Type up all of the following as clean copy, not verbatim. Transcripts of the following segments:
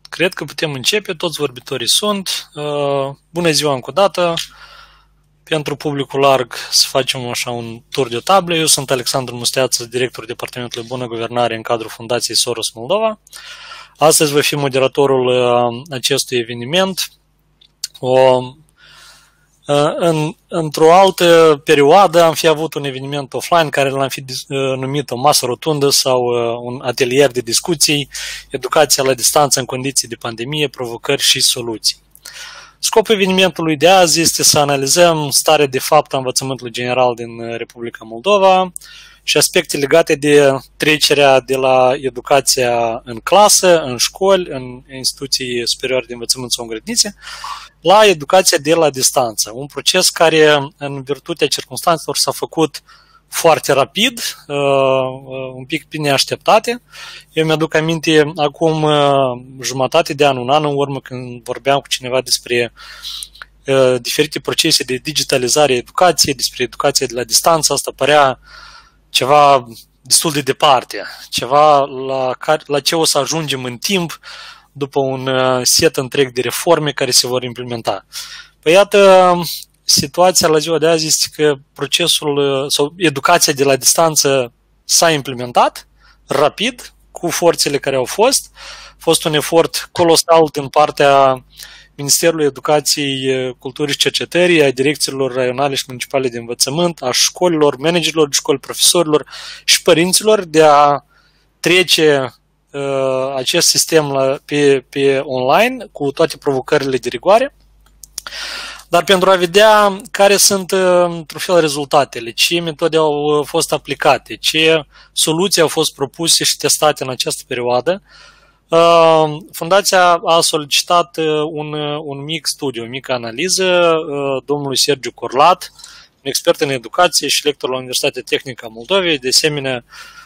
Cred că putem începe, toți vorbitorii sunt. Bună ziua încă o dată. Pentru publicul larg să facem așa un tur de tablă. Eu sunt Alexandru Musteață, directorul Departamentului Bună Guvernare în cadrul Fundației Soros Moldova. Astăzi voi fi moderatorul acestui eveniment. Într-o altă perioadă am fi avut un eveniment offline care l-am fi numit o masă rotundă sau un atelier de discuții, educația la distanță în condiții de pandemie, provocări și soluții. Scopul evenimentului de azi este să analizăm starea de fapt a învățământului general din Republica Moldova și aspecte legate de trecerea de la educația în clasă, în școli, în instituții superioare de învățământ sau în grădinițe, la educația de la distanță. Un proces care, în virtutea circunstanțelor, s-a făcut foarte rapid, un pic pe neașteptate. Eu mi-aduc aminte acum jumătate de an, un an în urmă, când vorbeam cu cineva despre diferite procese de digitalizare a educației, despre educația de la distanță, asta părea ceva destul de departe, ceva la ce o să ajungem în timp după un set întreg de reforme care se vor implementa. Păi iată, situația la ziua de azi este că procesul sau educația de la distanță s-a implementat rapid, cu forțele care au fost. A fost un efort colosal din partea Ministerului Educației, Culturii și Cercetării, a direcțiilor raionale și municipale de învățământ, a școlilor, managerilor de școli, profesorilor și părinților de a trece acest sistem pe online cu toate provocările de rigoare. Dar pentru a vedea care sunt, într-un fel, rezultatele, ce metode au fost aplicate, ce soluții au fost propuse și testate în această perioadă, Fundația a solicitat un mic studiu, o mică analiză domnului Sergiu Corlat, un expert în educație și lector la Universitatea Tehnică a Moldovei, de asemenea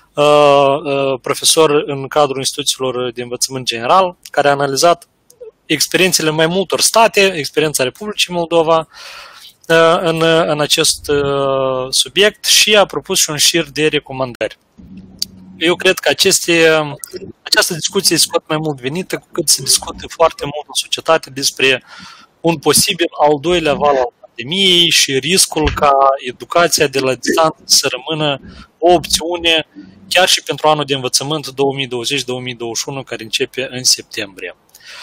profesor în cadrul instituțiilor de învățământ general, care a analizat experiențele mai multor state, experiența Republicii Moldova în acest subiect și a propus și un șir de recomandări. Eu cred că această discuție este scot mai mult venită, cu cât se discută foarte mult în societate despre un posibil al doilea val al pandemiei și riscul ca educația de la distanță să rămână o opțiune chiar și pentru anul de învățământ 2020-2021 care începe în septembrie.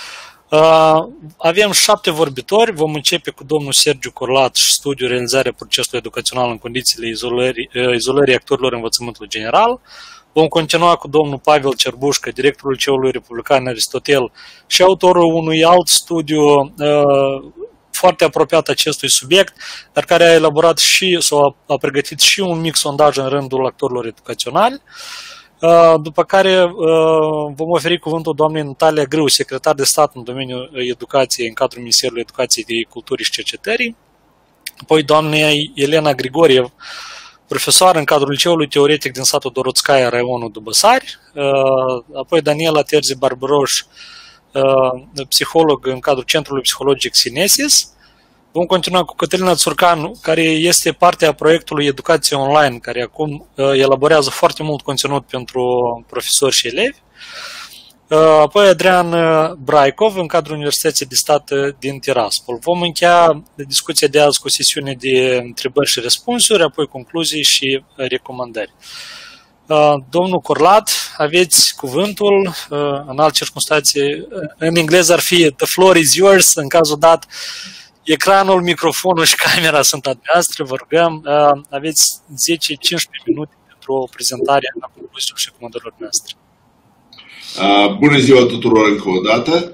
Avem 7 vorbitori, vom începe cu domnul Sergiu Corlat și studiul realizarea procesului educațional în condițiile izolării actorilor învățământului general. Vom continua cu domnul Pavel Cerbușcă, directorul Liceului Republican Aristotel și autorul unui alt studiu foarte apropiat acestui subiect, dar care a elaborat și sau a pregătit și un mic sondaj în rândul actorilor educaționali. După care vom oferi cuvântul doamnei Natalia Grâu, secretar de stat în domeniul educației în cadrul Ministerului Educației, de Culturii și Cercetării, apoi doamnei Elena Grigoriev, profesoară în cadrul Liceului Teoretic din satul Dorotskaya, raionul Dubăsari, apoi Daniela Terzi Barbaroș, psiholog în cadrul Centrului Psihologic Sinesis. Vom continua cu Cătălina Țurcan, care este parte a proiectului Educație Online, care acum elaborează foarte mult conținut pentru profesori și elevi. Apoi Adrian Braicov, în cadrul Universității de Stat din Tiraspol. Vom încheia discuția de azi cu sesiune de întrebări și răspunsuri, apoi concluzii și recomandări. Domnul Corlat, aveți cuvântul, în alte circunstanțe, în engleză ar fi "the floor is yours", în cazul dat, ecranul, microfonul și camera sunt a noastră, vă rugăm, aveți 10-15 minute pentru o prezentare a concluziilor și recomandărilor noastre. Bună ziua tuturor încă o dată.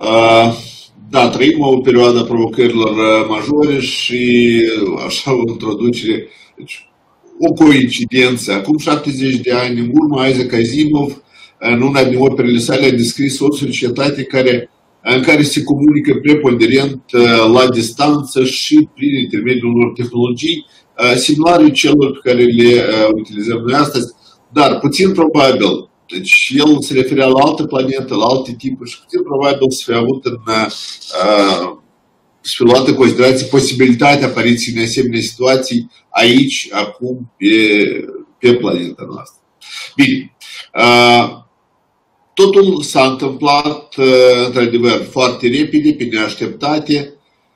Da, trăim o perioadă a provocărilor majore și așa o introducere, deci, o coincidență. Acum 70 de ani în urmă, Isaac Asimov, în una din operele sale, a descris o societate în care se comunică preponderent la distanță și prin intermediul unor tehnologii similare celor pe care le utilizăm noi astăzi, dar puțin probabil. Deci el se referea la altă planetă, la alte tipuri și puțin probabil să fie avut să fie luată în considerație posibilitatea apariției în asemenea situații aici, acum, pe planeta noastră. Bine. Totul s-a întâmplat, într-adevăr, foarte repede, pe neașteptate.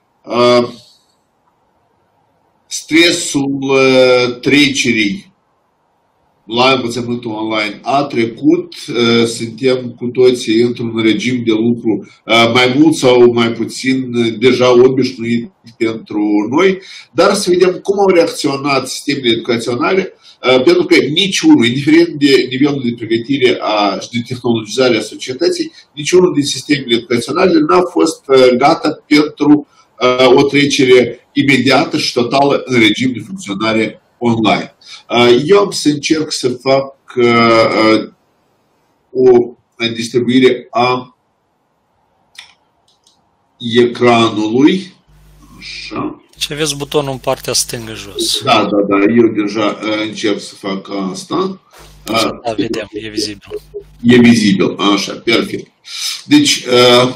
Stresul trecerii la învățământul online a trecut, suntem cu toții într-un regim de lucru mai mult sau mai puțin deja obișnuit pentru noi, dar să vedem cum au reacționat sistemele educaționale, pentru că niciunul, indiferent de nivelul de pregătire și de tehnologizare a societății, niciunul din sistemele educaționale n-a fost gata pentru o trecere imediată și totală în regim de funcționare online. Eu am să încerc să fac o distribuire a ecranului. Așa. Ce aveți butonul în partea stângă jos. Da, eu deja încerc să fac asta. Da, vedem, e vizibil. E vizibil, așa, perfect. Deci,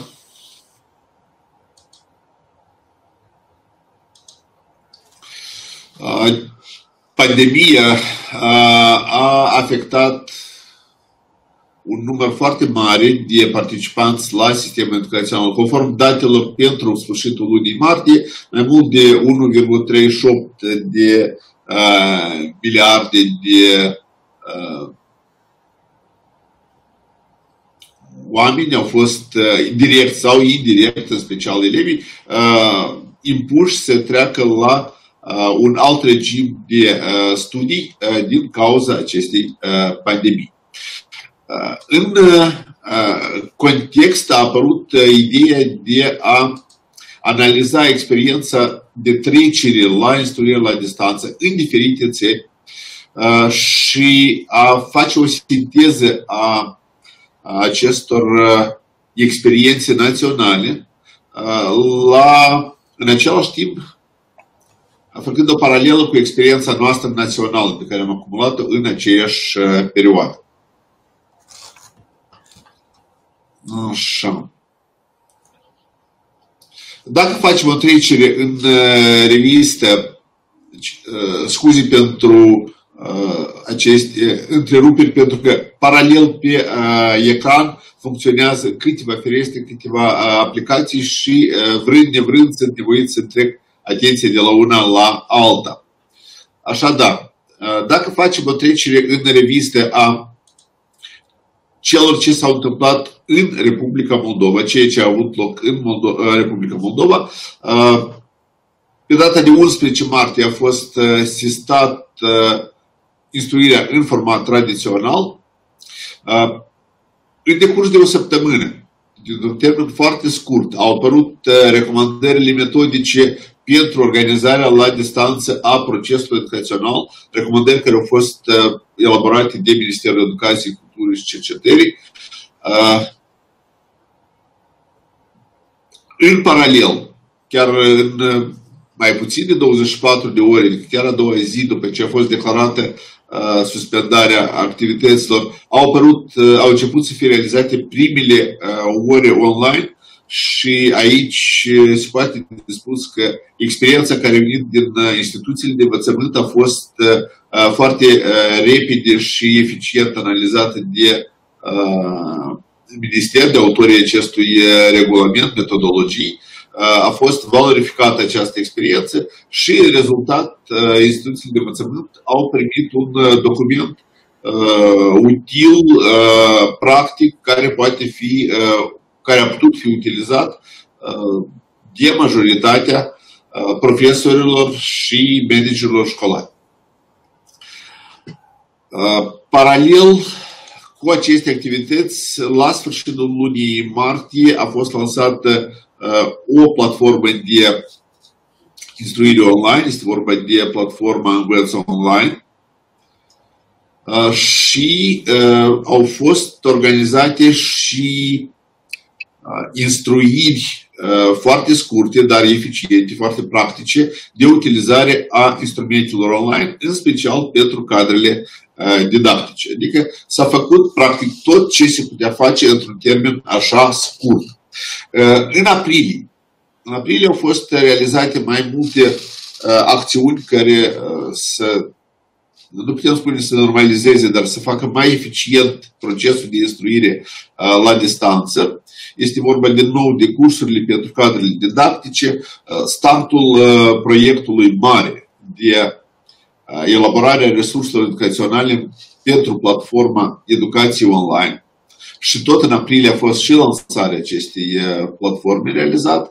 pandemia a afectat un număr foarte mare de participanți la sistemul educațional. Conform datelor pentru sfârșitul lunii martie, mai mult de 1,38 de miliarde de oameni au fost direct sau indirect, în special elevii, impuși să treacă la un alt regim de studii din cauza acestei pandemii. În context a apărut ideea de a analiza experiența de trecere la instruire la distanță în diferite țări și a face o sinteză a acestor experiențe naționale, în același timp făcând o paralelă cu experiența noastră națională pe care am acumulat-o în aceeași perioadă. Așa. Dacă facem o trecere în revistă, scuze pentru aceste întreruperi, pentru că paralel pe ecran funcționează câteva ferestre, câteva aplicații și vrând nevrând sunt nevoit să trec atenție de la una la alta. Așadar, dacă facem o trecere în revistă a celor ce s-au întâmplat în Republica Moldova, ceea ce a avut loc în Republica Moldova, pe data de 11 martie a fost sistat instruirea în format tradițional. În decurs de o săptămână, într-un termen foarte scurt, au apărut recomandările metodice pentru organizarea la distanță a procesului educațional, recomandări care au fost elaborate de Ministerul Educației, Culturii și Cercetării. În paralel, chiar în mai puțin de 24 de ore, chiar a doua zi după ce a fost declarată suspendarea activităților, au început să fie realizate primele ore online și aici se poate spus că experiența care a venit din instituțiile de învățământ a fost foarte repede și eficient analizată de Minister, de autorii acestui regulament, metodologii. A fost valorificată această experiență și, în rezultat, instituțiile de învățământ au primit un document util, practic, care a putut fi utilizat de majoritatea profesorilor și managerilor școlari. Paralel cu aceste activități, la sfârșitul lunii martie a fost lansată o platformă de instruire online, este vorba de platforma Învăț Online, și au fost organizate și instruiri foarte scurte, dar eficiente, foarte practice, de utilizare a instrumentelor online, în special pentru cadrele didactice. Adică s-a făcut practic tot ce se putea face într-un termen așa scurt. În aprilie au fost realizate mai multe acțiuni care să nu putem spune să normalizeze, dar să facă mai eficient procesul de instruire la distanță. Este vorba din nou de cursurile pentru cadrele didactice, startul proiectului mare de elaborarea resurselor educaționale pentru platforma Educație Online. Și tot în aprilie a fost și lansarea acestei platforme realizată.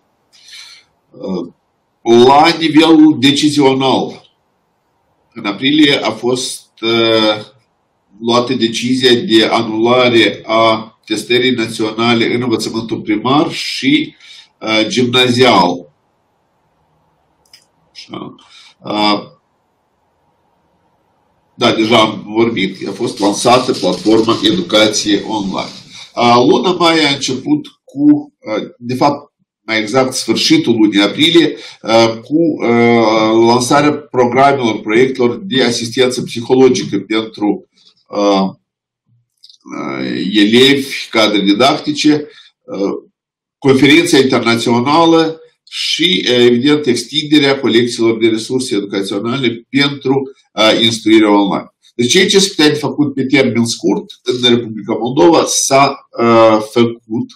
La nivel decizional, în aprilie a fost luată decizia de anulare a testării naționale în învățământul primar și gimnazial. Da, deja am vorbit, a fost lansată platforma Educație Online. Luna mai a început cu, de fapt, mai exact sfârșitul lunii aprilie, cu lansarea programelor, proiectelor de asistență psihologică pentru elevi, cadre didactice, conferința internațională și, evident, extinderea colecțiilor de resurse educaționale pentru instruirea online. Deci ceea ce se putea de făcut pe termen scurt în Republica Moldova s-a făcut.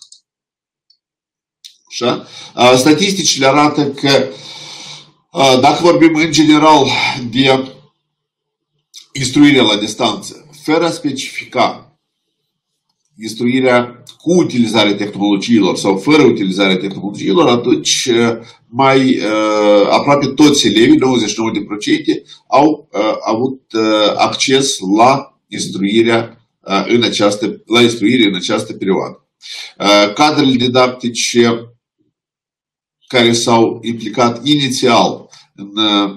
Așa? Statisticile arată că dacă vorbim în general de instruire la distanță, fără a specifica instruirea cu utilizarea tehnologiilor sau fără utilizarea tehnologiilor, atunci aproape toți elevii, 99%, au avut acces la instruire în această perioadă. Cadrele didactice care s-au implicat inițial în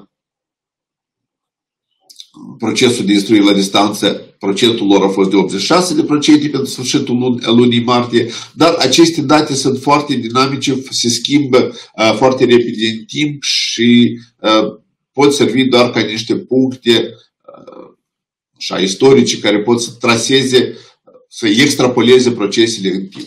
procesul de instruire la distanță, procentul lor a fost de 86% pentru sfârșitul lunii martie, dar aceste date sunt foarte dinamice, se schimbă foarte repede în timp și pot servi doar ca niște puncte istorice care pot să traseze, să extrapoleze procesele în timp.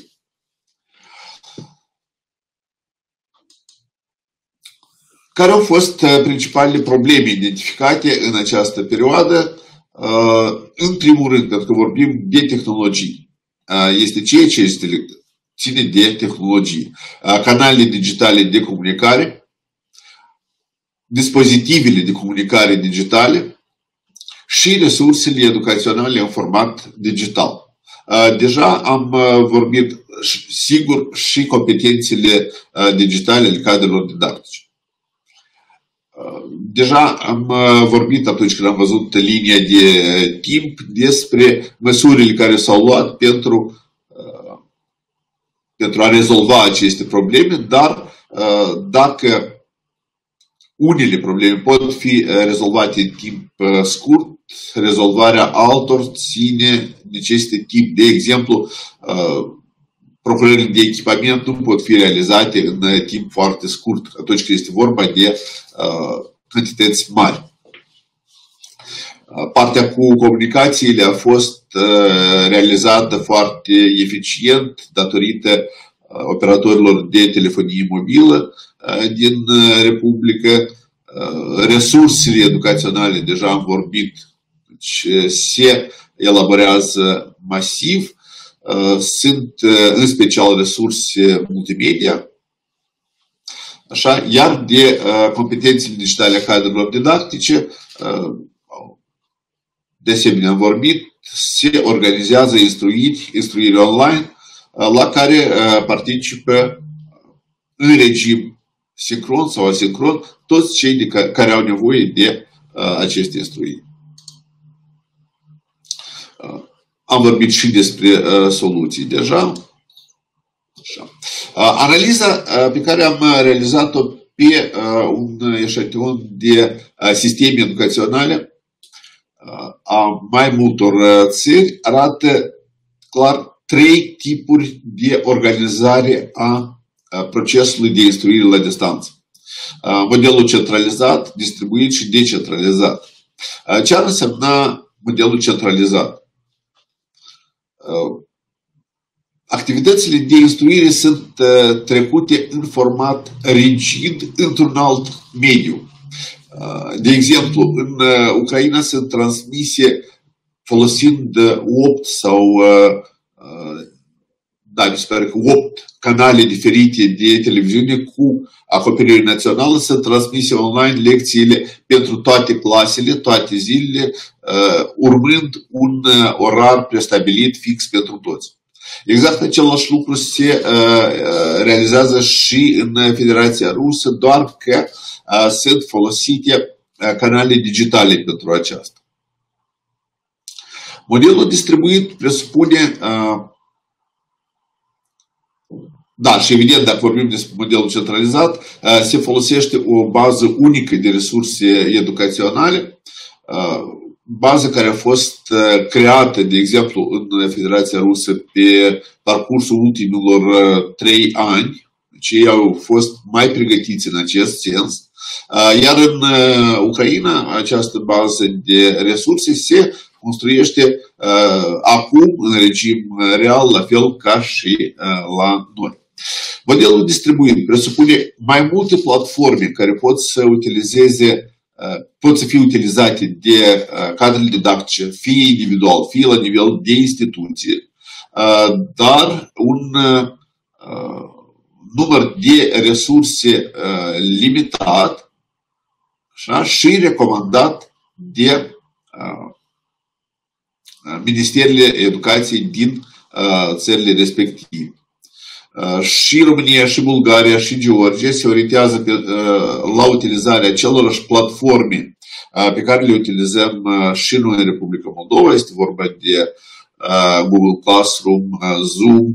Care au fost principalele probleme identificate în această perioadă? În primul rând, pentru că vorbim de tehnologii, este ceea ce ține de tehnologie. Canalele digitale de comunicare, dispozitivele de comunicare digitale și resursele educaționale în format digital. Deja am vorbit, sigur, și competențele digitale ale cadrelor didactice. Deja am vorbit atunci când am văzut linia de timp despre măsurile care s-au luat pentru a rezolva aceste probleme, dar dacă unele probleme pot fi rezolvate în timp scurt, rezolvarea altor necesită timp. De exemplu, procurările de echipament nu pot fi realizate în timp foarte scurt, atunci când este vorba de cantități mari. Partea cu comunicațiile a fost realizată foarte eficient datorită operatorilor de telefonie mobilă din Republică. Resursele educaționale, deja am vorbit, se elaborează masiv. Sunt în special resurse multimedia, așa, iar de competențele digitale a cadrelor didactice, de asemenea am vorbit, se organizează instruiri online la care participă în regim sincron sau asincron toți cei care au nevoie de aceste instruiri. Am vorbit și despre soluții deja. Așa. Analiza pe care am realizat-o pe un eșantion de sisteme educaționale a mai multor țări arată clar 3 tipuri de organizare a procesului de instruire la distanță. Modelul centralizat, distribuit și decentralizat. Ce ar însemna modelul centralizat? Activitățile de instruire sunt trecute în format rigid într-un alt mediu. De exemplu, în Ucraina sunt transmise folosind 8 sau da, mi se pare că 8 canale diferite de televiziune cu acoperire națională sunt transmise online lecțiile pentru toate clasele, toate zilele, urmând un orar prestabilit fix pentru toți. Exact același lucru se realizează și în Federația Rusă, doar că sunt folosite canale digitale pentru aceasta. Modelul distribuit presupune, da, și evident, dacă vorbim despre modelul centralizat, se folosește o bază unică de resurse educaționale, bază care a fost creată, de exemplu, în Federația Rusă pe parcursul ultimilor 3 ani, deci ei au fost mai pregătiți în acest sens, iar în Ucraina această bază de resurse se construiește acum în regim real, la fel ca și la noi. Modelul distribuit presupune mai multe platforme care pot să fie utilizate de cadrele didactice, fie individual, fie la nivel de instituție, dar un număr de resurse limitat și recomandat de ministerele educației din țările respective. Și România, și Bulgaria, și Georgia se orientează la utilizarea acelorași platforme pe care le utilizăm și noi în Republica Moldova. Este vorba de Google Classroom, Zoom,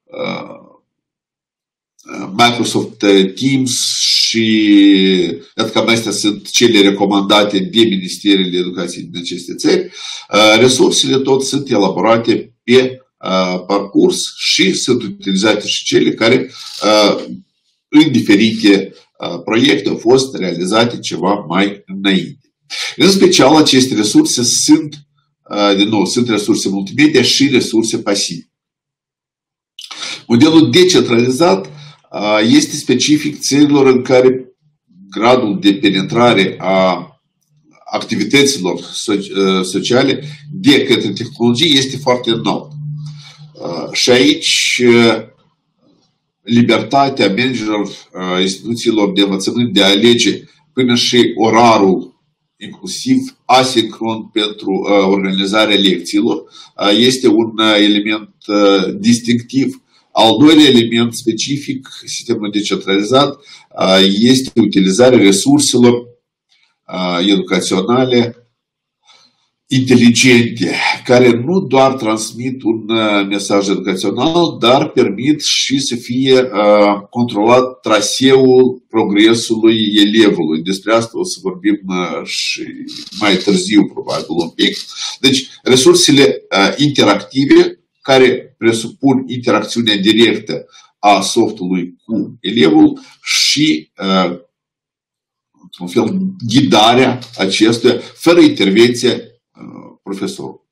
Microsoft Teams și cam astea sunt cele recomandate de Ministerele Educației din aceste țări. Resursele tot sunt elaborate pe parcurs și sunt utilizate și cele care în diferite proiecte au fost realizate ceva mai înainte. În special, aceste resurse sunt, din nou, sunt resurse multimedia și resurse pasive. Modelul decentralizat este specific țărilor în care gradul de penetrare a activităților sociale de către tehnologie este foarte înalt. Și aici libertatea managerilor instituțiilor de învățământ de a alege până și orarul, inclusiv asincron pentru organizarea lecțiilor, este un element distinctiv. Al doilea element specific, sistemul decentralizat, este utilizarea resurselor educaționale inteligente, care nu doar transmit un mesaj educațional, dar permit și să fie controlat traseul progresului elevului. Despre asta o să vorbim și mai târziu, probabil, un pic. Deci, resursele interactive, care presupun interacțiunea directă a softului cu elevul și, într-un fel, ghidarea acestuia, fără intervenția profesorului.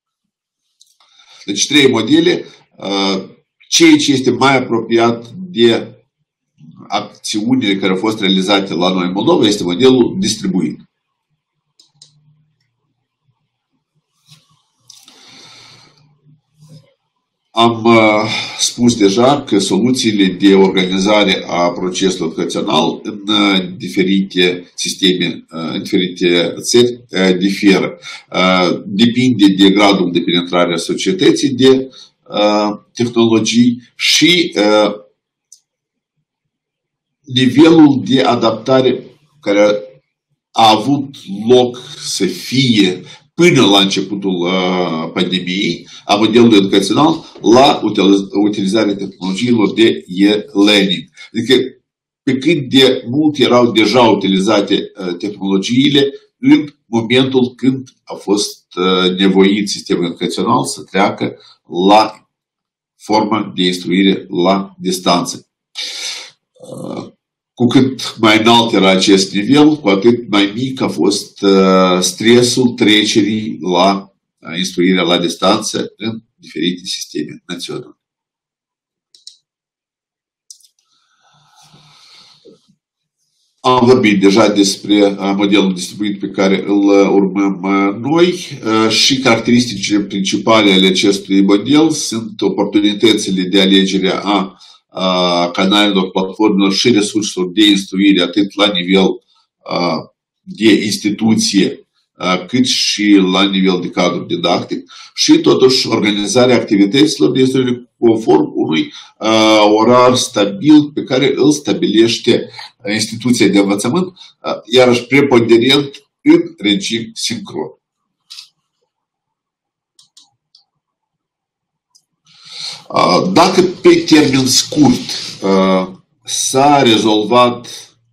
Deci 3 modele, ceea ce este mai apropiat de acțiunile care au fost realizate la noi în Moldova este modelul distribuit. Am spus deja că soluțiile de organizare a procesului educațional în diferite sisteme, în diferite țări, diferă. Depinde de gradul de penetrare a societății de tehnologii și nivelul de adaptare care a avut loc să fie până la începutul pandemiei a modelului educațional la utilizarea tehnologiilor de e-learning. Adică pe cât de mult erau deja utilizate tehnologiile în momentul când a fost nevoit sistemul educațional să treacă la forma de instruire la distanță. Cu cât mai înalt era acest nivel, cu atât mai mic a fost stresul trecerii la instruirea la distanță în diferite sisteme naționale. Am vorbit deja despre modelul distribuit pe care îl urmăm noi și caracteristicile principale ale acestui model sunt oportunitățile de alegere a canalelor, platformelor și resurselor de instruire atât la nivel de instituție cât și la nivel de cadru didactic și totuși organizarea activităților de instruire conform unui orar stabil pe care îl stabilește instituția de învățământ, iarăși preponderent în regim sincron. Dacă pe termen scurt s-a rezolvat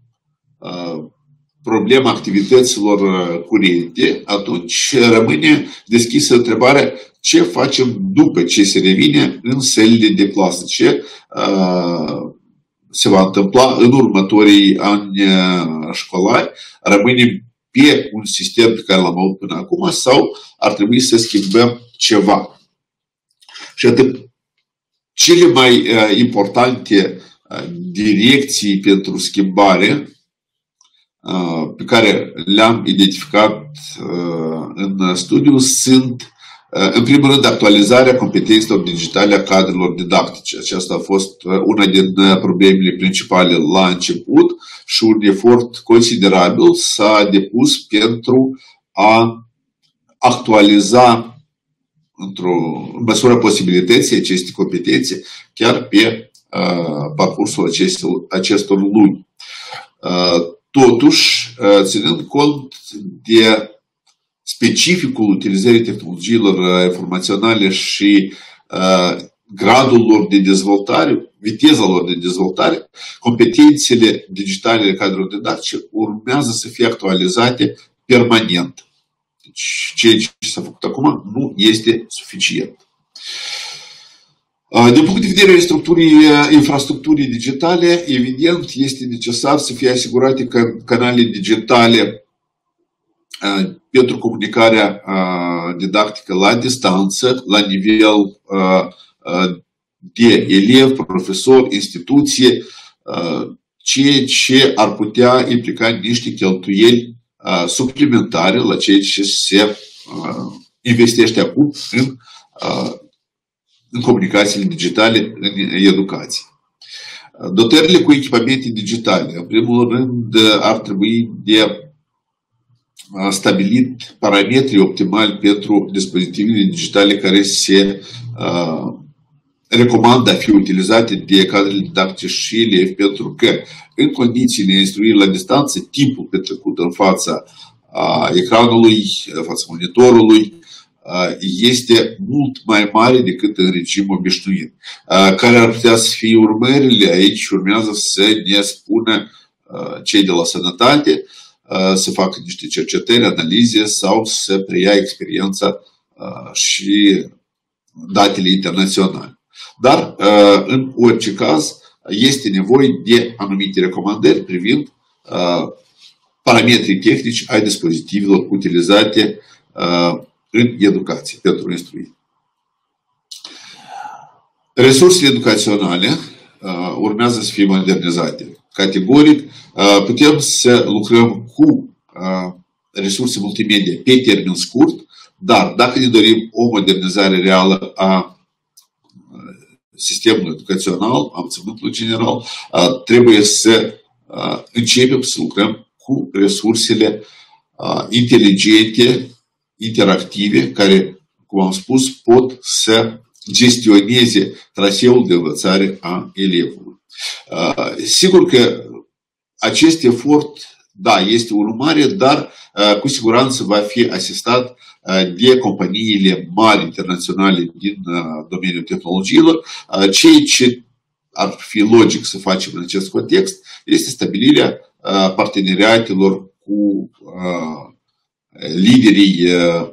problema activităților curente, atunci rămâne deschisă întrebarea ce facem după ce se revine în sălile de clasă, ce se va întâmpla în următorii ani școlari, rămânem pe un sistem pe care l-am avut până acum sau ar trebui să schimbăm ceva. Și atât cele mai importante direcții pentru schimbare pe care le-am identificat în studiu sunt, în primul rând, actualizarea competențelor digitale a cadrelor didactice. Aceasta a fost una din problemele principale la început și un efort considerabil s-a depus pentru a actualiza într-o măsură posibilității aceste competențe chiar pe parcursul acestor luni. Totuși, ținând cont de specificul utilizării tehnologiilor informaționale și gradul lor de dezvoltare, viteza lor de dezvoltare, competențele digitale ale cadrelor didactice urmează să fie actualizate permanent. Deci, ceea ce s-a făcut acum nu este suficient. Din punct de vedere infrastructurii digitale, evident, este necesar să fie asigurate canale digitale pentru comunicarea didactică la distanță, la nivel de elev, profesor, instituție, ceea ce ar putea implica niște cheltuieli suplimentare la ceea ce se investește acum în comunicațiile digitale în educație. Dotările cu echipamente digitale, în primul rând, ar trebui de stabilit parametrii optimali pentru dispozitivele digitale care se recomandă a fi utilizate de cadrele didactice și elevi, pentru că în condițiile instruirii la distanță, timpul petrecut în fața ecranului, în fața monitorului, este mult mai mare decât în regim obișnuit. Care ar putea să fie urmările? Aici urmează să ne spună cei de la sănătate, să facă niște cercetări, analize sau să preia experiența și datele internaționale. Dar, în orice caz, este nevoie de anumite recomandări privind parametrii tehnici ai dispozitivelor utilizate în educație, pentru instruire. Resursele educaționale urmează să fie modernizate. Categoric, putem să lucrăm cu resurse multimedia pe termen scurt, dar dacă ne dorim o modernizare reală a sistemului educațional, a învățământului general, trebuie să începem să lucrăm cu resursele inteligente, interactive, care, cum am spus, pot să gestioneze traseul de învățare a elevului. Sigur că acest efort, da, este urmare, dar cu siguranță va fi asistat de companiile mari internaționale din domeniul tehnologiilor. Ceea ce ar fi logic să facem în acest context este stabilirea parteneriatelor cu liderii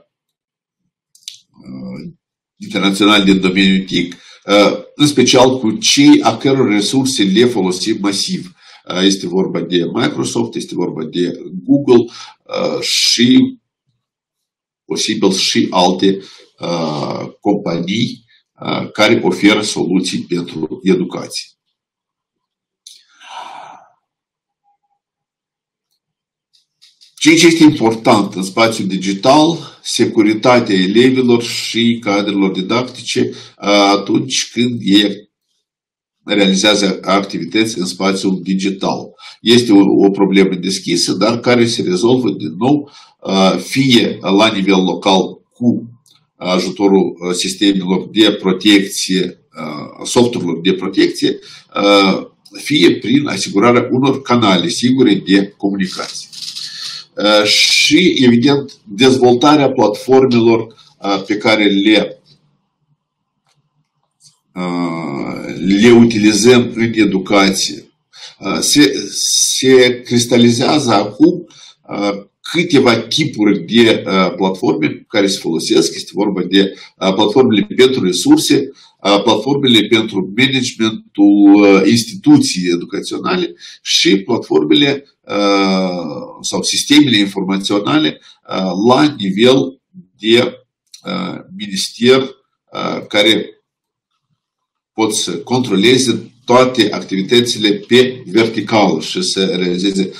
internaționali din domeniul TIC, în special cu cei a căror resurse le folosim masiv. Este vorba de Microsoft, este vorba de Google și posibil și alte companii care oferă soluții pentru educație. Ceea ce este important în spațiul digital, securitatea elevilor și cadrelor didactice atunci când ei realizează activități în spațiul digital. Este o problemă deschisă, dar care se rezolvă din nou fie la nivel local cu ajutorul sistemelor de protecție, softurilor de protecție, fie prin asigurarea unor canale sigure de comunicație. Și, evident, dezvoltarea platformelor pe care le utilizăm în educație. Se cristalizează acum câteva tipuri de platforme care se folosesc. Este vorba de platformele pentru resurse, platformele pentru managementul instituției educaționale și platformele sau sistemele informaționale la nivel de minister care pot să controleze toate activitățile pe verticală și să realizeze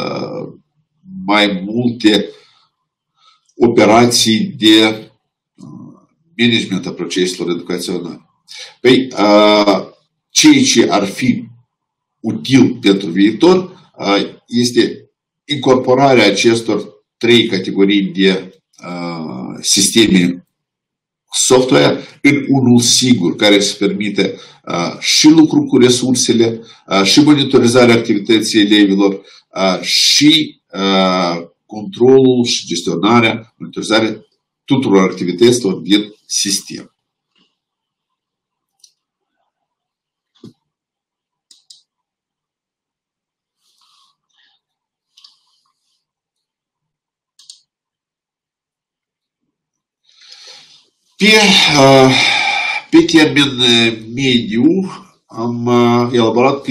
mai multe operații de management a proceselor educaționale. Păi, ceea ce ar fi util pentru viitor este incorporarea acestor trei categorii de sisteme software în unul singur, care să permite și lucru cu resursele, și monitorizarea activității elevilor, și controlul și gestionarea, monitorizarea tuturor activităților din sistem. Pe termen mediu am elaborat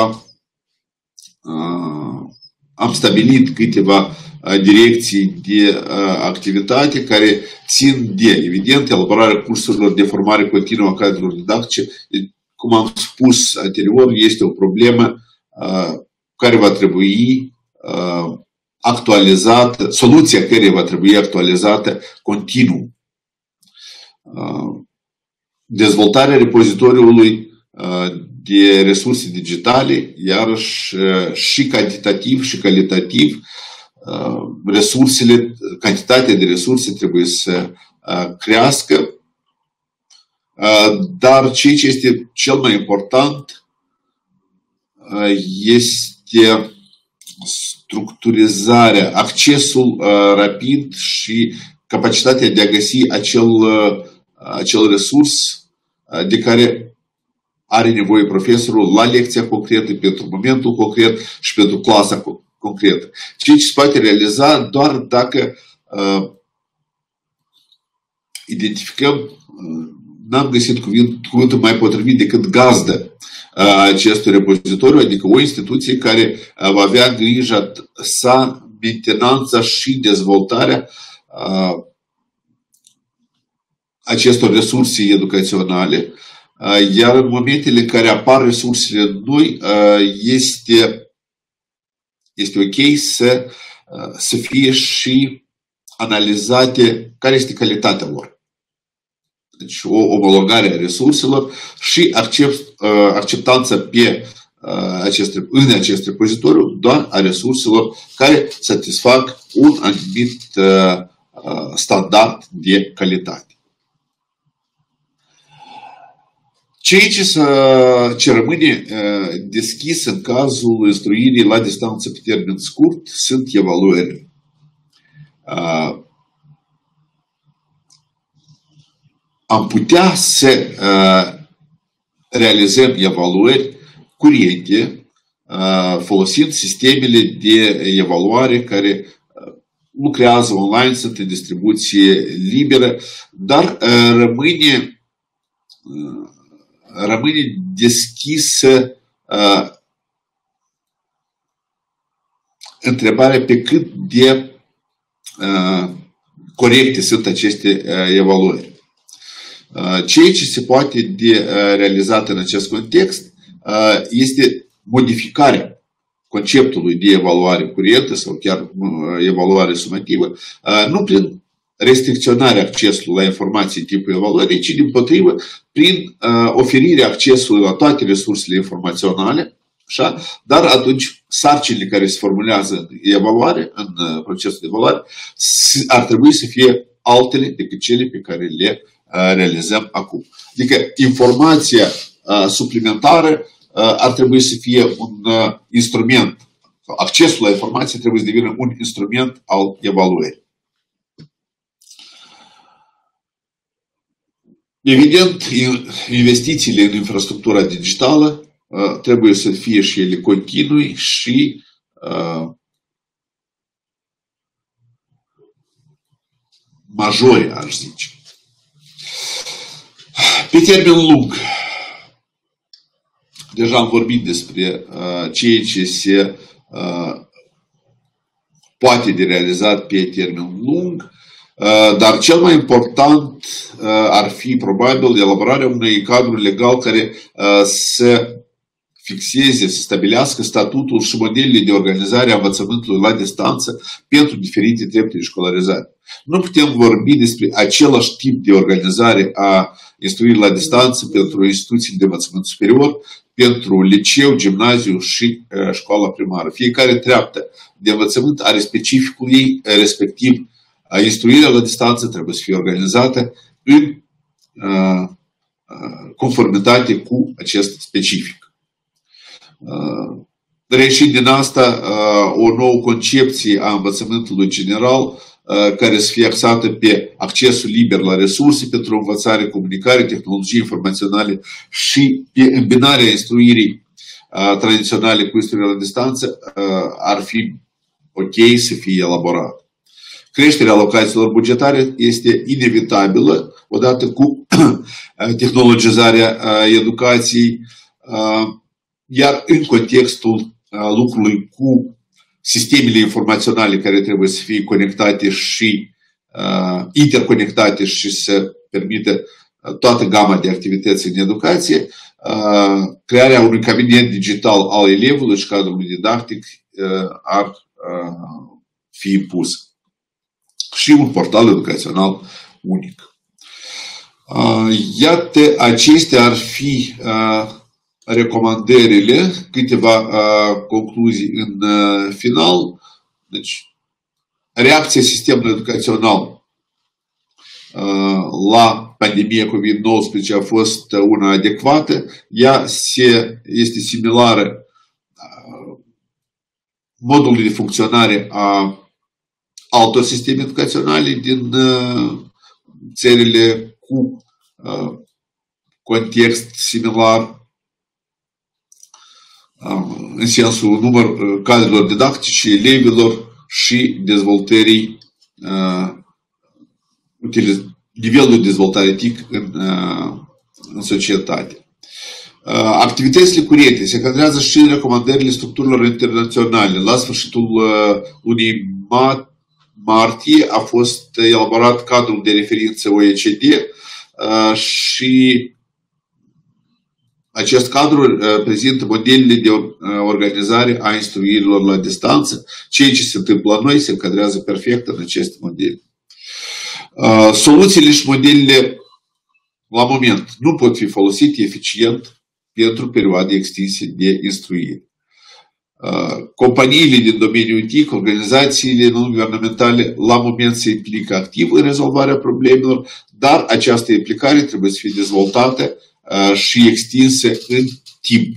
am stabilit câteva direcții de activitate care țin de, evident, elaborarea cursurilor de formare continuă a cadrelor didactice. Cum am spus anterior, este o problemă care va trebui actualizată, soluția care va trebui actualizată continuu. Dezvoltarea repozitoriului de resurse digitale, iarăși și cantitativ și calitativ, cantitatea de resurse trebuie să crească, dar ceea ce este cel mai important este structurizarea, accesul rapid și capacitatea de a găsi acel resurs de care are nevoie profesorul la lecția concretă, pentru momentul concret și pentru clasa concretă. Ceea ce se poate realiza doar dacă identificăm, n-am găsit cuvântul mai potrivit decât gazdă acestui repozitoriu, adică o instituție care va avea grijă sa mentenanța și dezvoltarea acestor resurse educaționale, iar în momentele în care apar resursele noi, este ok să fie și analizate care este calitatea lor. Deci o omologare a resurselor și acceptanța în acest repozitoriu doar a resurselor care satisfac un anumit standard de calitate. Ceea ce rămâne deschis în cazul instruirii la distanță pe termen scurt sunt evaluările. Am putea să realizăm evaluări curente folosind sistemele de evaluare care lucrează online, sunt în distribuție liberă, dar rămâne deschisă întrebarea pe cât de corecte sunt aceste evaluări. Ceea ce se poate de realizat în acest context este modificarea conceptului de evaluare curentă sau chiar evaluare sumativă, nu prin restricționarea accesului la informații tipul evaluării, ci dimpotrivă prin oferirea accesului la toate resursele informaționale, așa? Dar atunci sarcinile care se formulează în evaluare, în procesul de evaluare, ar trebui să fie altele decât cele pe care le realizăm acum. Adică informația suplimentară ar trebui să fie un instrument, accesul la informație trebuie să devină un instrument al evaluării. Evident, investițiile în infrastructura digitală trebuie să fie și ele continui și majore, aș zice. Pe termen lung, deja am vorbit despre ceea ce se poate de realizat pe termen lung, dar cel mai important ar fi probabil elaborarea unui cadru legal care să fixeze, să stabilească statutul și modelele de organizare a învățământului la distanță pentru diferite trepte de școlarizare. Nu putem vorbi despre același tip de organizare a instruirii la distanță pentru instituții de învățământ superior, pentru liceu, gimnaziu și școala primară. Fiecare treaptă de învățământ are specificul ei, respectiv instruirea la distanță trebuie să fie organizată în conformitate cu acest specific. Reieșind din asta o nouă concepție a învățământului general care să fie axată pe accesul liber la resurse pentru învățare, comunicare, tehnologii informaționale și pe îmbinarea instruirii tradiționale cu instruirea la distanță ar fi ok să fie elaborat. Creșterea alocațiilor bugetare este inevitabilă odată cu tehnologizarea educației, iar în contextul lucrului cu sistemele informaționale care trebuie să fie conectate și interconectate și să permită toată gama de activități în educație, crearea unui cabinet digital al elevului și cadrului didactic ar fi impus. Și un portal educațional unic. Iată, acestea ar fi recomandările, câteva concluzii în final. Deci, reacția sistemului educațional la pandemia COVID-19 a fost una adecvată. Ea este similară modului de funcționare a altor sisteme educaționale din țările cu context similar în sensul cadrelor didactice, elevilor și dezvoltării nivelul de dezvoltare TIC în societate. Activitățile curente se încadrează și în recomandările structurilor internaționale. La sfârșitul lunii martie a fost elaborat cadrul de referință OECD și acest cadru prezintă modelele de organizare a instruirilor la distanță. Ceea ce se întâmplă la noi se încadrează perfect în aceste modele. Soluțiile și modelele la moment nu pot fi folosite eficient pentru perioade extinse de instruire. Companiile din domeniul TIC, organizațiile non-guvernamentale, la moment se implică activ în rezolvarea problemelor, dar această implicare trebuie să fie dezvoltată și extinsă în timp.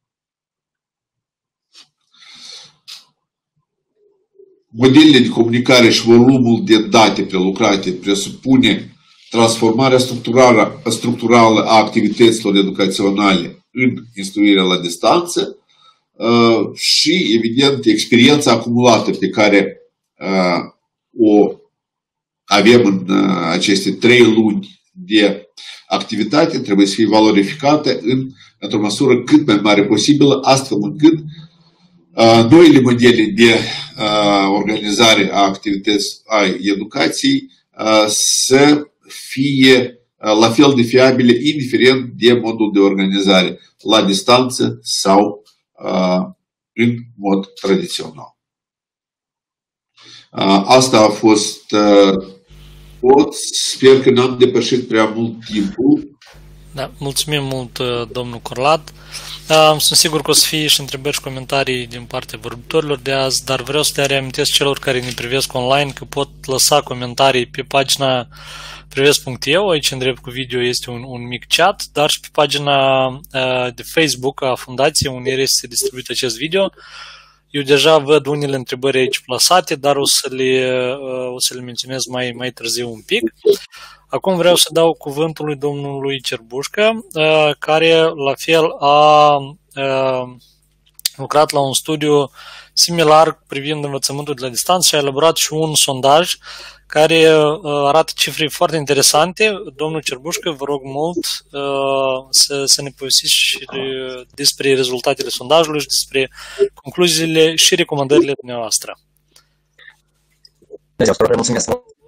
Modelele de comunicare și volumul de date prelucrate presupune transformarea structurală a activităților educaționale în instruirea la distanță și, evident, experiența acumulată pe care o avem în aceste 3 luni de activitate trebuie să fie valorificată într-o măsură cât mai mare posibilă, astfel încât noile modele de organizare a activității a educației să fie la fel de fiabile, indiferent de modul de organizare, la distanță sau în mod tradițional. Asta a fost tot. Sper că n-am depășit prea mult timpul. Da, mulțumim mult, domnul Corlat. Sunt sigur că o să fie și întrebări și comentarii din partea vorbitorilor de azi, dar vreau să le reamintesc celor care ne privesc online că pot lăsa comentarii pe pagina privesc.eu. Aici în drept cu video este un mic chat, dar și pe pagina de Facebook a fundației unde este distribuit acest video. Eu deja văd unele întrebări aici plasate, dar o să le menționez mai târziu un pic. Acum vreau să dau cuvântul lui domnului Cerbușcă, care la fel a lucrat la un studiu similar privind învățământul de la distanță și a elaborat și un sondaj care arată cifre foarte interesante. Domnul Cerbușcă, vă rog mult să ne povestiți și despre rezultatele sondajului și despre concluziile și recomandările dumneavoastră. Mulțumesc.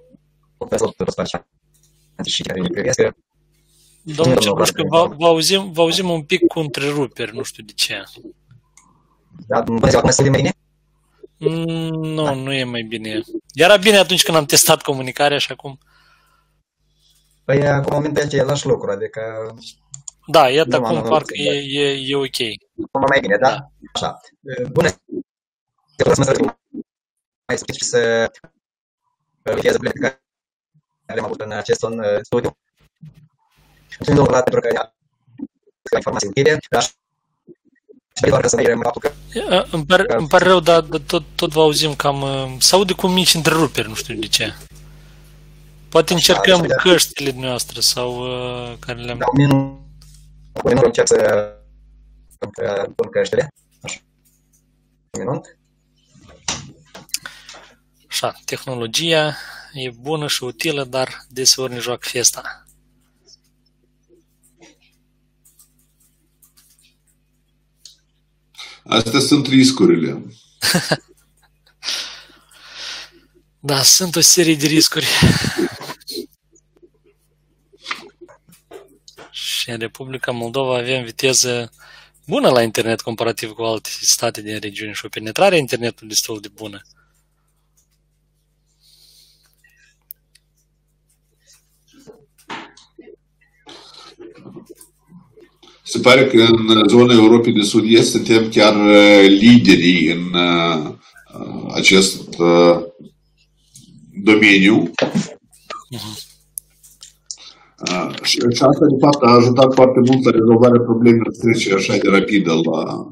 Domnul Cerbușcă, vă auzim un pic cu întreruperi, nu știu de ce. Da, bună ziua, acum se aude mai bine? Nu e mai bine. Era bine atunci când am testat comunicarea și acum. Păi, acum momentul e același lucru, adică... Da, iată acum parcă e ok. Acum mai bine, da? Așa. Bună ziua, mai scris și să verifiez care am avut în acest studiu. Mulțumim, domnul Vlad, pentru că ne-a informații utile. Îmi pare rău, dar tot vă auzim cam... Se aude cu mici întreruperi, nu știu de ce. Poate încercăm căștile noastre sau care le-am... Da, un minut încerc să pun căștile. Așa. Un minut. Așa, tehnologia e bună și utilă, dar deseori ne joacă fiesta. Astea sunt riscurile. Da, sunt o serie de riscuri. Și în Republica Moldova avem viteză bună la internet comparativ cu alte state din regiune și o penetrare a internetului destul de bună. Se pare că în zona Europei de Sud-Est suntem chiar liderii în acest domeniu. Și asta, de fapt, a ajutat foarte mult la rezolvarea problemelor trecerii așa de rapidă la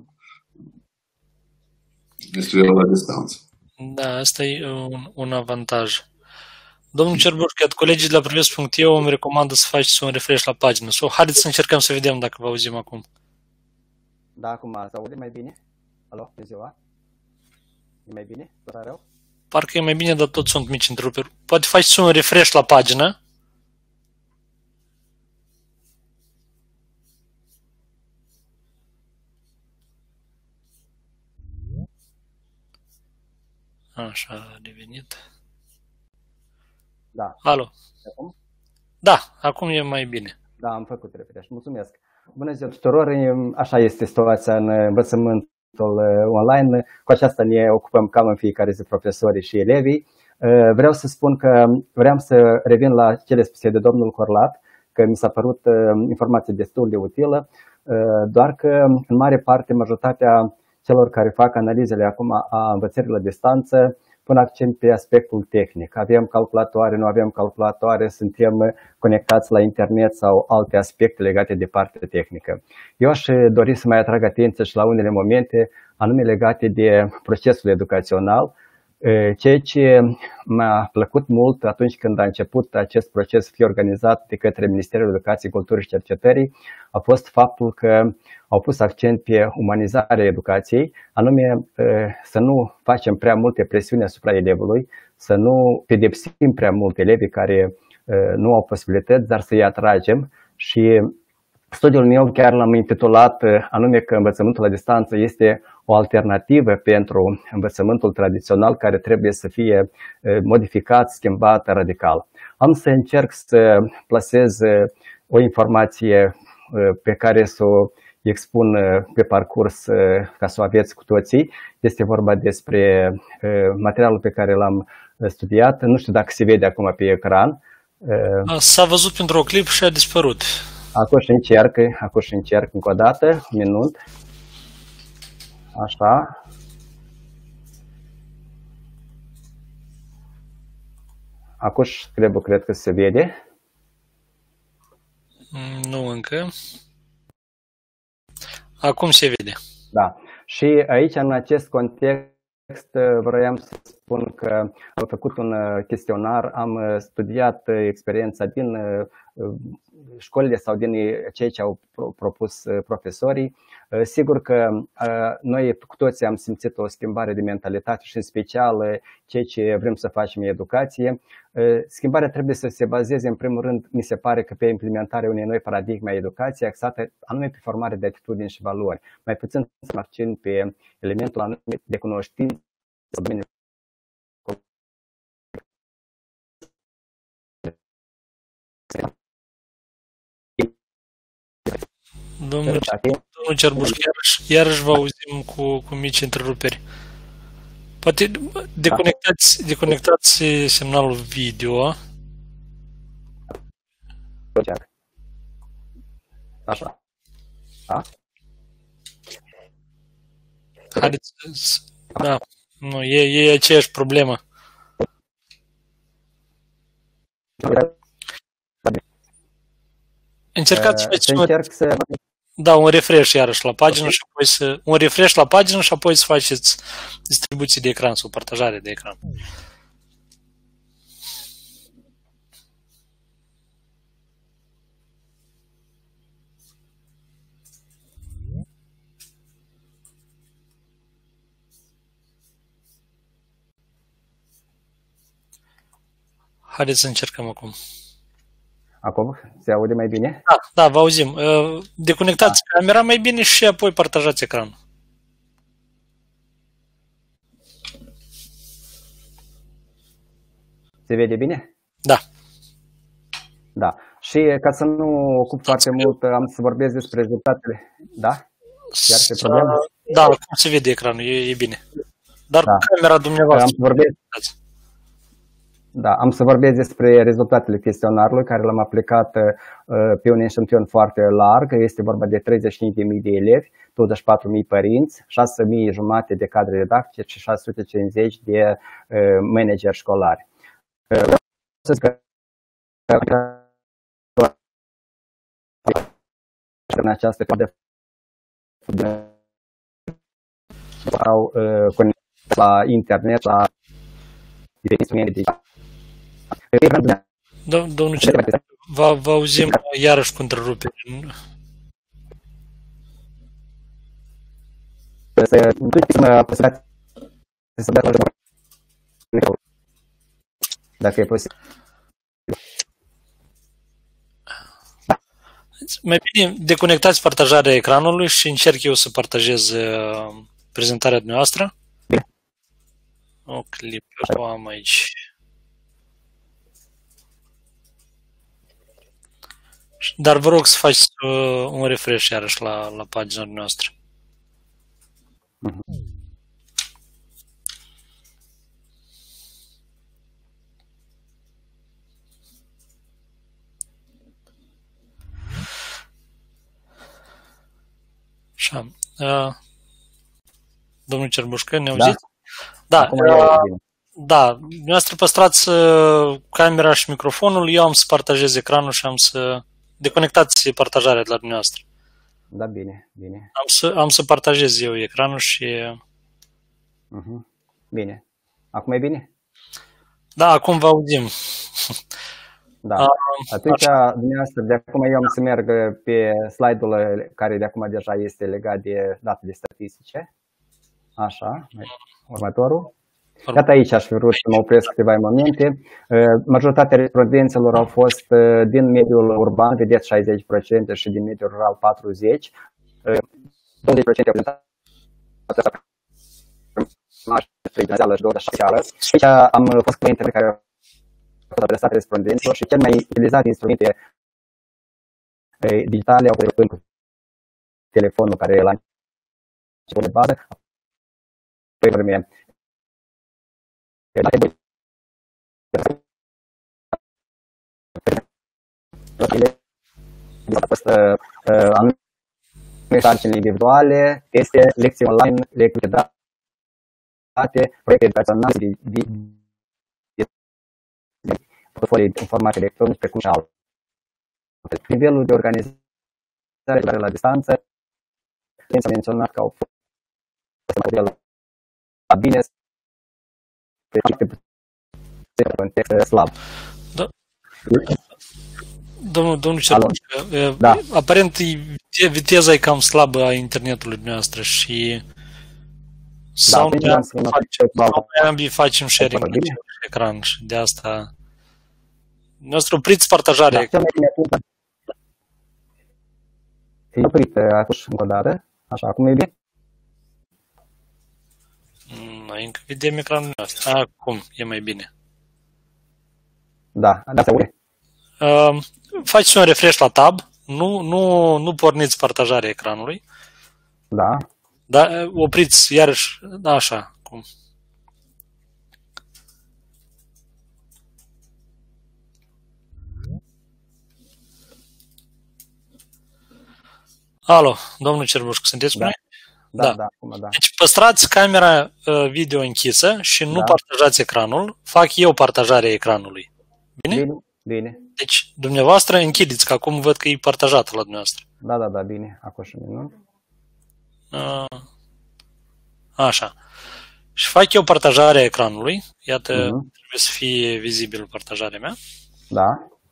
studiul la distanță. Da, asta e un avantaj. Domnul Cerbușcă, colegii de la privesc.eu îmi recomandă să faceți un refresh la pagină. Haideți să încercăm să vedem dacă vă auzim acum. Da, acum se aude mai bine? Alo, bună ziua? E mai bine? Tot rău? Parcă e mai bine, dar tot sunt mici întreruperi. Poate faceți un refresh la pagină. Așa, a revenit. Da. Alo. Acum? Da, acum e mai bine. Da, am făcut refresh. Mulțumesc. Bună ziua tuturor. Așa este situația în învățământul online. Cu aceasta ne ocupăm cam în fiecare zi profesorii și elevii. Vreau să spun că vreau să revin la cele spuse de domnul Corlat, că mi s-a părut informație destul de utilă, doar că în mare parte majoritatea celor care fac analizele acum a învățării la distanță pun accent pe aspectul tehnic. Avem calculatoare, nu avem calculatoare, suntem conectați la internet sau alte aspecte legate de partea tehnică. Eu aș dori să mai atrag atenție și la unele momente, anume legate de procesul educațional. Ceea ce m-a plăcut mult atunci când a început acest proces să fie organizat de către Ministerul Educației, Culturii și Cercetării a fost faptul că au pus accent pe umanizarea educației, anume să nu facem prea multe presiuni asupra elevului, să nu pedepsim prea mult elevii care nu au posibilități, dar să-i atragem. Și studiul meu chiar l-am intitulat anume că învățământul la distanță este o alternativă pentru învățământul tradițional care trebuie să fie modificat, schimbat radical. Am să încerc să plasez o informație pe care să o expun pe parcurs ca să o aveți cu toții. Este vorba despre materialul pe care l-am studiat. Nu știu dacă se vede acum pe ecran. S-a văzut pentru clip și a dispărut. Acum și încerc încă o dată, un minut. Așa. Acum cred că se vede. Nu încă. Acum se vede. Da. Și aici, în acest context, vroiam să spun că am făcut un chestionar, am studiat experiența din școlile sau din cei ce au propus profesorii. Sigur că noi cu toții am simțit o schimbare de mentalitate și în special cei ce vrem să facem educație. Schimbarea trebuie să se bazeze în primul rând, mi se pare că pe implementarea unei noi paradigme a educației axată anume pe formare de atitudini și valori, mai puțin să accent pe elementul anume de cunoștință. Domnul Cerbuș, iarăși vă auzim cu mici întreruperi. Poate deconectați semnalul video. Așa. Da? Haideți. Da. Nu, e aceeași problemă. Încercați să da, un refresh iarăși la pagină și apoi un refresh la pagină și apoi să faceți distribuție de ecran sau partajare de ecran. Haideți să încercăm acum. Acum se aude mai bine? Da, vă auzim. Deconectați camera mai bine și apoi partajați ecranul. Se vede bine? Da. Da. Și ca să nu ocup foarte mult, am să vorbesc despre rezultatele. Da? Iar pe problemă? Da, cum se vede ecranul, e bine. Dar camera dumneavoastră. Am să vorbesc despre rezultatele chestionarului care l-am aplicat pe un eșantion foarte larg. Este vorba de 35.000 de elevi, 24.000 părinți, 6.500 de cadre didactice și 650 de manageri școlari. În această perioadă au conectat la internet, la instrumente digitale. Domnul Cerbuș, vă auzim iarăși cu întreruperi. Dacă e posibil. Mai bine deconectați partajarea ecranului și încerc eu să partajez prezentarea dumneavoastră. O clipă o am aici. Dar vă rog să faceți un refresh iarăși la pagina noastră. Așa. Domnul Cerbușcă, ne auziți? Da. Dumneavoastră păstrați camera și microfonul, eu am să partajez ecranul și am să deconectați partajarea de la dumneavoastră. Da, bine. Am să partajez eu ecranul și... Bine. Acum e bine? Da, acum vă auzim. Da. Atunci, dumneavoastră, de acum eu am să merg pe slide-ul care de acum deja este legat de datele statistice. Așa, următorul. Iată aici aș fi vrut să mă opresc câteva momente. Majoritatea respondenților au fost din mediul urban, vedeți 60% și din mediul rural 40%. 20% au prezentat prezențială și 26%. Aici am fost clientele care au fost adresate respondenților și cel mai utilizat instrumente digitale au fost telefonul care la început de bază, apoi anume sarcini individuale, teste, lecții online, lecții de date, proiecte educaționale, portfolii de informații electronice, precum și altele. Nivelul de organizare la distanță, s-a menționat că au fost la bine, pe context slab. Da. Domnul Cerbușcă, da. Aparent viteza e cam slabă a internetului dumneavoastră și sau noi ambii facem sharing pe ecran și de asta nostru opriți partajarea. E oprit atunci încă o dată, așa, acum e bine? Noi încă vedem ecranul nostru. Acum e mai bine. Da, se aude. Faceți un refresh la tab, nu porniți partajarea ecranului. Da. Da, opriți iarăși, așa, cum. Alo, domnul Cerbușcu, sunteți cu noi? Da. Deci păstrați camera video închisă și nu partajați ecranul. Fac eu partajarea ecranului. Bine? Bine. Deci, dumneavoastră închideți, că acum văd că e partajată la dumneavoastră. Da, bine. Acum și minut. Așa. Și fac eu partajarea ecranului. Iată, trebuie să fie vizibil partajarea mea. Da.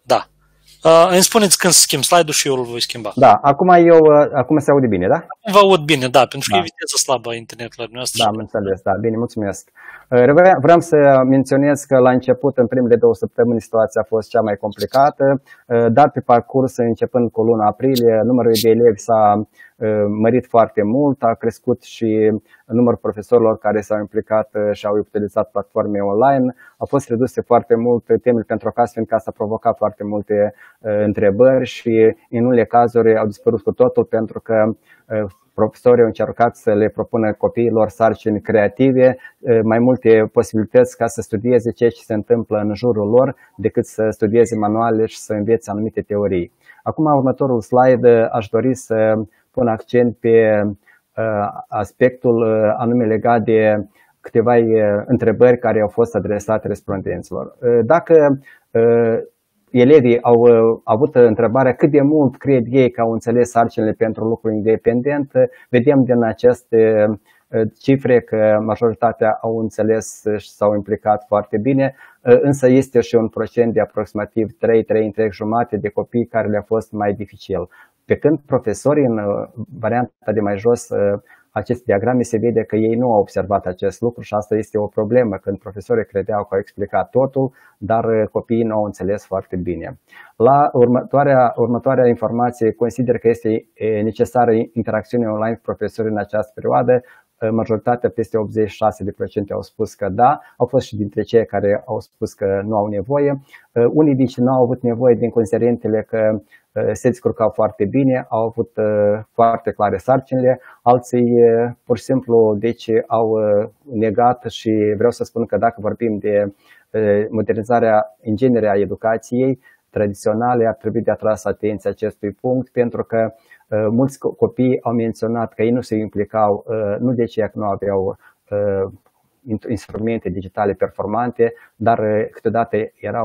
Îmi spuneți când să schimb slide-ul și eu îl voi schimba. Da, acum se aude bine, da? Vă aud bine, da, pentru că e viteză slabă a internetului noastră. Da, am înțeles, da, bine, mulțumesc. Vreau să menționez că la început, în primele 2 săptămâni, situația a fost cea mai complicată, dar pe parcurs, începând cu luna aprilie, numărul de elevi s-a mărit foarte mult, a crescut și numărul profesorilor care s-au implicat și au utilizat platforme online, au fost reduse foarte mult temele pentru acasă, fiindcă asta a provocat foarte multe întrebări și în unele cazuri au dispărut cu totul pentru că profesorii au încercat să le propună copiilor sarcini creative, mai multe posibilități ca să studieze ceea ce se întâmplă în jurul lor, decât să studieze manuale și să învețe anumite teorii. Acum, următorul slide, aș dori să pun accent pe aspectul anume legat de câteva întrebări care au fost adresate respondenților. Dacă elevii au avut întrebarea cât de mult cred ei că au înțeles sarcinile pentru lucru independent, vedem din aceste cifre că majoritatea au înțeles și s-au implicat foarte bine, însă este și un procent de aproximativ 3,5% de copii care le-a fost mai dificil. Pe când profesorii, în varianta de mai jos, aceste diagrame, se vede că ei nu au observat acest lucru și asta este o problemă, când profesorii credeau că au explicat totul, dar copiii nu au înțeles foarte bine. La următoarea informație, consider că este necesară interacțiune online cu profesorii în această perioadă. Majoritatea, peste 86% au spus că da, au fost și dintre cei care au spus că nu au nevoie. Unii dintre nu au avut nevoie din considerentele că se descurcau foarte bine, au avut foarte clare sarcinile, alții pur și simplu deci au negat și vreau să spun că dacă vorbim de modernizarea în genere a educației tradiționale, ar trebui de atras atenția acestui punct, pentru că mulți copii au menționat că ei nu se implicau, nu de aceea că nu aveau instrumente digitale performante, dar câteodată erau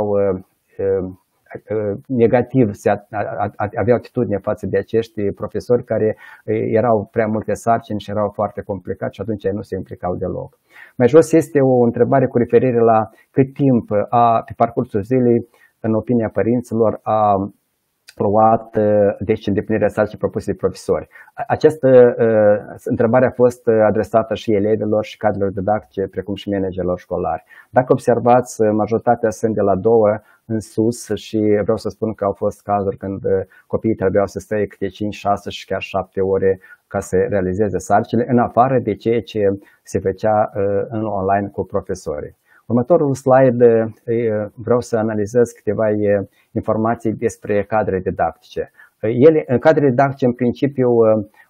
negativ, aveau atitudine față de acești profesori care erau prea multe sarcini și erau foarte complicați și atunci ei nu se implicau deloc. Mai jos este o întrebare cu referire la cât timp pe parcursul zilei, în opinia părinților, a luat deci îndeplinirea sarcinii propuse de profesori. Această întrebare a fost adresată și elevilor și cadrelor didactice, precum și managerilor școlari. Dacă observați, majoritatea sunt de la 2 în sus și vreau să spun că au fost cazuri când copiii trebuiau să stea câte 5, 6 și chiar 7 ore ca să realizeze sarcinile, în afară de ceea ce se făcea în online cu profesorii. Următorul slide, vreau să analizez câteva informații despre cadre didactice. În cadre didactice, în principiu,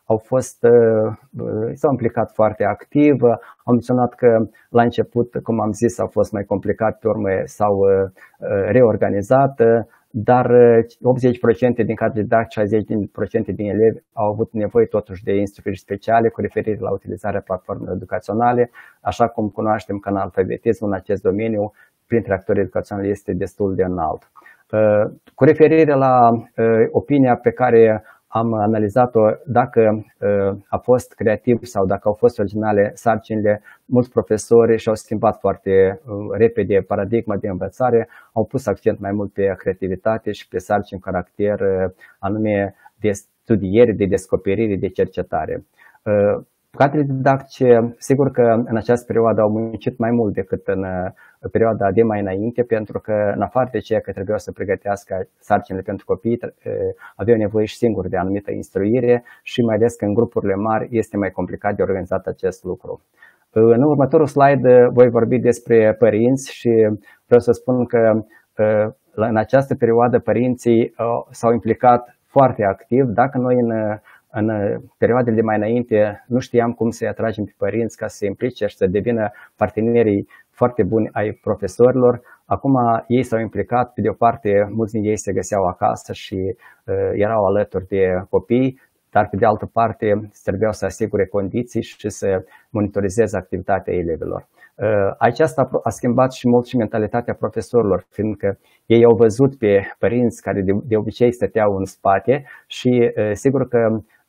s-au implicat foarte activ. Au menționat că la început, cum am zis, au fost mai complicat, pe urmă s-au reorganizat, dar 80% din cadre didactice, 60% din elevi au avut nevoie totuși de instructori speciale cu referire la utilizarea platformelor educaționale, așa cum cunoaștem că analfabetismul în acest domeniu printre actorii educaționali este destul de înalt. Cu referire la opinia pe care am analizat-o, dacă a fost creativ sau dacă au fost originale sarcinile, mulți profesori și-au schimbat foarte repede paradigma de învățare, au pus accent mai mult pe creativitate și pe sarcini caracter anume de studiere, de descoperire, de cercetare. Cadrele didactice, sigur că în această perioadă au muncit mai mult decât în perioada de mai înainte, pentru că în afară de ceea că trebuiau să pregătească sarcinile pentru copii, aveau nevoie și singuri de anumită instruire și mai ales că în grupurile mari este mai complicat de organizat acest lucru. În următorul slide voi vorbi despre părinți și vreau să spun că în această perioadă părinții s-au implicat foarte activ. Dacă noi în perioadele de mai înainte nu știam cum să-i atragem pe părinți ca să se implice și să devină partenerii foarte buni ai profesorilor, acum ei s-au implicat, pe de o parte mulți din ei se găseau acasă și erau alături de copii, dar pe de altă parte trebuiau să asigure condiții și să monitorizeze activitatea elevilor. Aici asta a schimbat și mult și mentalitatea profesorilor, fiindcă ei au văzut pe părinți care de obicei stăteau în spate și sigur că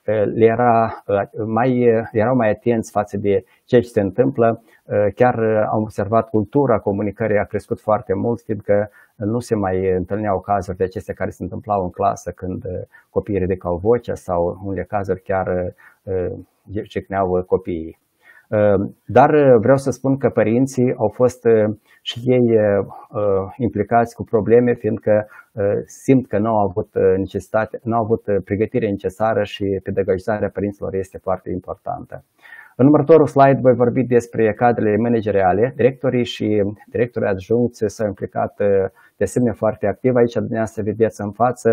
erau mai atenți față de ce se întâmplă. Chiar am observat cultura comunicării a crescut foarte mult, fiindcă nu se mai întâlneau cazuri de acestea care se întâmplau în clasă când copiii ridicau vocea sau în unele cazuri chiar cicneau copiii. Dar vreau să spun că părinții au fost și ei implicați cu probleme, fiindcă simt că nu au avut pregătire necesară și pedagogizarea părinților este foarte importantă. În următorul slide voi vorbi despre cadrele manageriale. Directorii și directorii adjuncți s-au implicat de asemenea foarte activ. Aici dumneavoastră vedeți în față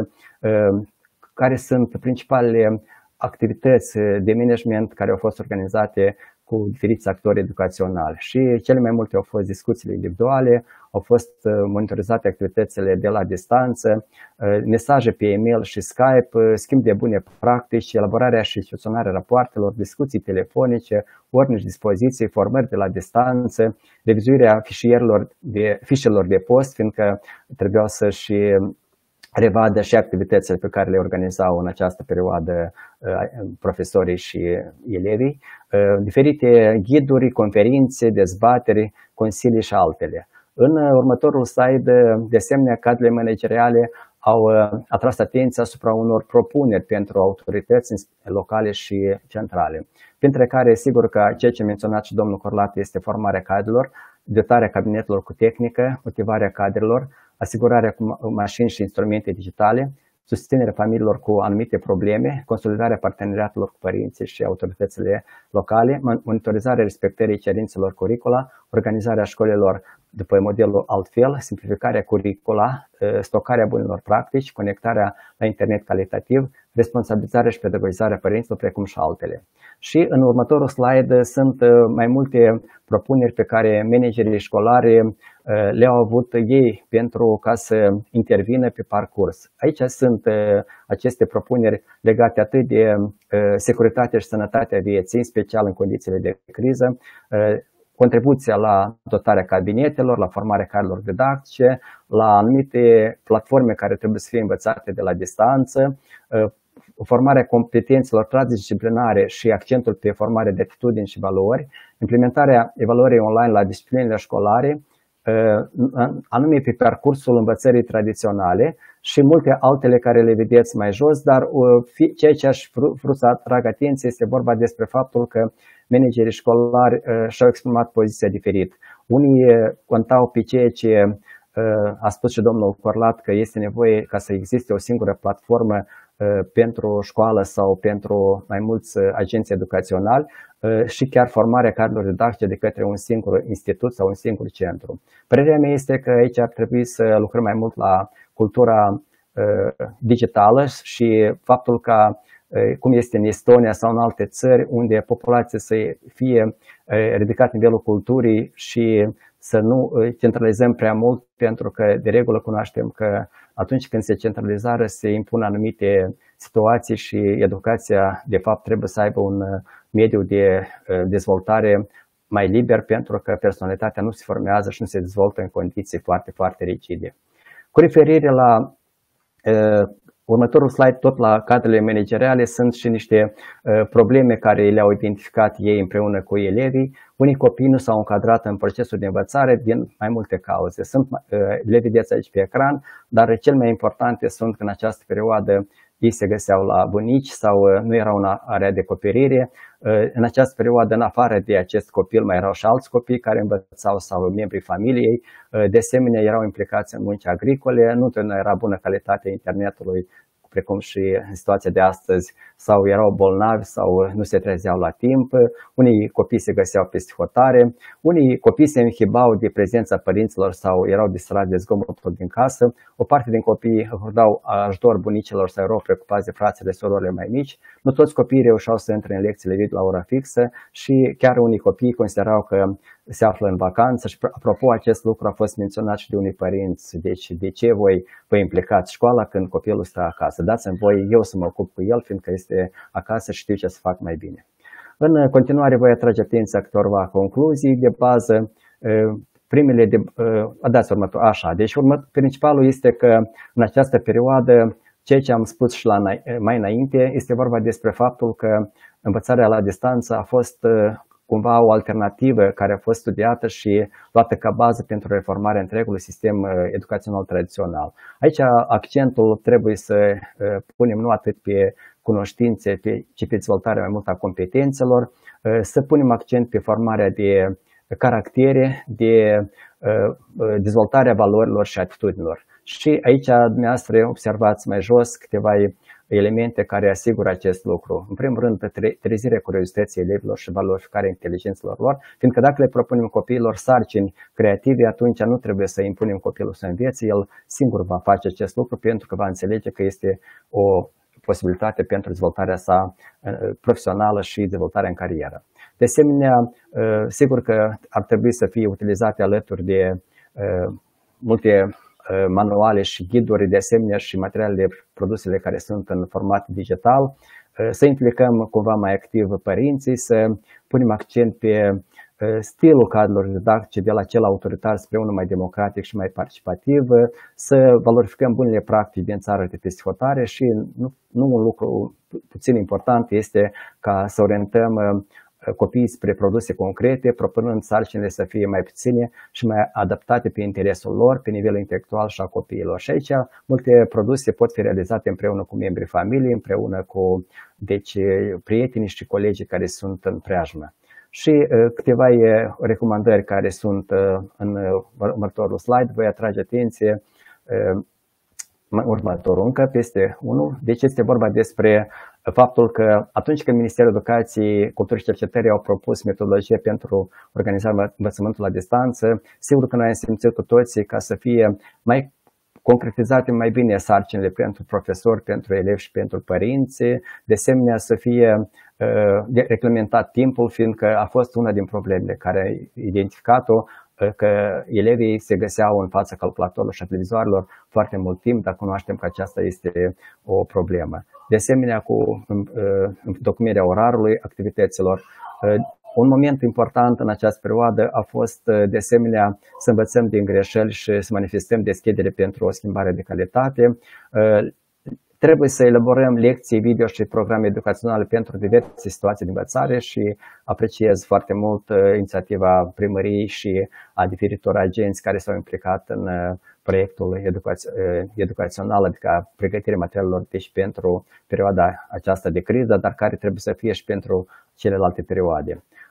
care sunt principalele activități de management care au fost organizate cu diferiți actori educaționali și cele mai multe au fost discuțiile individuale, au fost monitorizate activitățile de la distanță, mesaje pe e-mail și Skype, schimb de bune practici, elaborarea și instituționarea rapoartelor, discuții telefonice, ordine și dispoziții, formări de la distanță, revizuirea fișelor de post, fiindcă trebuiau să-și revadă și activitățile pe care le organizau în această perioadă profesorii și elevii, diferite ghiduri, conferințe, dezbateri, consilii și altele. În următorul slide, de asemenea, cadrele manageriale au atras atenția asupra unor propuneri pentru autorități locale și centrale, printre care, sigur că ceea ce a menționat și domnul Corlat este formarea cadrelor, dotarea cabinetelor cu tehnică, motivarea cadrelor, asigurarea cu mașini și instrumente digitale, susținerea familiilor cu anumite probleme, consolidarea parteneriatelor cu părinții și autoritățile locale, monitorizarea respectării cerințelor curricula, organizarea școlilor după modelul altfel, simplificarea curricula, stocarea bunelor practici, conectarea la internet calitativ, responsabilizarea și pedagogizarea părinților, precum și altele. Și în următorul slide sunt mai multe propuneri pe care managerii școlari le-au avut ei pentru ca să intervină pe parcurs. Aici sunt aceste propuneri legate atât de securitatea și sănătatea vieții, în special în condițiile de criză, contribuția la dotarea cabinetelor, la formarea cadrelor didactice, la anumite platforme care trebuie să fie învățate de la distanță, formarea competențelor transdisciplinare și accentul pe formarea de atitudini și valori, implementarea evaluării online la disciplinele școlare, anume pe parcursul învățării tradiționale și multe altele care le vedeți mai jos, dar ceea ce aș vrea să atrag atenție este vorba despre faptul că managerii școlari și-au exprimat poziția diferit. Unii contau pe ceea ce a spus și domnul Corlat, că este nevoie ca să existe o singură platformă pentru școală sau pentru mai mulți agenți educaționali și chiar formarea cadrelor didactice de către un singur institut sau un singur centru. Părerea mea este că aici ar trebui să lucrăm mai mult la cultura digitală și faptul ca cum este în Estonia sau în alte țări, unde populația să fie ridicat nivelul culturii și să nu centralizăm prea mult, pentru că de regulă cunoaștem că atunci când se centralizară se impun anumite situații și educația de fapt trebuie să aibă un mediu de dezvoltare mai liber, pentru că personalitatea nu se formează și nu se dezvoltă în condiții foarte, foarte rigide. Cu referire la următorul slide, tot la cadrele manageriale, sunt și niște probleme care le-au identificat ei împreună cu elevii. Unii copii nu s-au încadrat în procesul de învățare din mai multe cauze. Sunt elevii vedeți aici pe ecran, dar cel mai importante sunt că în această perioadă ei se găseau la bunici sau nu era una area de acoperire. În această perioadă, în afară de acest copil, mai erau și alți copii care învățau sau membrii familiei. De asemenea, erau implicați în munci agricole, nu era bună calitatea internetului, precum și în situația de astăzi, sau erau bolnavi sau nu se trezeau la timp, unii copii se găseau peste hotare, unii copii se inhibau de prezența părinților sau erau distrați de zgomotul din casă, o parte din copii dau ajutor bunicilor sau erau preocupați de frațele, surorile mai mici, nu toți copiii reușeau să intre în lecțiile video la ora fixă și chiar unii copii considerau că se află în vacanță și, apropo, acest lucru a fost menționat și de unii părinți. Deci, de ce voi vă implicați școala când copilul stă acasă? Dați-mi voi eu să mă ocup cu el, fiindcă este acasă și știu ce să fac mai bine. În continuare, voi atrage atenția câtorva concluzii de bază. Primele de... dați următor, așa. Deci, principalul este că în această perioadă, ceea ce am spus și mai înainte, este vorba despre faptul că învățarea la distanță a fost cumva o alternativă care a fost studiată și luată ca bază pentru reformarea întregului sistem educațional tradițional. Aici accentul trebuie să punem nu atât pe cunoștințe, ci pe dezvoltarea mai mult a competențelor, să punem accent pe formarea de caractere, de dezvoltarea valorilor și atitudinilor. Și aici dumneavoastră observați mai jos câteva elemente care asigură acest lucru. În primul rând, trezirea curiozității elevilor și valorificarea inteligențelor lor, fiindcă dacă le propunem copiilor sarcini creative, atunci nu trebuie să impunem copilul să învețe, el singur va face acest lucru pentru că va înțelege că este o posibilitate pentru dezvoltarea sa profesională și dezvoltarea în carieră. De asemenea, sigur că ar trebui să fie utilizate alături de multe manuale și ghiduri, de asemenea și materialele, produsele care sunt în format digital, să implicăm cumva mai activ părinții, să punem accent pe stilul cadrelor didactice de la cel autoritar spre unul mai democratic și mai participativ, să valorificăm bunele practici din țară de peste hotare și nu un lucru puțin important este ca să orientăm copiii spre produse concrete, propunând sarcinile să fie mai puține și mai adaptate pe interesul lor, pe nivelul intelectual și a copiilor. Și aici multe produse pot fi realizate împreună cu membrii familiei, împreună cu prietenii și colegii care sunt în preajmă. Și câteva recomandări care sunt în următorul slide, voi atrage atenție următorul încă, peste unul. Deci este vorba despre faptul că atunci când Ministerul Educației, Culturii și Cercetării au propus metodologie pentru organizarea învățământului la distanță, sigur că noi am simțit cu toții ca să fie mai concretizate mai bine sarcinile pentru profesori, pentru elevi și pentru părinți, de asemenea să fie reglementat timpul, fiindcă a fost una din problemele care a identificat-o, că elevii se găseau în fața calculatorilor și a televizoarelor foarte mult timp, dar cunoaștem că aceasta este o problemă. De asemenea, cu documentarea orarului activităților, un moment important în această perioadă a fost, de asemenea, să învățăm din greșeli și să manifestăm deschidere pentru o schimbare de calitate. Trebuie să elaborăm lecții video și programe educaționale pentru diverse situații de învățare și apreciez foarte mult inițiativa primăriei și a diferitor agenți care s-au implicat în proiectul educațional, adică pregătirea materialelor deci pentru perioada aceasta de criză, dar care trebuie să fie și pentru celelalte perioade.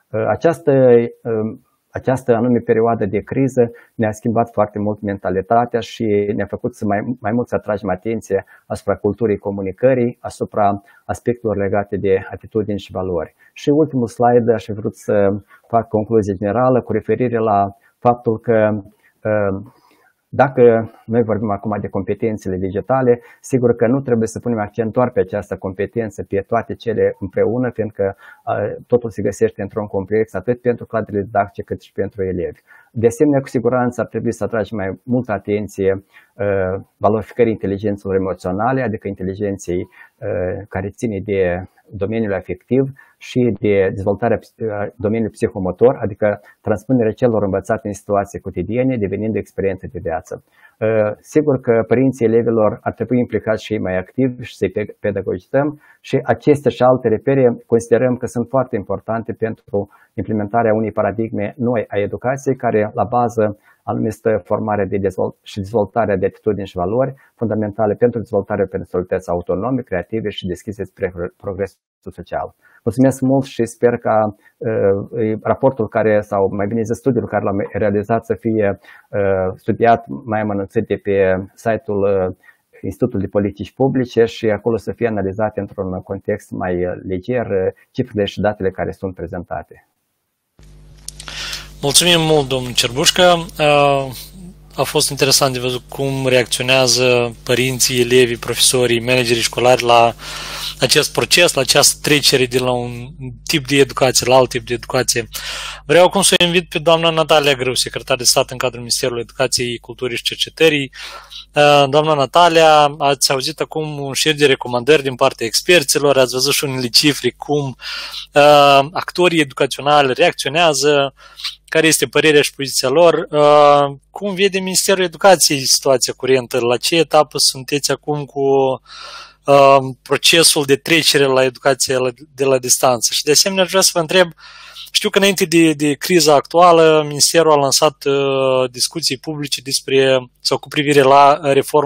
Această anume perioadă de criză ne-a schimbat foarte mult mentalitatea și ne-a făcut să mai mult să atragem atenție asupra culturii comunicării, asupra aspectelor legate de atitudini și valori. Și ultimul slide aș fi vrut să fac concluzie generală cu referire la faptul că Dacă noi vorbim acum de competențele digitale, sigur că nu trebuie să punem accent doar pe această competență, pe toate cele împreună, pentru că totul se găsește într-un complex, atât pentru cadrele didactice cât și pentru elevi. De asemenea, cu siguranță ar trebui să atragem mai multă atenție valorificării inteligențelor emoționale, adică inteligenței care ține de domeniul afectiv și de dezvoltarea domeniului psihomotor, adică transpunerea celor învățate în situații cotidiene, devenind experiențe de viață. Sigur că părinții elevilor ar trebui implicați și ei mai activ și să-i pedagogizăm și aceste și alte repere considerăm că sunt foarte importante pentru implementarea unei paradigme noi a educației, care la bază anume stă formarea și dezvoltarea de atitudini și valori fundamentale pentru dezvoltarea personalității autonome, creative și deschise spre progresul social. Mulțumesc mult și sper ca raportul care, sau mai bine zis studiul care l-am realizat să fie studiat mai amănunțit de pe site-ul Institutului de Politici Publice și acolo să fie analizate într-un context mai leger cifrele și datele care sunt prezentate. Mulțumim mult, domnul Cerbușcă. A fost interesant de văzut cum reacționează părinții, elevii, profesorii, managerii școlari la acest proces, la această trecere de la un tip de educație la alt tip de educație. Vreau acum să o invit pe doamna Natalia Grâu, secretar de stat în cadrul Ministerului Educației, Culturii și Cercetării. Doamna Natalia, ați auzit acum un șir de recomandări din partea experților, ați văzut și unele cifre cum actorii educaționali reacționează, care este părerea și poziția lor. Cum vede Ministerul Educației situația curentă? La ce etapă sunteți acum cu procesul de trecere la educație de la distanță? Și de asemenea aș vrea să vă întreb, știu că înainte de criza actuală, Ministerul a lansat discuții publice sau cu privire la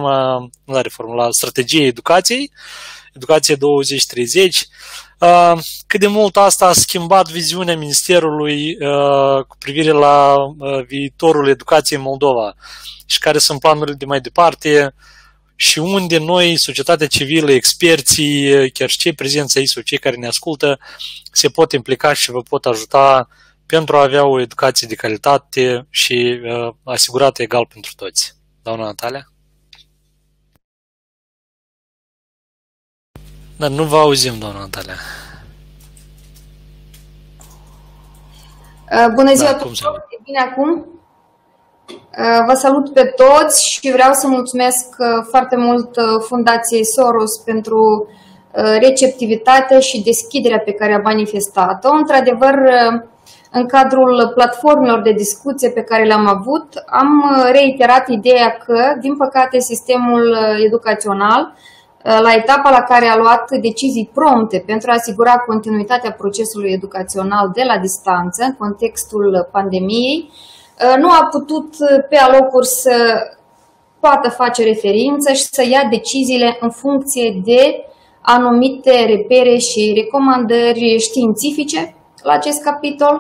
la strategia educației, Educație 2030. Cât de mult asta a schimbat viziunea Ministerului cu privire la viitorul educației în Moldova și care sunt planurile de mai departe și unde noi, societatea civilă, experții, chiar și cei prezenți aici sau cei care ne ascultă, se pot implica și vă pot ajuta pentru a avea o educație de calitate și asigurată egal pentru toți. Doamna Natalia? Dar nu vă auzim, doamna Natalia. Bună ziua tuturor! E bine acum? Vă salut pe toți și vreau să mulțumesc foarte mult Fundației Soros pentru receptivitatea și deschiderea pe care a manifestat-o. Într-adevăr, în cadrul platformelor de discuție pe care le-am avut, am reiterat ideea că, din păcate, sistemul educațional, la etapa la care a luat decizii prompte pentru a asigura continuitatea procesului educațional de la distanță în contextul pandemiei, nu a putut pe alocuri să poată face referință și să ia deciziile în funcție de anumite repere și recomandări științifice la acest capitol,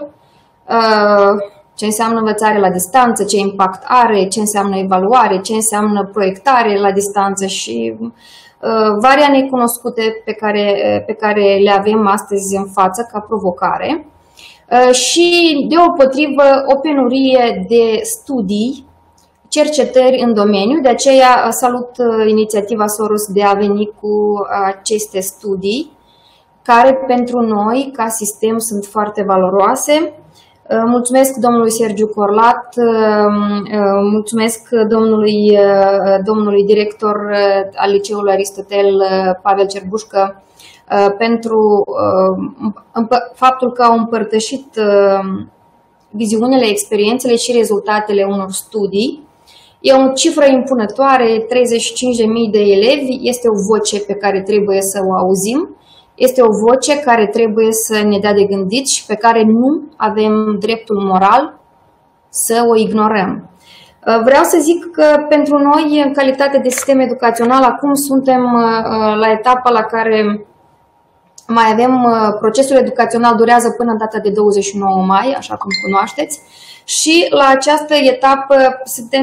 ce înseamnă învățare la distanță, ce impact are, ce înseamnă evaluare, ce înseamnă proiectare la distanță și varia necunoscute pe care le avem astăzi în față ca provocare și, deopotrivă, o penurie de studii, cercetări în domeniu. De aceea salut inițiativa Soros de a veni cu aceste studii, care pentru noi, ca sistem, sunt foarte valoroase. Mulțumesc domnului Sergiu Corlat, mulțumesc domnului director al Liceului Aristotel, Pavel Cerbușcă, pentru faptul că au împărtășit viziunile, experiențele și rezultatele unor studii. E o cifră impunătoare, 35.000 de elevi, este o voce pe care trebuie să o auzim. Este o voce care trebuie să ne dea de gândit și pe care nu avem dreptul moral să o ignorăm. Vreau să zic că pentru noi, în calitate de sistem educațional, acum suntem la etapa la care mai avem, procesul educațional durează până în data de 29 mai, așa cum cunoașteți, și la această etapă suntem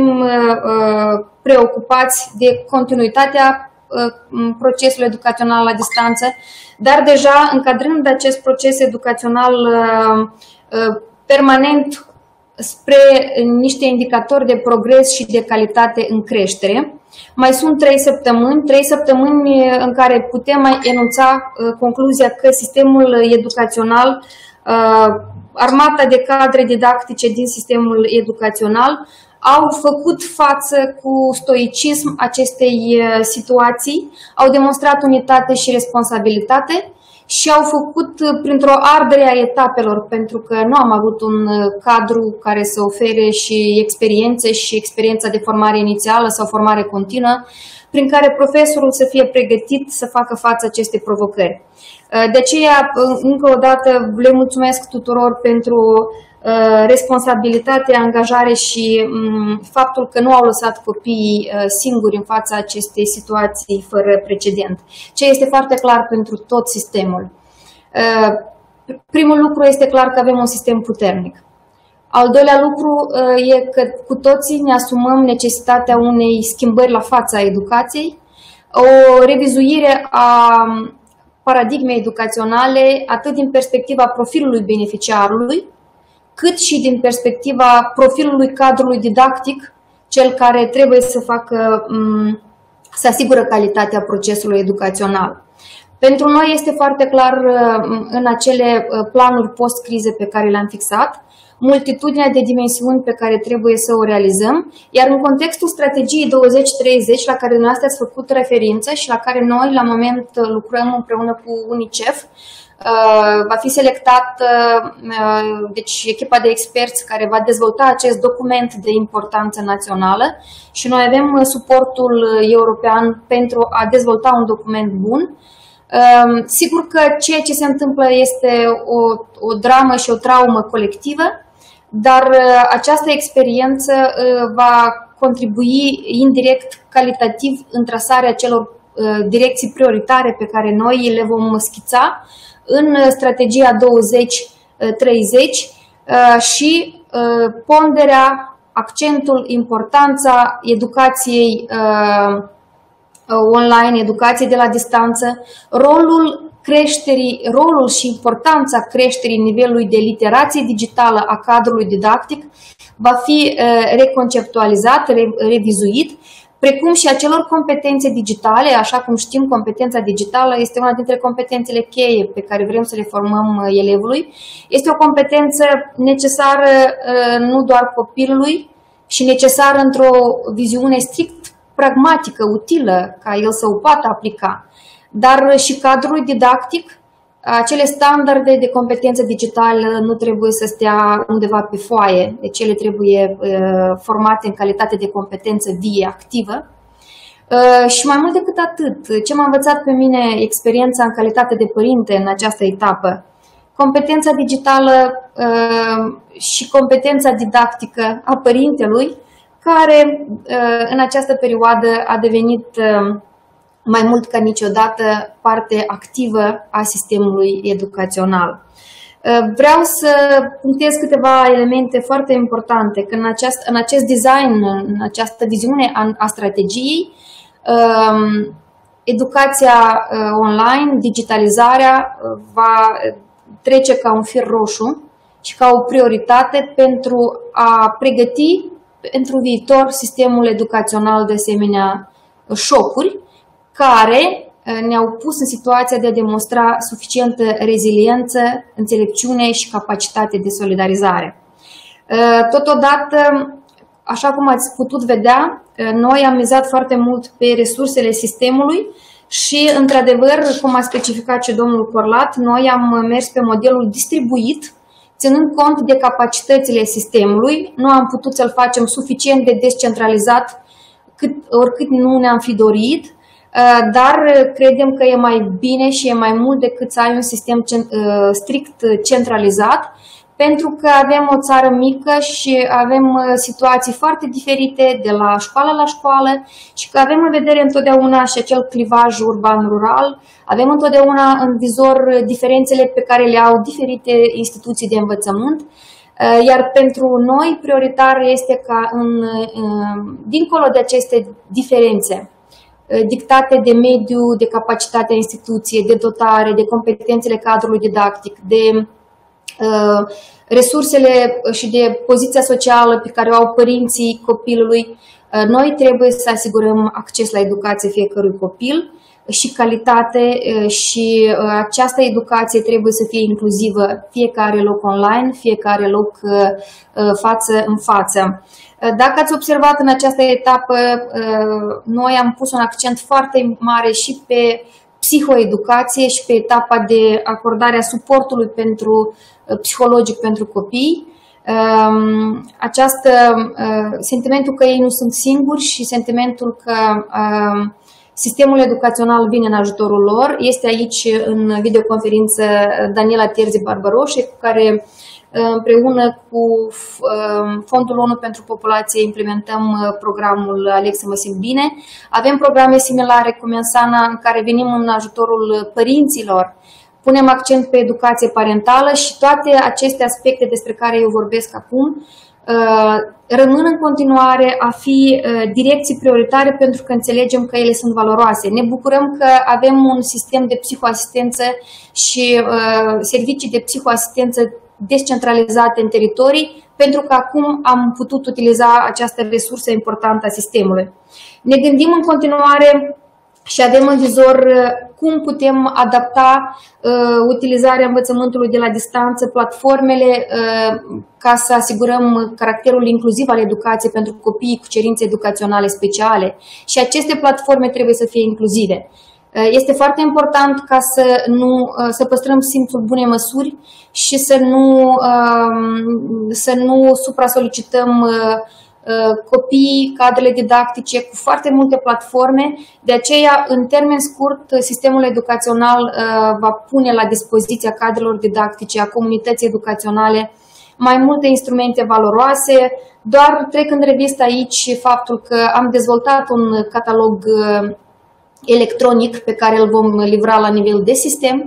preocupați de continuitatea procesul educațional la distanță, dar deja încadrând acest proces educațional permanent spre niște indicatori de progres și de calitate în creștere. Mai sunt 3 săptămâni în care putem mai enunța concluzia că sistemul educațional, armata de cadre didactice din sistemul educațional au făcut față cu stoicism acestei situații, au demonstrat unitate și responsabilitate și au făcut printr-o ardere a etapelor, pentru că nu am avut un cadru care să ofere și experiențe și experiența de formare inițială sau formare continuă, prin care profesorul să fie pregătit să facă față acestei provocări. De aceea, încă o dată, le mulțumesc tuturor pentru responsabilitate, angajare și faptul că nu au lăsat copiii singuri în fața acestei situații fără precedent. Ce este foarte clar pentru tot sistemul. Primul lucru este clar că avem un sistem puternic. Al doilea lucru e că cu toții ne asumăm necesitatea unei schimbări la fața educației, o revizuire a paradigmei educaționale atât din perspectiva profilului beneficiarului, cât și din perspectiva profilului cadrului didactic, cel care trebuie să asigură calitatea procesului educațional. Pentru noi este foarte clar în acele planuri post-crize pe care le-am fixat, multitudinea de dimensiuni pe care trebuie să o realizăm, iar în contextul strategiei 2030, la care dumneavoastră ați făcut referință și la care noi la moment lucrăm împreună cu UNICEF, va fi selectat deci, echipa de experți care va dezvolta acest document de importanță națională și noi avem suportul european pentru a dezvolta un document bun. Sigur că ceea ce se întâmplă este o dramă și o traumă colectivă, dar această experiență va contribui indirect, calitativ, în trasarea celor direcții prioritare pe care noi le vom schița în strategia 2030 și ponderea, accentul, importanța educației online, educației de la distanță, rolul și importanța creșterii nivelului de literație digitală a cadrului didactic va fi reconceptualizat, revizuit, precum și acelor competențe digitale. Așa cum știm, competența digitală este una dintre competențele cheie pe care vrem să le formăm elevului. Este o competență necesară nu doar copilului și necesară într-o viziune strict pragmatică, utilă, ca el să o poată aplica, dar și cadrul didactic, acele standarde de competență digitală nu trebuie să stea undeva pe foaie, deci ele trebuie formate în calitate de competență vie, activă. Și mai mult decât atât, ce m-a învățat pe mine experiența în calitate de părinte în această etapă, competența digitală și competența didactică a părintelui, care în această perioadă a devenit mai mult ca niciodată parte activă a sistemului educațional. Vreau să punctez câteva elemente foarte importante, că în acest design, în această viziune a strategiei, educația online, digitalizarea va trece ca un fir roșu și ca o prioritate pentru a pregăti pentru viitor sistemul educațional de asemenea șocuri, care ne-au pus în situația de a demonstra suficientă reziliență, înțelepciune și capacitate de solidarizare. Totodată, așa cum ați putut vedea, noi am mizat foarte mult pe resursele sistemului și, într-adevăr, cum a specificat și domnul Corlat, noi am mers pe modelul distribuit, ținând cont de capacitățile sistemului. Nu am putut să-l facem suficient de descentralizat, oricât nu ne-am fi dorit, dar credem că e mai bine și e mai mult decât să ai un sistem strict centralizat, pentru că avem o țară mică și avem situații foarte diferite de la școală la școală și că avem în vedere întotdeauna și acel clivaj urban-rural, avem întotdeauna în vizor diferențele pe care le au diferite instituții de învățământ, iar pentru noi prioritar este ca dincolo de aceste diferențe dictate de mediu, de capacitatea instituției, de dotare, de competențele cadrului didactic, de resursele și de poziția socială pe care o au părinții copilului. Noi trebuie să asigurăm acces la educație fiecărui copil și calitate și această educație trebuie să fie inclusivă, fiecare loc online, fiecare loc față în față. Dacă ați observat în această etapă, noi am pus un accent foarte mare și pe psihoeducație și pe etapa de acordare a suportului psihologic pentru copii. Sentimentul că ei nu sunt singuri și sentimentul că sistemul educațional vine în ajutorul lor. Este aici în videoconferință Daniela Terzi-Barbaroșe, cu care împreună cu Fondul ONU pentru Populație implementăm programul Alexe mă simt bine. Avem programe similare cu Mensana în care venim în ajutorul părinților. Punem accent pe educație parentală și toate aceste aspecte despre care eu vorbesc acum rămân în continuare a fi direcții prioritare pentru că înțelegem că ele sunt valoroase. Ne bucurăm că avem un sistem de psihoasistență și servicii de psihoasistență descentralizate în teritorii, pentru că acum am putut utiliza această resursă importantă a sistemului. Ne gândim în continuare și avem în vizor cum putem adapta utilizarea învățământului de la distanță, platformele, ca să asigurăm caracterul inclusiv al educației pentru copiii cu cerințe educaționale speciale. Și aceste platforme trebuie să fie inclusive. Este foarte important ca să păstrăm simțul bunei măsuri și să nu supra-solicităm copiii, cadrele didactice cu foarte multe platforme. De aceea, în termen scurt, sistemul educațional va pune la dispoziția cadrelor didactice, a comunității educaționale, mai multe instrumente valoroase. Doar trec în revistă aici faptul că am dezvoltat un catalog electronic pe care îl vom livra la nivel de sistem.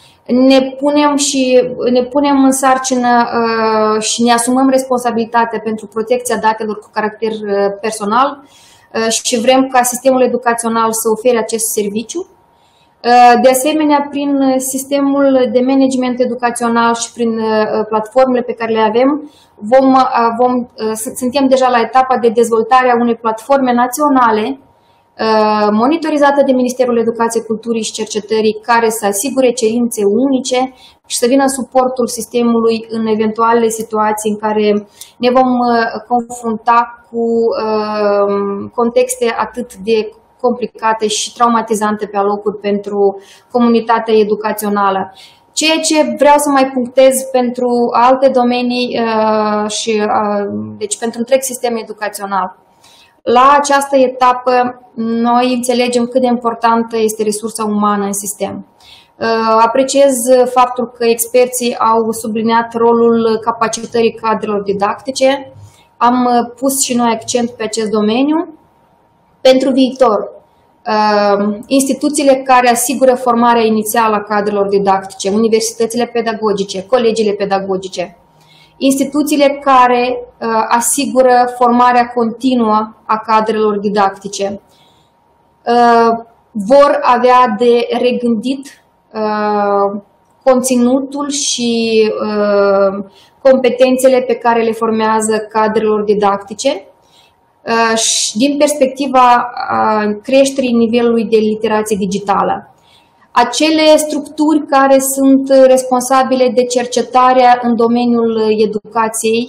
Ne punem în sarcină și ne asumăm responsabilitatea pentru protecția datelor cu caracter personal și vrem ca sistemul educațional să ofere acest serviciu. De asemenea, prin sistemul de management educațional și prin platformele pe care le avem, suntem deja la etapa de dezvoltare a unei platforme naționale monitorizată de Ministerul Educației, Culturii și Cercetării, care să asigure cerințe unice și să vină suportul sistemului în eventuale situații în care ne vom confrunta cu contexte atât de complicate și traumatizante pe alocuri pentru comunitatea educațională. Ceea ce vreau să mai punctez pentru alte domenii deci pentru întreg sistem educațional. La această etapă, noi înțelegem cât de importantă este resursa umană în sistem. Apreciez faptul că experții au subliniat rolul capacitării cadrelor didactice. Am pus și noi accent pe acest domeniu. Pentru viitor, instituțiile care asigură formarea inițială a cadrelor didactice, universitățile pedagogice, colegiile pedagogice, instituțiile care asigură formarea continuă a cadrelor didactice vor avea de regândit conținutul și competențele pe care le formează cadrelor didactice din perspectiva creșterii nivelului de literație digitală. Acele structuri care sunt responsabile de cercetarea în domeniul educației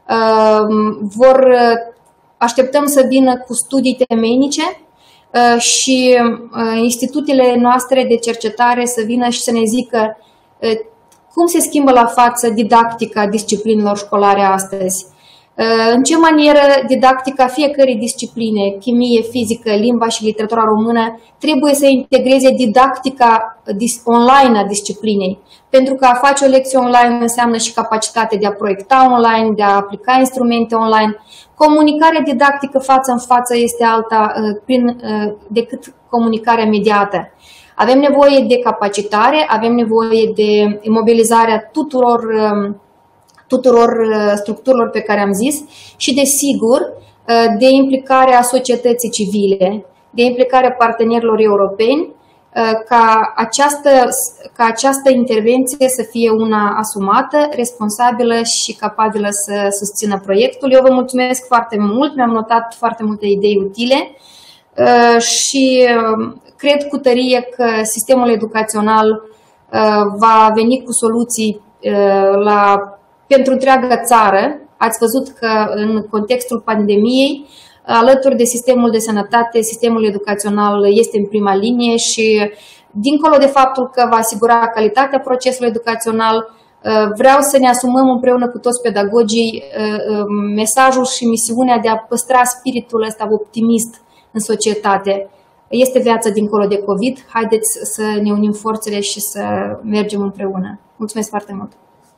așteptăm să vină cu studii temeinice și institutele noastre de cercetare să vină și să ne zică cum se schimbă la față didactica disciplinelor școlare astăzi. În ce manieră didactica fiecărei discipline, chimie, fizică, limba și literatura română, trebuie să integreze didactica online a disciplinei. Pentru că a face o lecție online înseamnă și capacitate de a proiecta online, de a aplica instrumente online. Comunicarea didactică față în față este alta decât comunicarea mediată. Avem nevoie de capacitare, avem nevoie de mobilizarea tuturor structurilor pe care am zis și, desigur, de implicarea societății civile, de implicarea partenerilor europeni ca această intervenție să fie una asumată, responsabilă și capabilă să susțină proiectul. Eu vă mulțumesc foarte mult, mi-am notat foarte multe idei utile și cred cu tărie că sistemul educațional va veni cu soluții pentru întreaga țară. Ați văzut că în contextul pandemiei, alături de sistemul de sănătate, sistemul educațional este în prima linie și, dincolo de faptul că va asigura calitatea procesului educațional, vreau să ne asumăm împreună cu toți pedagogii mesajul și misiunea de a păstra spiritul ăsta optimist în societate. Este viața dincolo de COVID, haideți să ne unim forțele și să mergem împreună. Mulțumesc foarte mult!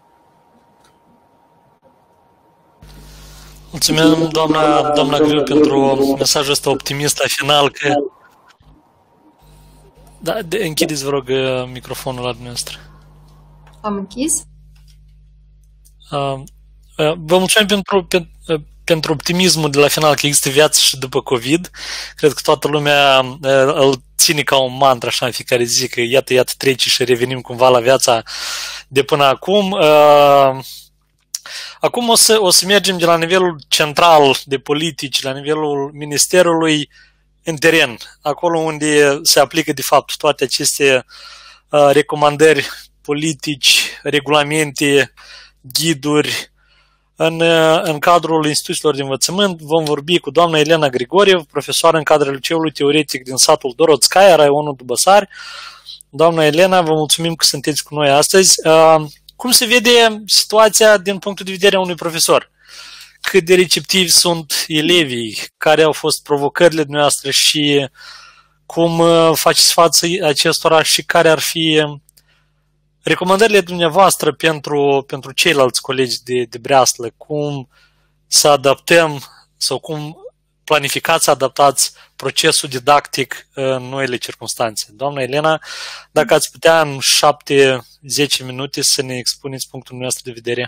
Mulțumim, doamna Griu, pentru mesajul ăsta optimist la final. Că... Da, închideți, vă rog, microfonul la dumneavoastră. Am închis. Vă mulțumim pentru optimismul de la final, că există viață și după COVID. Cred că toată lumea îl ține ca un mantra așa în fiecare zi, că iată trece și revenim cumva la viața de până acum. Acum o să mergem de la nivelul central de politici, la nivelul ministerului în teren, acolo unde se aplică de fapt toate aceste recomandări politici, regulamente, ghiduri. În cadrul instituțiilor de învățământ vom vorbi cu doamna Elena Grigoriev, profesoară în cadrul Liceului Teoretic din satul Dorotskaya, raionul Dubăsari. Doamna Elena, vă mulțumim că sunteți cu noi astăzi. Cum se vede situația din punctul de vedere a unui profesor? Cât de receptivi sunt elevii? Care au fost provocările dumneavoastră și cum faceți față acestora și care ar fi recomandările dumneavoastră pentru ceilalți colegi de breaslă? Cum să adaptăm sau cum planificați să adaptați procesul didactic în noile circunstanțe? Doamna Elena, dacă ați putea în 7-10 minute să ne expuneți punctul nostru de vedere.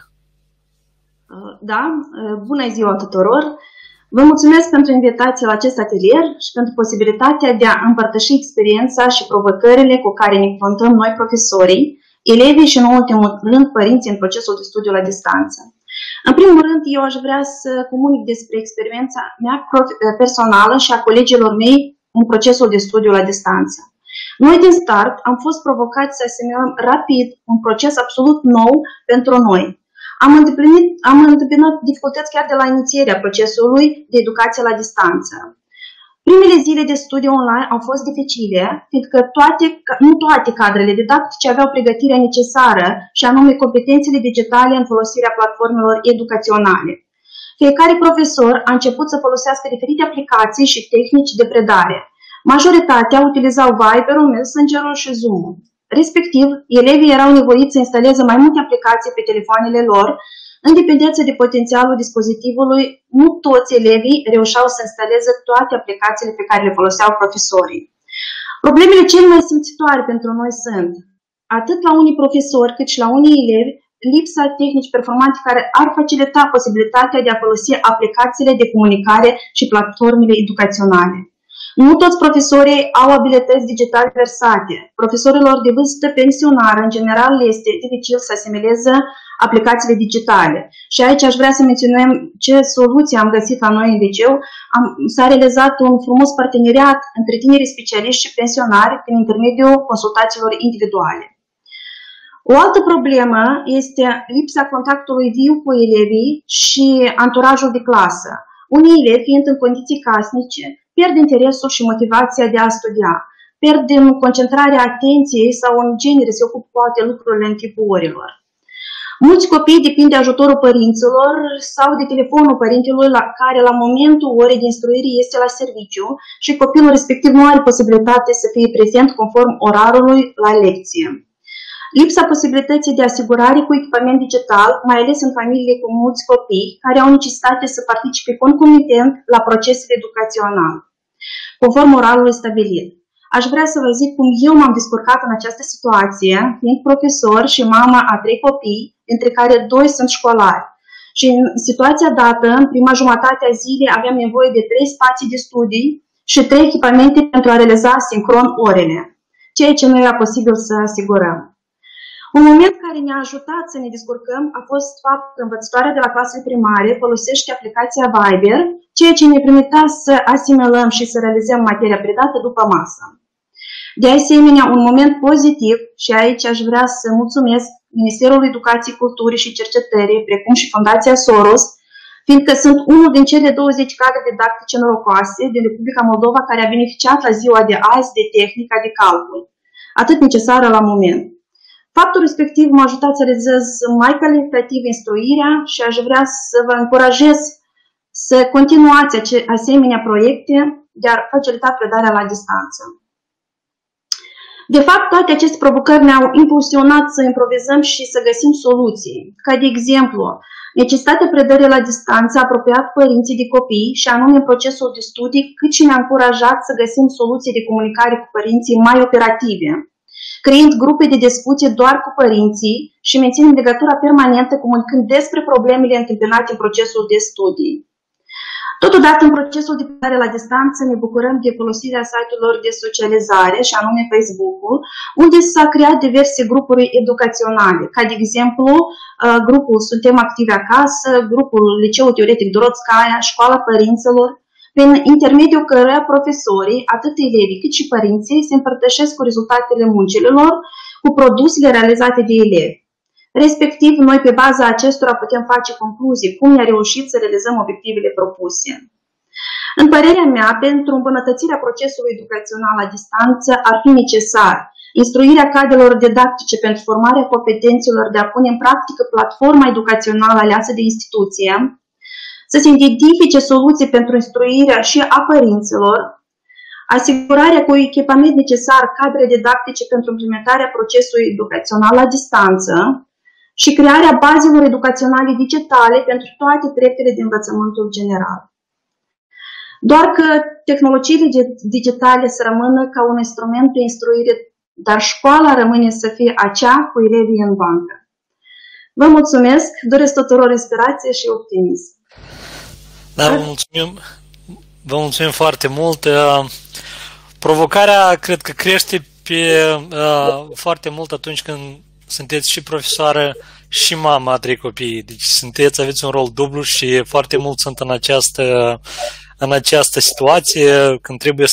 Da, bună ziua tuturor! Vă mulțumesc pentru invitația la acest atelier și pentru posibilitatea de a împărtăși experiența și provocările cu care ne confruntăm noi profesorii, elevii și, în ultimul rând, părinții în procesul de studiu la distanță. În primul rând, eu aș vrea să comunic despre experiența mea personală și a colegilor mei în procesul de studiu la distanță. Noi, din start, am fost provocați să asimilăm rapid un proces absolut nou pentru noi. Am întâmpinat dificultăți chiar de la inițierea procesului de educație la distanță. Primele zile de studiu online au fost dificile, fiindcă nu toate cadrele didactice aveau pregătirea necesară, și anume competențele digitale în folosirea platformelor educaționale. Fiecare profesor a început să folosească diferite aplicații și tehnici de predare. Majoritatea utilizau Viber-ul, Messenger-ul și Zoom-ul. Respectiv, elevii erau nevoiți să instaleze mai multe aplicații pe telefoanele lor, în dependență de potențialul dispozitivului. Nu toți elevii reușeau să instaleze toate aplicațiile pe care le foloseau profesorii. Problemele cele mai simțitoare pentru noi sunt, atât la unii profesori cât și la unii elevi, lipsa tehnici performante care ar facilita posibilitatea de a folosi aplicațiile de comunicare și platformele educaționale. Nu toți profesorii au abilități digitale versate. Profesorilor de vârstă pensionară, în general, le este dificil să asimileze aplicațiile digitale. Și aici aș vrea să menționăm ce soluție am găsit la noi în liceu. S-a realizat un frumos parteneriat între tinerii specialiști și pensionari prin intermediul consultațiilor individuale. O altă problemă este lipsa contactului viu cu elevii și anturajul de clasă. Unii elevi, fiind în condiții casnice, pierd interesul și motivația de a studia, pierd din concentrarea atenției sau în genere se ocupă cu alte lucruri în timpul orilor. Mulți copii depind de ajutorul părinților sau de telefonul părintelui care la momentul orei de instruire este la serviciu și copilul respectiv nu are posibilitate să fie prezent conform orarului la lecție. Lipsa posibilității de asigurare cu echipament digital, mai ales în familiile cu mulți copii, care au necesitate să participe concomitent la procesul educațional, conform orarului stabilit. Aș vrea să vă zic cum eu m-am descurcat în această situație, fiind profesor și mama a 3 copii, dintre care 2 sunt școlari. Și în situația dată, în prima jumătate a zilei, aveam nevoie de 3 spații de studii și 3 echipamente pentru a realiza sincron orele. ceea ce nu era posibil să asigurăm. Un moment care ne-a ajutat să ne descurcăm a fost faptul că învățătoarea de la clasele primare folosește aplicația Viber, ceea ce ne permitea să asimilăm și să realizăm materia predată după masă. De asemenea, un moment pozitiv, și aici aș vrea să mulțumesc Ministerul Educației, Culturii și Cercetării, precum și Fundația Soros, fiindcă sunt unul din cele 20 cadre didactice norocoase din Republica Moldova care a beneficiat la ziua de azi de tehnica de calcul, atât necesară la moment. Faptul respectiv m-a ajutat să realizez mai calitativ instruirea și aș vrea să vă încurajez să continuați asemenea proiecte de a facilita predarea la distanță. De fapt, toate aceste provocări ne-au impulsionat să improvizăm și să găsim soluții, ca de exemplu, necesitatea predării la distanță a apropiat părinții de copii și anume în procesul de studii, cât și ne-a încurajat să găsim soluții de comunicare cu părinții mai operative, creând grupe de discuție doar cu părinții și menținem legătura permanentă comunicând despre problemele întâmpinate în procesul de studii. Totodată, în procesul de predare la distanță, ne bucurăm de folosirea site-urilor de socializare, și anume Facebook-ul, unde s-a creat diverse grupuri educaționale, ca de exemplu grupul Suntem Activi Acasă, grupul Liceul Teoretic Dorotskaya, Școala Părinților, prin intermediul căruia profesorii, atât elevii cât și părinții, se împărtășesc cu rezultatele muncilor, cu produsele realizate de elevi. Respectiv, noi pe baza acestora putem face concluzii cum ne-a reușit să realizăm obiectivele propuse. În părerea mea, pentru îmbunătățirea procesului educațional la distanță ar fi necesar instruirea cadrelor didactice pentru formarea competențelor de a pune în practică platforma educațională aleasă de instituție, să se identifice soluții pentru instruirea și a părinților, asigurarea cu echipament necesar cadre didactice pentru implementarea procesului educațional la distanță și crearea bazelor educaționale digitale pentru toate treptele de învățământul general. Doar că tehnologiile digitale să rămână ca un instrument de instruire, dar școala rămâne să fie acea cu elevii în bancă. Vă mulțumesc, doresc tuturor inspirație și optimism. Da, vă mulțumim foarte mult. Provocarea cred că crește foarte mult atunci când sunteți și profesoară și mama a 3 copii. Deci aveți un rol dublu și foarte mult sunt în această situație când trebuie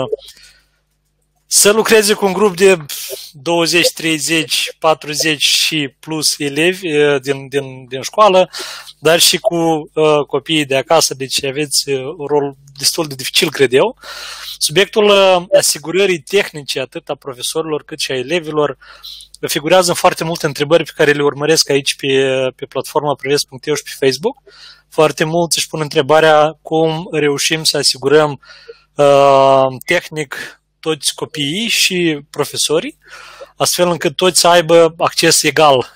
să lucreze cu un grup de 20, 30, 40 și plus elevi din școală, dar și cu copiii de acasă, deci aveți un rol destul de dificil, cred eu. Subiectul asigurării tehnice, atât a profesorilor cât și a elevilor, figurează în foarte multe întrebări pe care le urmăresc aici pe platforma Privesc.eu și pe Facebook. Foarte mulți își pun întrebarea cum reușim să asigurăm tehnic toți copiii și profesorii, astfel încât toți să aibă acces egal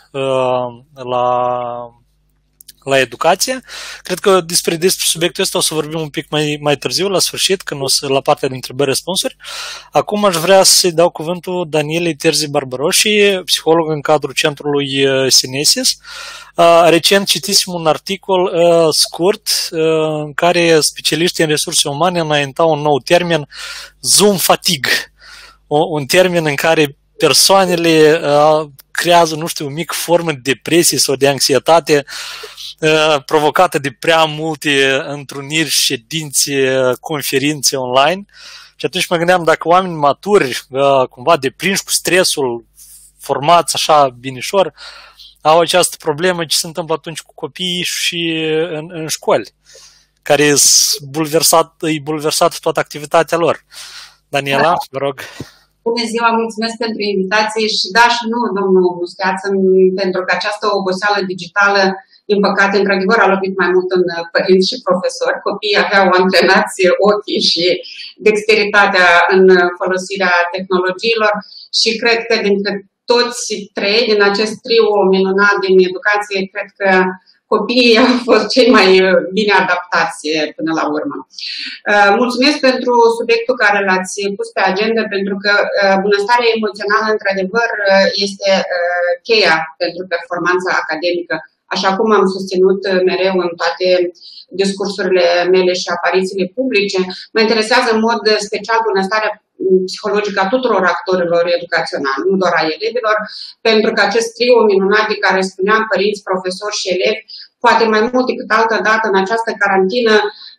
la educație. Cred că despre subiectul ăsta o să vorbim un pic mai târziu, la sfârșit, când o să la partea de întrebări-răspunsuri. Acum aș vrea să-i dau cuvântul Danielei Terzi Barbaroși, psiholog în cadrul centrului Sinesis. Recent citisem un articol scurt în care specialiștii în resurse umane înaintau un nou termen, Zoom fatigue, un termen în care persoanele creează, nu știu, o mică formă de depresie sau de anxietate provocată de prea multe întruniri, ședințe, conferințe online. Și atunci mă gândeam dacă oameni maturi, cumva deprinși cu stresul, formați așa binișor, au această problemă, ce se întâmplă atunci cu copiii și în școli, care e bulversat toată activitatea lor. Daniela, vă rog. Bună ziua, mulțumesc pentru invitație și da și nu, domnul Musteață, pentru că această oboseală digitală, din păcate, într-adevăr, a lovit mai mult în părinți și profesori. Copiii aveau antrenați ochii și dexteritatea în folosirea tehnologiilor și cred că dintre toți 3, din acest trio minunat din educație, cred că copiii au fost cei mai bine adaptați până la urmă. Mulțumesc pentru subiectul care l-ați pus pe agenda, pentru că bunăstarea emoțională, într-adevăr, este cheia pentru performanța academică, așa cum am susținut mereu în toate discursurile mele și aparițiile publice. Mă interesează în mod special bunăstarea psihologică a tuturor actorilor educaționali, nu doar a elevilor, pentru că acest trio minunat de care spuneam, părinți, profesori și elevi, poate mai mult decât altă dată în această carantină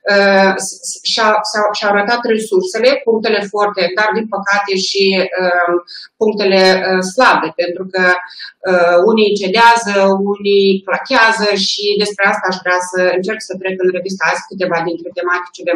și-au arătat resursele, punctele forte, dar din păcate și punctele slabe, pentru că unii cedează, unii plachează și despre asta aș vrea să încerc să trec în revistă azi câteva dintre tematicile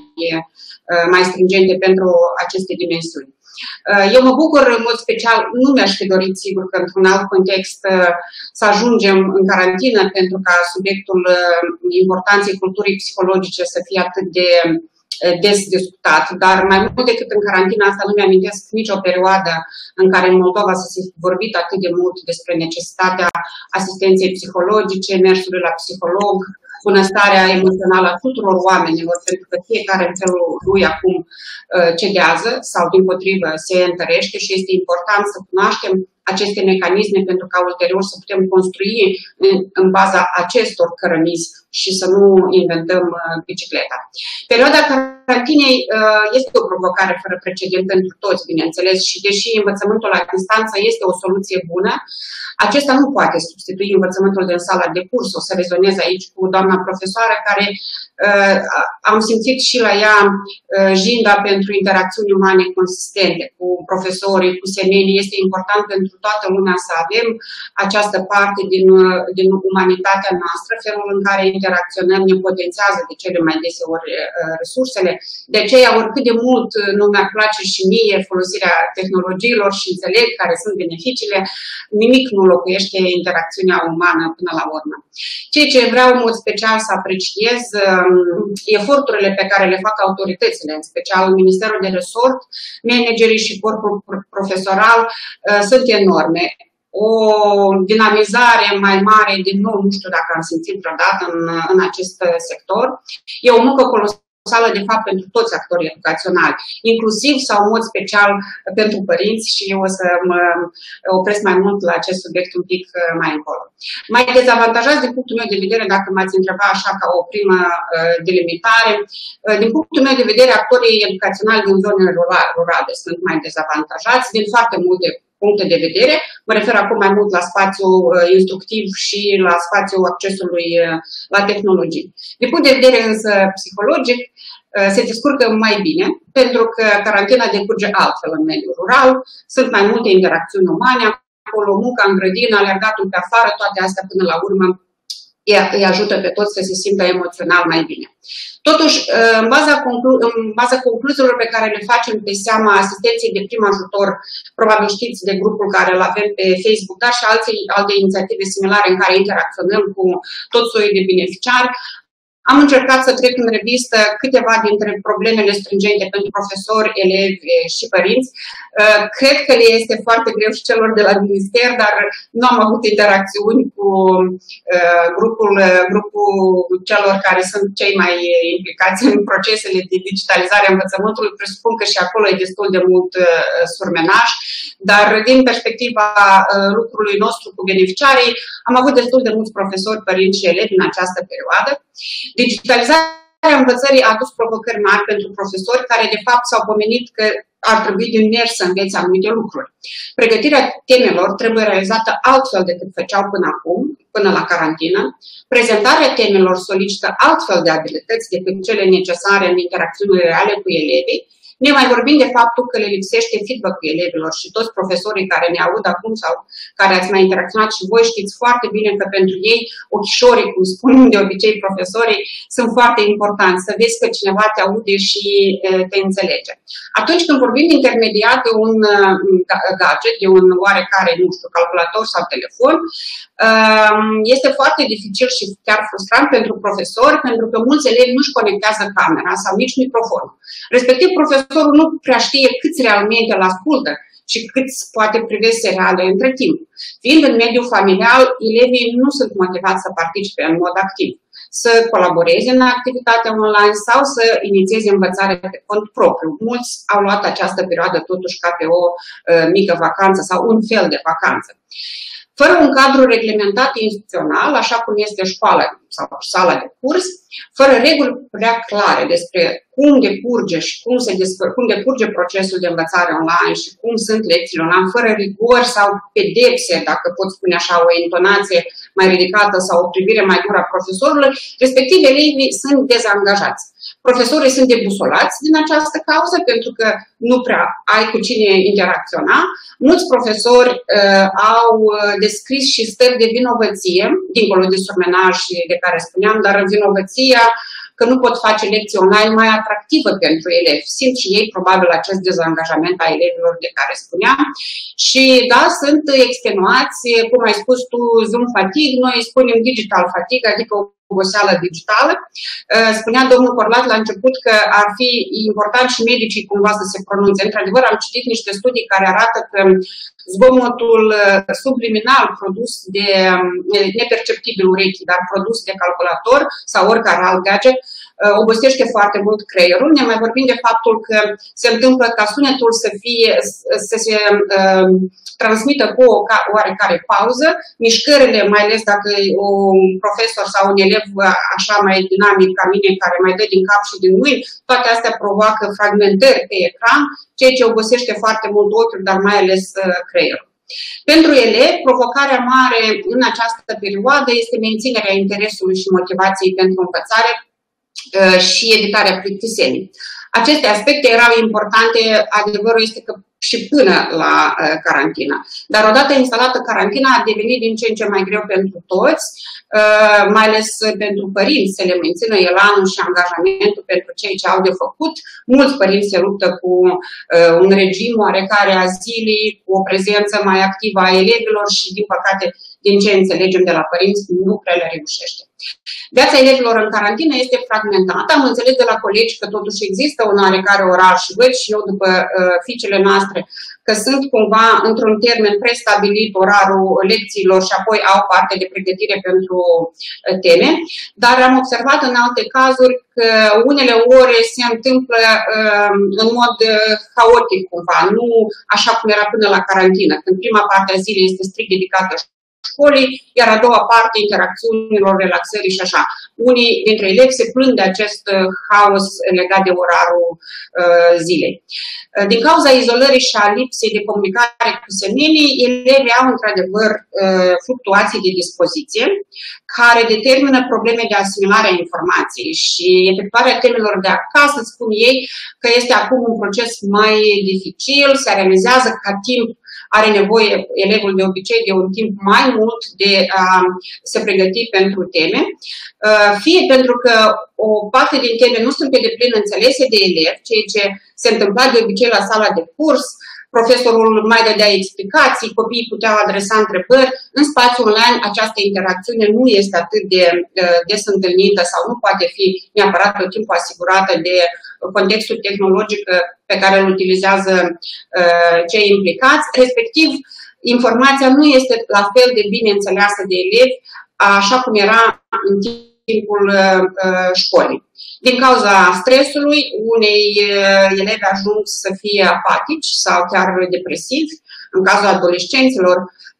mai stringente pentru aceste dimensiuni. Eu mă bucur în mod special, nu mi-aș fi dorit sigur că într-un alt context să ajungem în carantină pentru ca subiectul importanței culturii psihologice să fie atât de des discutat, dar mai mult decât în carantina asta nu mi-amintesc nicio perioadă în care în Moldova să se vorbit atât de mult despre necesitatea asistenței psihologice, mersului la psiholog, bunăstarea emoțională a tuturor oamenilor, pentru că fiecare în felul lui acum cedează sau dimpotrivă se întărește și este important să cunoaștem aceste mecanisme pentru ca ulterior să putem construi în baza acestor cărămizi și să nu inventăm bicicleta. Perioada carantinei este o provocare fără precedent pentru toți, bineînțeles, și deși învățământul la distanță este o soluție bună, acesta nu poate substitui învățământul din sala de curs. O să rezonez aici cu doamna profesoară care am simțit și la ea jinda pentru interacțiuni umane consistente cu profesorii, cu semenii. Este important pentru toată lumea să avem această parte din umanitatea noastră, felul în care interacționăm ne potențează de cele mai deseori resursele. De aceea, oricât de mult nu mi-ar place și mie folosirea tehnologiilor și înțeleg care sunt beneficiile, nimic nu locuiește interacțiunea umană până la urmă. Ceea ce vreau în mod special să apreciez, eforturile pe care le fac autoritățile, în special Ministerul de Resort, managerii și corpul profesoral, sunt enorme. O dinamizare mai mare, din nou, nu știu dacă am simțit vreodată în acest sector. E o muncă colosală, de fapt, pentru toți actorii educaționali, inclusiv sau în mod special pentru părinți și eu o să mă opresc mai mult la acest subiect un pic mai încolo. Mai dezavantajați din punctul meu de vedere, dacă m-ați întrebat așa ca o primă delimitare, din punctul meu de vedere, actorii educaționali din zonele rurale sunt mai dezavantajați din foarte multe puncte de vedere. Mă refer acum mai mult la spațiul instructiv și la spațiul accesului la tehnologii. Din punct de vedere însă psihologic, se descurcă mai bine, pentru că carantina decurge altfel în mediul rural, sunt mai multe interacțiuni umane, acolo munca în grădină, alergatul pe afară, toate astea până la urmă îi ajută pe toți să se simtă emoțional mai bine. Totuși, în baza concluziilor pe care le facem pe seama asistenței de prim ajutor, probabil știți de grupul care îl avem pe Facebook, dar și alte inițiative similare în care interacționăm cu tot soiul de beneficiari, am încercat să trec în revistă câteva dintre problemele stringente pentru profesori, elevi și părinți. Cred că le este foarte greu și celor de la minister, dar nu am avut interacțiuni cu grupul celor care sunt cei mai implicați în procesele de digitalizare a învățământului. Presupun că și acolo e destul de mult surmenaj, dar din perspectiva lucrului nostru cu beneficiarii, am avut destul de mulți profesori, părinți și elevi în această perioadă. Digitalizarea învățării a adus provocări mari pentru profesori care de fapt s-au pomenit că ar trebui din mers să învețe anumite lucruri. Pregătirea temelor trebuie realizată altfel decât făceau până acum, până la carantină. Prezentarea temelor solicită altfel de abilități decât cele necesare în interacțiunile reale cu elevii. Ne mai vorbim de faptul că le lipsește feedback-ul elevilor și toți profesorii care ne aud acum sau care ați mai interacționat și voi știți foarte bine că pentru ei ochișorii, cum spun de obicei profesorii, sunt foarte importanți. Să vezi că cineva te aude și te înțelege. Atunci când vorbim intermediat de un gadget, de un oarecare, nu știu, calculator sau telefon, este foarte dificil și chiar frustrant pentru profesori, pentru că mulți elevi nu-și conectează camera sau nici microfonul. Respectiv, profesorul nu prea știe câți realmente îl ascultă și câți poate privește seriale între timp. Fiind în mediul familial, elevii nu sunt motivați să participe în mod activ, să colaboreze în activitatea online sau să inițieze învățarea pe cont propriu. Mulți au luat această perioadă totuși ca pe o mică vacanță sau un fel de vacanță. Fără un cadru reglementat instituțional, așa cum este școala sau sala de curs, fără reguli prea clare despre cum decurge și cum decurge procesul de învățare online și cum sunt lecțiile online, fără rigori sau pedepse, dacă pot spune așa, o intonație mai ridicată sau o privire mai dură a profesorului, respectiv elevii sunt dezangajați. Profesorii sunt debusolați din această cauză pentru că nu prea ai cu cine interacționa. Mulți profesori au descris și stări de vinovăție, dincolo de surmenaj de care spuneam, dar vinovăția că nu pot face lecții online mai atractivă pentru elevi. Simt și ei probabil acest dezangajament a elevilor de care spuneam. Și da, sunt extenuați, cum ai spus tu, Zoom fatigue, noi spunem digital fatigue, adică oboseală digitală. Spunea domnul Corlat la început că ar fi important și medicii cumva să se pronunțe. Într-adevăr, am citit niște studii care arată că zgomotul subliminal produs de, neperceptibil urechii, dar produs de calculator sau oricare alt gadget, obosește foarte mult creierul. Ne mai vorbim de faptul că se întâmplă ca sunetul să se transmită cu o oarecare pauză, mișcările, mai ales dacă e un profesor sau un elev așa mai dinamic ca mine, care mai dă din cap și din mâini, toate astea provoacă fragmentări pe ecran, ceea ce obosește foarte mult ochiul, dar mai ales creierul. Pentru elevi, provocarea mare în această perioadă este menținerea interesului și motivației pentru învățare și evitarea plictiselii. Aceste aspecte erau importante, adevărul este că și până la carantină. Dar odată instalată carantina a devenit din ce în ce mai greu pentru toți, mai ales pentru părinți să le mențină elanul și angajamentul pentru cei ce au de făcut. Mulți părinți se luptă cu un regim oarecare a zilei, cu o prezență mai activă a elevilor și, din păcate, din ce înțelegem de la părinți, nu prea le reușește. Viața elevilor în carantină este fragmentată. Am înțeles de la colegi că totuși există un oarecare orar și văd și eu după fiicele noastre că sunt cumva într-un termen prestabilit orarul lecțiilor și apoi au parte de pregătire pentru teme, dar am observat în alte cazuri că unele ore se întâmplă în mod haotic cumva, nu așa cum era până la carantină, când prima parte a zilei este strict dedicată școlii, iar a doua parte interacțiunilor, relaxării și așa. Unii dintre elevi se plâng de acest haos legat de orarul zilei. Din cauza izolării și a lipsei de comunicare cu semenii, elevii au într-adevăr fluctuații de dispoziție care determină probleme de asimilare a informației și efectuarea temelor de acasă, spun ei, că este acum un proces mai dificil, se realizează ca timp. Are nevoie elevul de obicei de un timp mai mult de a se pregăti pentru teme, fie pentru că o parte din teme nu sunt pe deplin înțelese de elevi, ceea ce se întâmpla de obicei la sala de curs, profesorul mai dădea explicații, copiii puteau adresa întrebări. În spațiul online această interacțiune nu este atât de des întâlnită sau nu poate fi neapărat tot timpul asigurată de contextul tehnologic pe care îl utilizează cei implicați. Respectiv, informația nu este la fel de bine înțeleasă de elevi așa cum era în timpul școlii. Din cauza stresului, unei elevi ajung să fie apatici sau chiar depresivi. În cazul adolescenților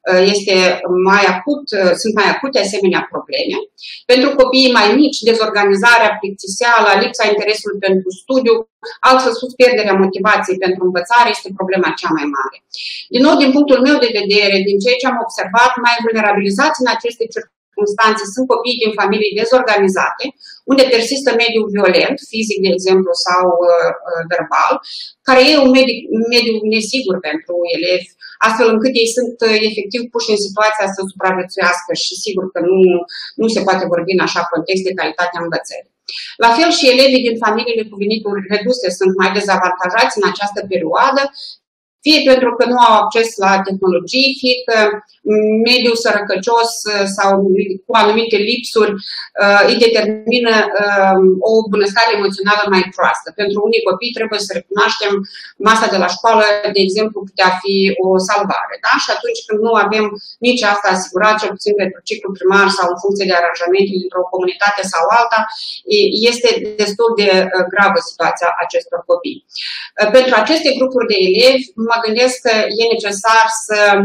sunt mai acute asemenea probleme. Pentru copiii mai mici, dezorganizarea, plictiseala, lipsa interesului pentru studiu, altfel sus pierderea motivației pentru învățare este problema cea mai mare. Din nou, din punctul meu de vedere, din ceea ce am observat, mai vulnerabilizați în aceste circunstanțe sunt copiii din familii dezorganizate, unde persistă mediul violent, fizic, de exemplu, sau verbal, care e un mediu nesigur pentru elevi, astfel încât ei sunt efectiv puși în situația să supraviețuiască și sigur că nu se poate vorbi în așa context de calitatea învățării. La fel și elevii din familiile cu venituri reduse sunt mai dezavantajați în această perioadă, fie pentru că nu au acces la tehnologii, fie că mediul sărăcăcios sau cu anumite lipsuri îi determină o bunăstare emoțională mai proastă. Pentru unii copii trebuie să recunoaștem masa de la școală, de exemplu, putea fi o salvare. Da? Și atunci când nu avem nici asta asigurat, cel puțin pentru ciclu primar sau în funcție de aranjamente dintr-o comunitate sau alta, este destul de gravă situația acestor copii. Pentru aceste grupuri de elevi, mă gândesc că e necesar să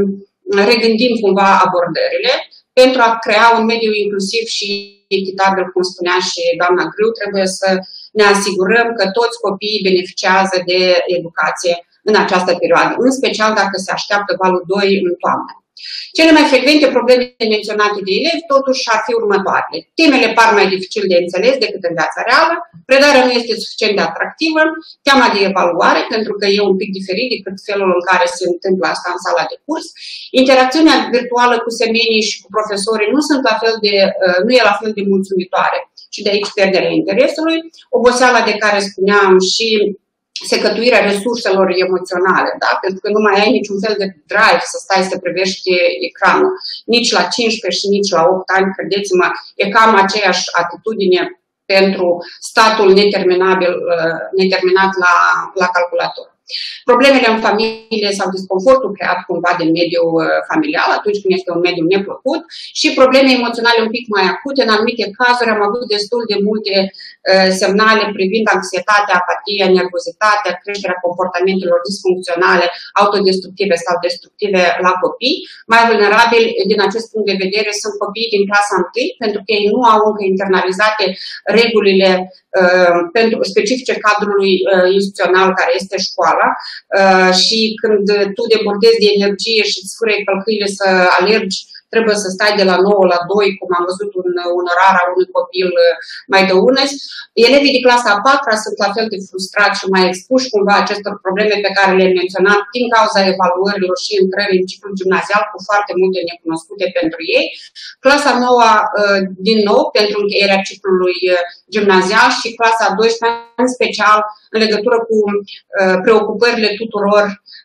regândim cumva abordările pentru a crea un mediu inclusiv și echitabil, cum spunea și doamna Griu. Trebuie să ne asigurăm că toți copiii beneficiază de educație în această perioadă, în special dacă se așteaptă valul 2 în toamnă. Cele mai frecvente probleme menționate de elevi totuși ar fi următoarele. Temele par mai dificil de înțeles decât în viața reală, predarea nu este suficient de atractivă, teama de evaluare, pentru că e un pic diferit decât felul în care se întâmplă asta în sala de curs, interacțiunea virtuală cu semenii și cu profesorii nu e la fel de mulțumitoare și de aici pierderea interesului, oboseala de care spuneam și secătuirea resurselor emoționale, da? Pentru că nu mai ai niciun fel de drive să stai să privești ecranul, nici la 15 și nici la 8 ani, credeți-mă, e cam aceeași atitudine pentru statul neterminat la calculator. Problemele în familie sau disconfortul creat cumva de mediul familial atunci când este un mediu neplăcut și probleme emoționale un pic mai acute. În anumite cazuri am avut destul de multe semnale privind anxietatea, apatia, nervozitatea, creșterea comportamentelor disfuncționale, autodestructive sau destructive la copii. Mai vulnerabili din acest punct de vedere sunt copiii din clasa 1, pentru că ei nu au încă internalizate regulile specifice cadrului instituțional care este școala și când tu debordezi de energie și îți fură călcâile să alergi, trebuie să stai de la 9 la 2, cum am văzut un orar al unui copil mai de unezi. Elevii de clasa a 4 sunt la fel de frustrați și mai expuși cumva acestor probleme pe care le-am menționat din cauza evaluărilor și intrării în ciclul gimnazial cu foarte multe necunoscute pentru ei. Clasa 9 din nou pentru încheierea ciclului gimnazial și clasa a 12 în special în legătură cu preocupările tuturor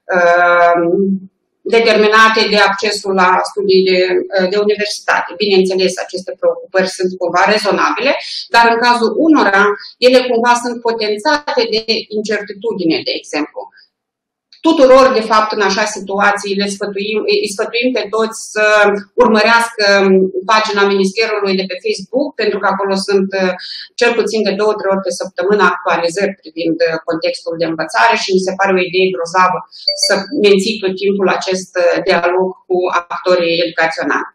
determinate de accesul la studii de universitate. Bineînțeles, aceste preocupări sunt cumva rezonabile, dar în cazul unora, ele cumva sunt potențate de incertitudine, de exemplu. Tuturor, de fapt, în așa situații, îi sfătuim pe toți să urmărească pagina Ministerului de pe Facebook, pentru că acolo sunt cel puțin de 2-3 ori pe săptămână actualizări privind contextul de învățare și mi se pare o idee grozavă să menții tot timpul acest dialog cu actorii educaționali.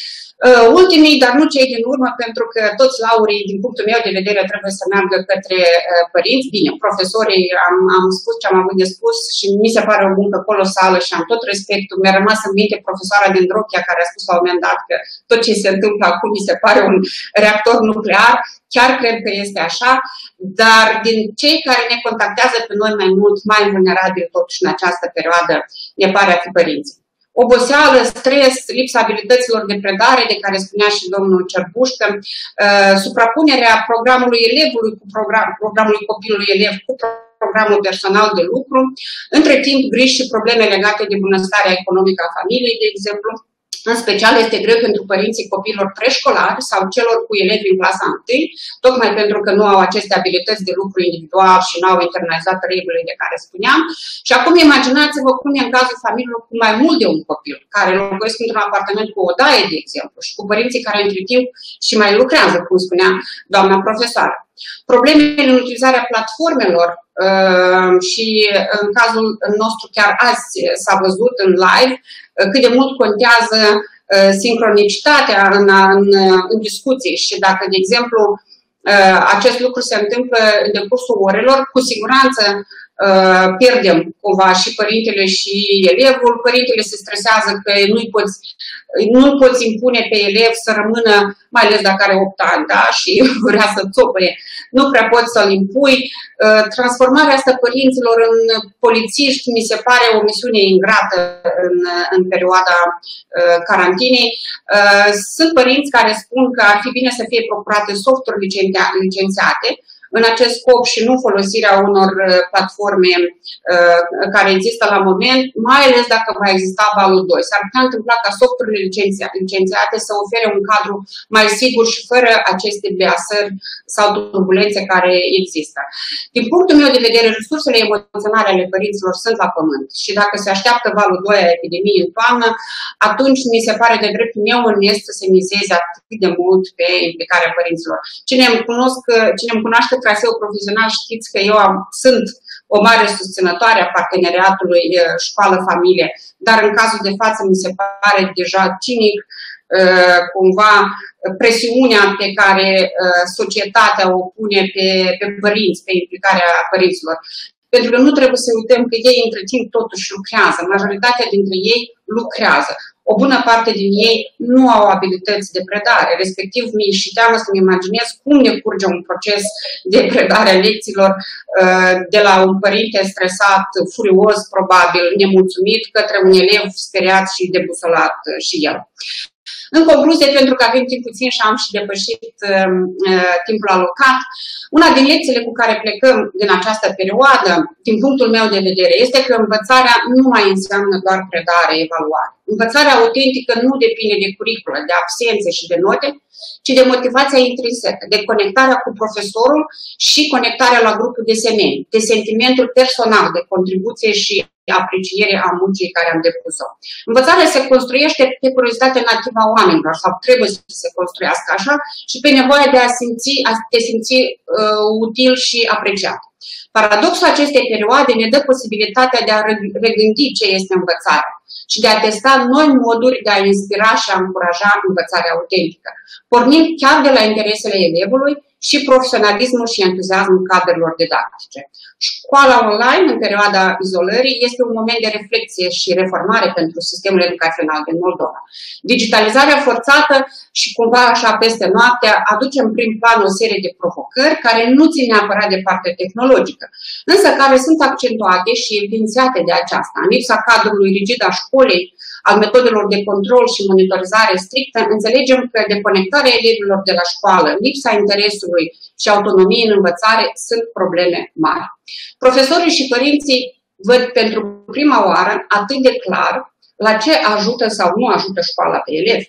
Ultimii, dar nu cei din urmă, pentru că toți laurii, din punctul meu de vedere, trebuie să meargă către părinți. Bine, profesorii, am spus ce am avut de spus și mi se pare o muncă colosală și am tot respectul. Mi-a rămas în minte profesoara din Rochia care a spus la un moment dat că tot ce se întâmplă acum mi se pare un reactor nuclear. Chiar cred că este așa, dar din cei care ne contactează pe noi mai mult, mai vulnerabili totuși în această perioadă, ne pare a fi părinții. Oboseală, stres, lipsa abilităților de predare, de care spunea și domnul Cerbușcă, suprapunerea programului elevului cu programului copilului elev cu programul personal de lucru, între timp griji și probleme legate de bunăstarea economică a familiei, de exemplu. În special este greu pentru părinții copiilor preșcolari sau celor cu elevi în clasa 1, tocmai pentru că nu au aceste abilități de lucru individual și nu au internalizat regulile de care spuneam. Și acum imaginați-vă cum e în cazul familiilor cu mai mult de un copil, care locuiesc într-un apartament cu o daie, de exemplu, și cu părinții care între timp și mai lucrează, cum spunea doamna profesoară. Problemele în utilizarea platformelor și în cazul nostru chiar azi s-a văzut în live cât de mult contează sincronicitatea în discuții și dacă, de exemplu, acest lucru se întâmplă în decursul orelor, cu siguranță pierdem cumva și părintele și elevul. Părintele se stresează că nu poți impune pe elev să rămână, mai ales dacă are 8 ani, da? Și vrea să țopăie. Nu prea poți să-l impui. Transformarea asta părinților în polițiști mi se pare o misiune ingrată în perioada carantinei. Sunt părinți care spun că ar fi bine să fie procurate softuri licențiate în acest scop și nu folosirea unor platforme care există la moment, mai ales dacă va exista valul 2. S-ar putea întâmpla ca softurile licențiate să ofere un cadru mai sigur și fără aceste beasări sau turbulențe care există. Din punctul meu de vedere, resursele emoționale ale părinților sunt la pământ și dacă se așteaptă valul 2 a epidemiei în toamnă, atunci mi se pare de drept neonest să se mizeze atât de mult pe implicarea părinților. Cine îmi cunoaște traseul profesional, știți că eu sunt o mare susținătoare a parteneriatului școală-familie, dar în cazul de față mi se pare deja cinic cumva presiunea pe care societatea o pune pe părinți, pe implicarea părinților. Pentru că nu trebuie să uităm că ei între timp totuși lucrează. Majoritatea dintre ei lucrează. O bună parte din ei nu au abilități de predare, respectiv mi-e și teamă să-mi imaginez cum ne curge un proces de predare a lecțiilor de la un părinte stresat, furios, probabil, nemulțumit, către un elev speriat și debusolat și el. În concluzie, pentru că avem timp puțin și am și depășit timpul alocat, una din lecțiile cu care plecăm din această perioadă, din punctul meu de vedere, este că învățarea nu mai înseamnă doar predare, evaluare. Învățarea autentică nu depinde de curriculă, de absențe și de note, ci de motivația intrinsecă, de conectarea cu profesorul și conectarea la grupul de semeni, de sentimentul personal, de contribuție și apreciere a muncii care am depus-o. Învățarea se construiește pe curiozitate nativă a oamenilor, sau trebuie să se construiască așa, și pe nevoia de a te simți util și apreciat. Paradoxul acestei perioade ne dă posibilitatea de a regândi ce este învățarea și de a testa noi moduri de a inspira și a încuraja învățarea autentică, pornind chiar de la interesele elevului și profesionalismul și entuziasmul cadrelor didactice. Școala online, în perioada izolării, este un moment de reflexie și reformare pentru sistemul educațional din Moldova. Digitalizarea forțată și cumva așa peste noapte aduce în prim plan o serie de provocări care nu țin neapărat de partea tehnologică, însă care sunt accentuate și evidențiate de aceasta. În lipsa cadrului rigid a școlii, al metodelor de control și monitorizare strictă, înțelegem că deconectarea elevilor de la școală, lipsa interesului și autonomiei în învățare sunt probleme mari. Profesorii și părinții văd pentru prima oară atât de clar la ce ajută sau nu ajută școala pe elevi,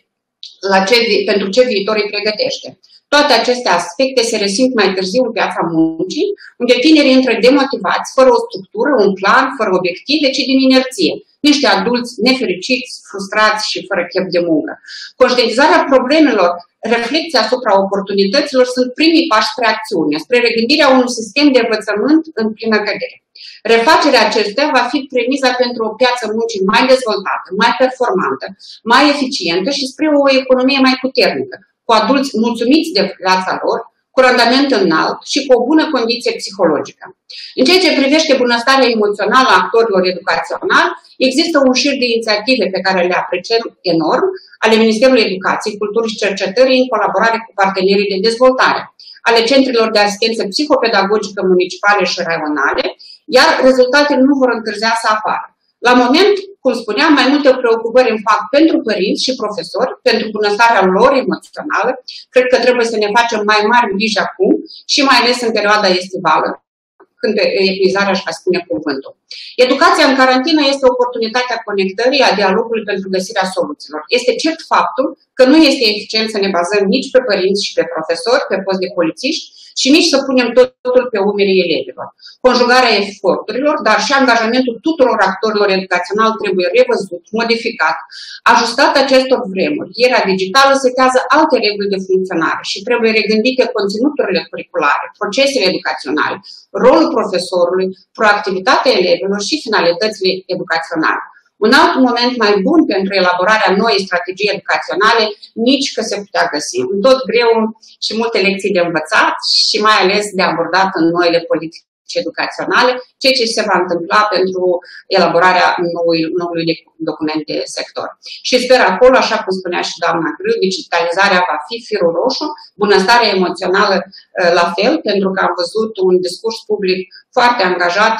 pentru ce viitor îi pregătește. Toate aceste aspecte se resimt mai târziu în piața muncii, unde tinerii intră demotivați, fără o structură, un plan, fără obiective, ci din inerție. Niște adulți nefericiți, frustrați și fără chef de muncă. Conștientizarea problemelor, reflecția asupra oportunităților sunt primii pași spre acțiune, spre regândirea unui sistem de învățământ în plină cădere. Refacerea acestuia va fi premiza pentru o piață muncii mai dezvoltată, mai performantă, mai eficientă și spre o economie mai puternică, cu adulți mulțumiți de viața lor, cu randament înalt și cu o bună condiție psihologică. În ceea ce privește bunăstarea emoțională a actorilor educaționali, există un șir de inițiative pe care le apreciem enorm ale Ministerului Educației, Culturii și Cercetării în colaborare cu partenerii de dezvoltare, ale centrilor de asistență psihopedagogică municipale și raionale, iar rezultatele nu vor întârzia să apară. La moment, cum spuneam, mai multe preocupări îmi fac pentru părinți și profesori, pentru bunăstarea lor emoțională. Cred că trebuie să ne facem mai mari griji acum și mai ales în perioada estivală, când epuizarea își va spune cuvântul. Educația în carantină este oportunitatea conectării, a dialogului pentru găsirea soluțiilor. Este cert faptul că nu este eficient să ne bazăm nici pe părinți și pe profesori, pe post de polițiști, și nici să punem totul pe umerii elevilor. Conjugarea eforturilor, dar și angajamentul tuturor actorilor educaționali trebuie revăzut, modificat, ajustat acestor vremuri. Era digitală setează alte reguli de funcționare și trebuie regândite conținuturile curriculare, procesele educaționale, rolul profesorului, proactivitatea elevilor și finalitățile educaționale. Un alt moment mai bun pentru elaborarea noii strategii educaționale, nici că se putea găsi. În tot greu și multe lecții de învățat și mai ales de abordat în noile politici educaționale, ceea ce se va întâmpla pentru elaborarea noului document de sector. Și sper acolo, așa cum spunea și doamna Grâu, digitalizarea va fi firul roșu, bunăstarea emoțională la fel, pentru că am văzut un discurs public foarte angajat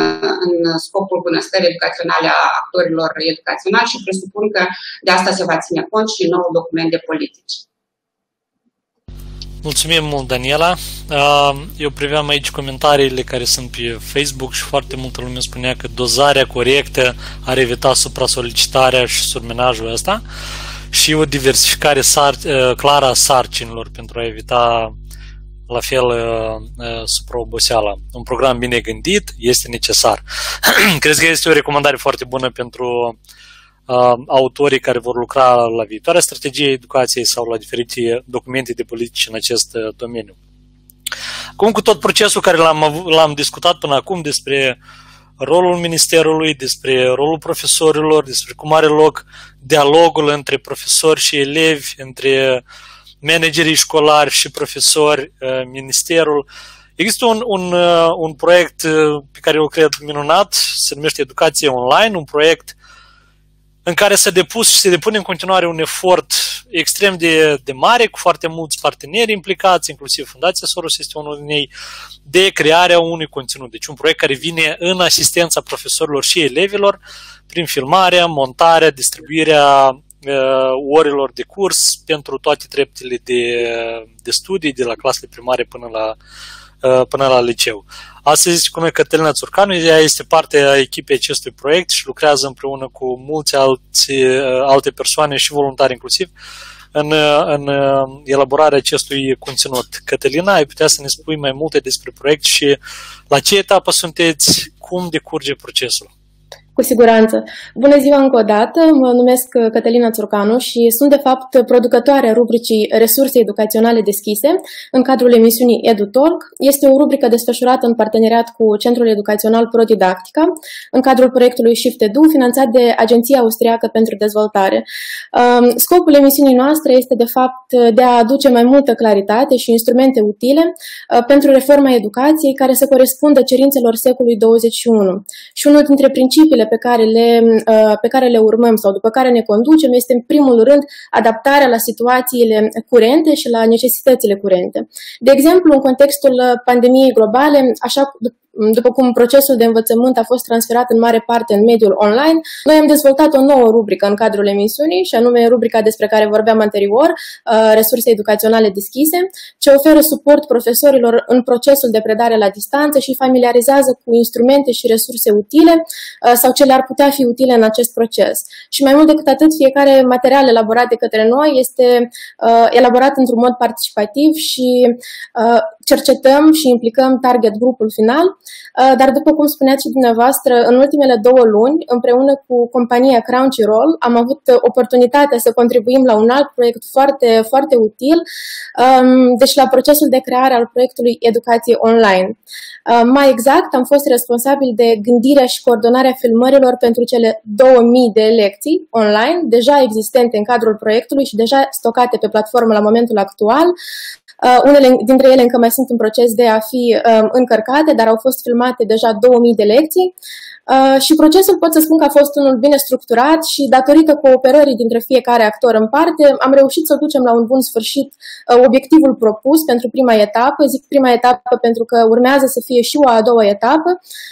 în scopul bunăstării educaționale a actorilor educaționali și presupun că de asta se va ține cont și nou document de politici. Mulțumim mult, Daniela. Eu priveam aici comentariile care sunt pe Facebook și foarte multă lume spunea că dozarea corectă ar evita supra-solicitarea și surmenajul ăsta și o diversificare clară a sarcinilor pentru a evita la fel supraoboseala. Un program bine gândit este necesar. Cred că este o recomandare foarte bună pentru autorii care vor lucra la viitoarea strategie educației sau la diferite documente de politici în acest domeniu. Cum cu tot procesul care l-am discutat până acum despre rolul ministerului, despre rolul profesorilor, despre cum are loc dialogul între profesori și elevi, între managerii școlari și profesori, ministerul. Există un proiect pe care eu cred minunat, se numește Educație Online, un proiect în care s-a depus și se depune în continuare un efort extrem de mare, cu foarte mulți parteneri implicați, inclusiv Fundația Soros este unul din ei, de crearea unui conținut. Deci un proiect care vine în asistența profesorilor și elevilor prin filmarea, montarea, distribuirea orilor de curs pentru toate treptele de studii, de la clasele primare până la liceu. Astăzi este cu noi Cătălina Țurcanu, ea este parte a echipei acestui proiect și lucrează împreună cu mulți alte persoane și voluntari inclusiv în elaborarea acestui conținut. Cătălina, ai putea să ne spui mai multe despre proiect și la ce etapă sunteți, cum decurge procesul? Cu siguranță. Bună ziua încă o dată, mă numesc Cătălina Țurcanu și sunt de fapt producătoarea rubricii Resurse Educaționale Deschise în cadrul emisiunii EduTalk. Este o rubrică desfășurată în parteneriat cu Centrul Educațional ProDidactica în cadrul proiectului Shift-Edu, finanțat de Agenția Austriacă pentru Dezvoltare. Scopul emisiunii noastre este de fapt de a aduce mai multă claritate și instrumente utile pentru reforma educației care să corespundă cerințelor secolului 21. Și unul dintre principiile pe care le urmăm sau după care ne conducem este în primul rând adaptarea la situațiile curente și la necesitățile curente. De exemplu, în contextul pandemiei globale, după cum procesul de învățământ a fost transferat în mare parte în mediul online, noi am dezvoltat o nouă rubrică în cadrul emisiunii, și anume rubrica despre care vorbeam anterior, Resurse Educaționale Deschise, ce oferă suport profesorilor în procesul de predare la distanță și familiarizează cu instrumente și resurse utile sau ce le-ar putea fi utile în acest proces. Și mai mult decât atât, fiecare material elaborat de către noi este elaborat într-un mod participativ și cercetăm și implicăm target grupul final. Dar după cum spuneați și dumneavoastră, în ultimele 2 luni, împreună cu compania Crunchyroll, am avut oportunitatea să contribuim la un alt proiect foarte, foarte util, deci la procesul de creare al proiectului Educație Online. Mai exact, am fost responsabil de gândirea și coordonarea filmărilor pentru cele 2000 de lecții online, deja existente în cadrul proiectului și deja stocate pe platformă la momentul actual. Unele dintre ele încă mai sunt în proces de a fi încărcate, dar au fost filmate deja 2000 de lecții. Și procesul pot să spun că a fost unul bine structurat și datorită cooperării dintre fiecare actor în parte, am reușit să ducem la un bun sfârșit obiectivul propus pentru prima etapă. Zic prima etapă pentru că urmează să fie și o a doua etapă.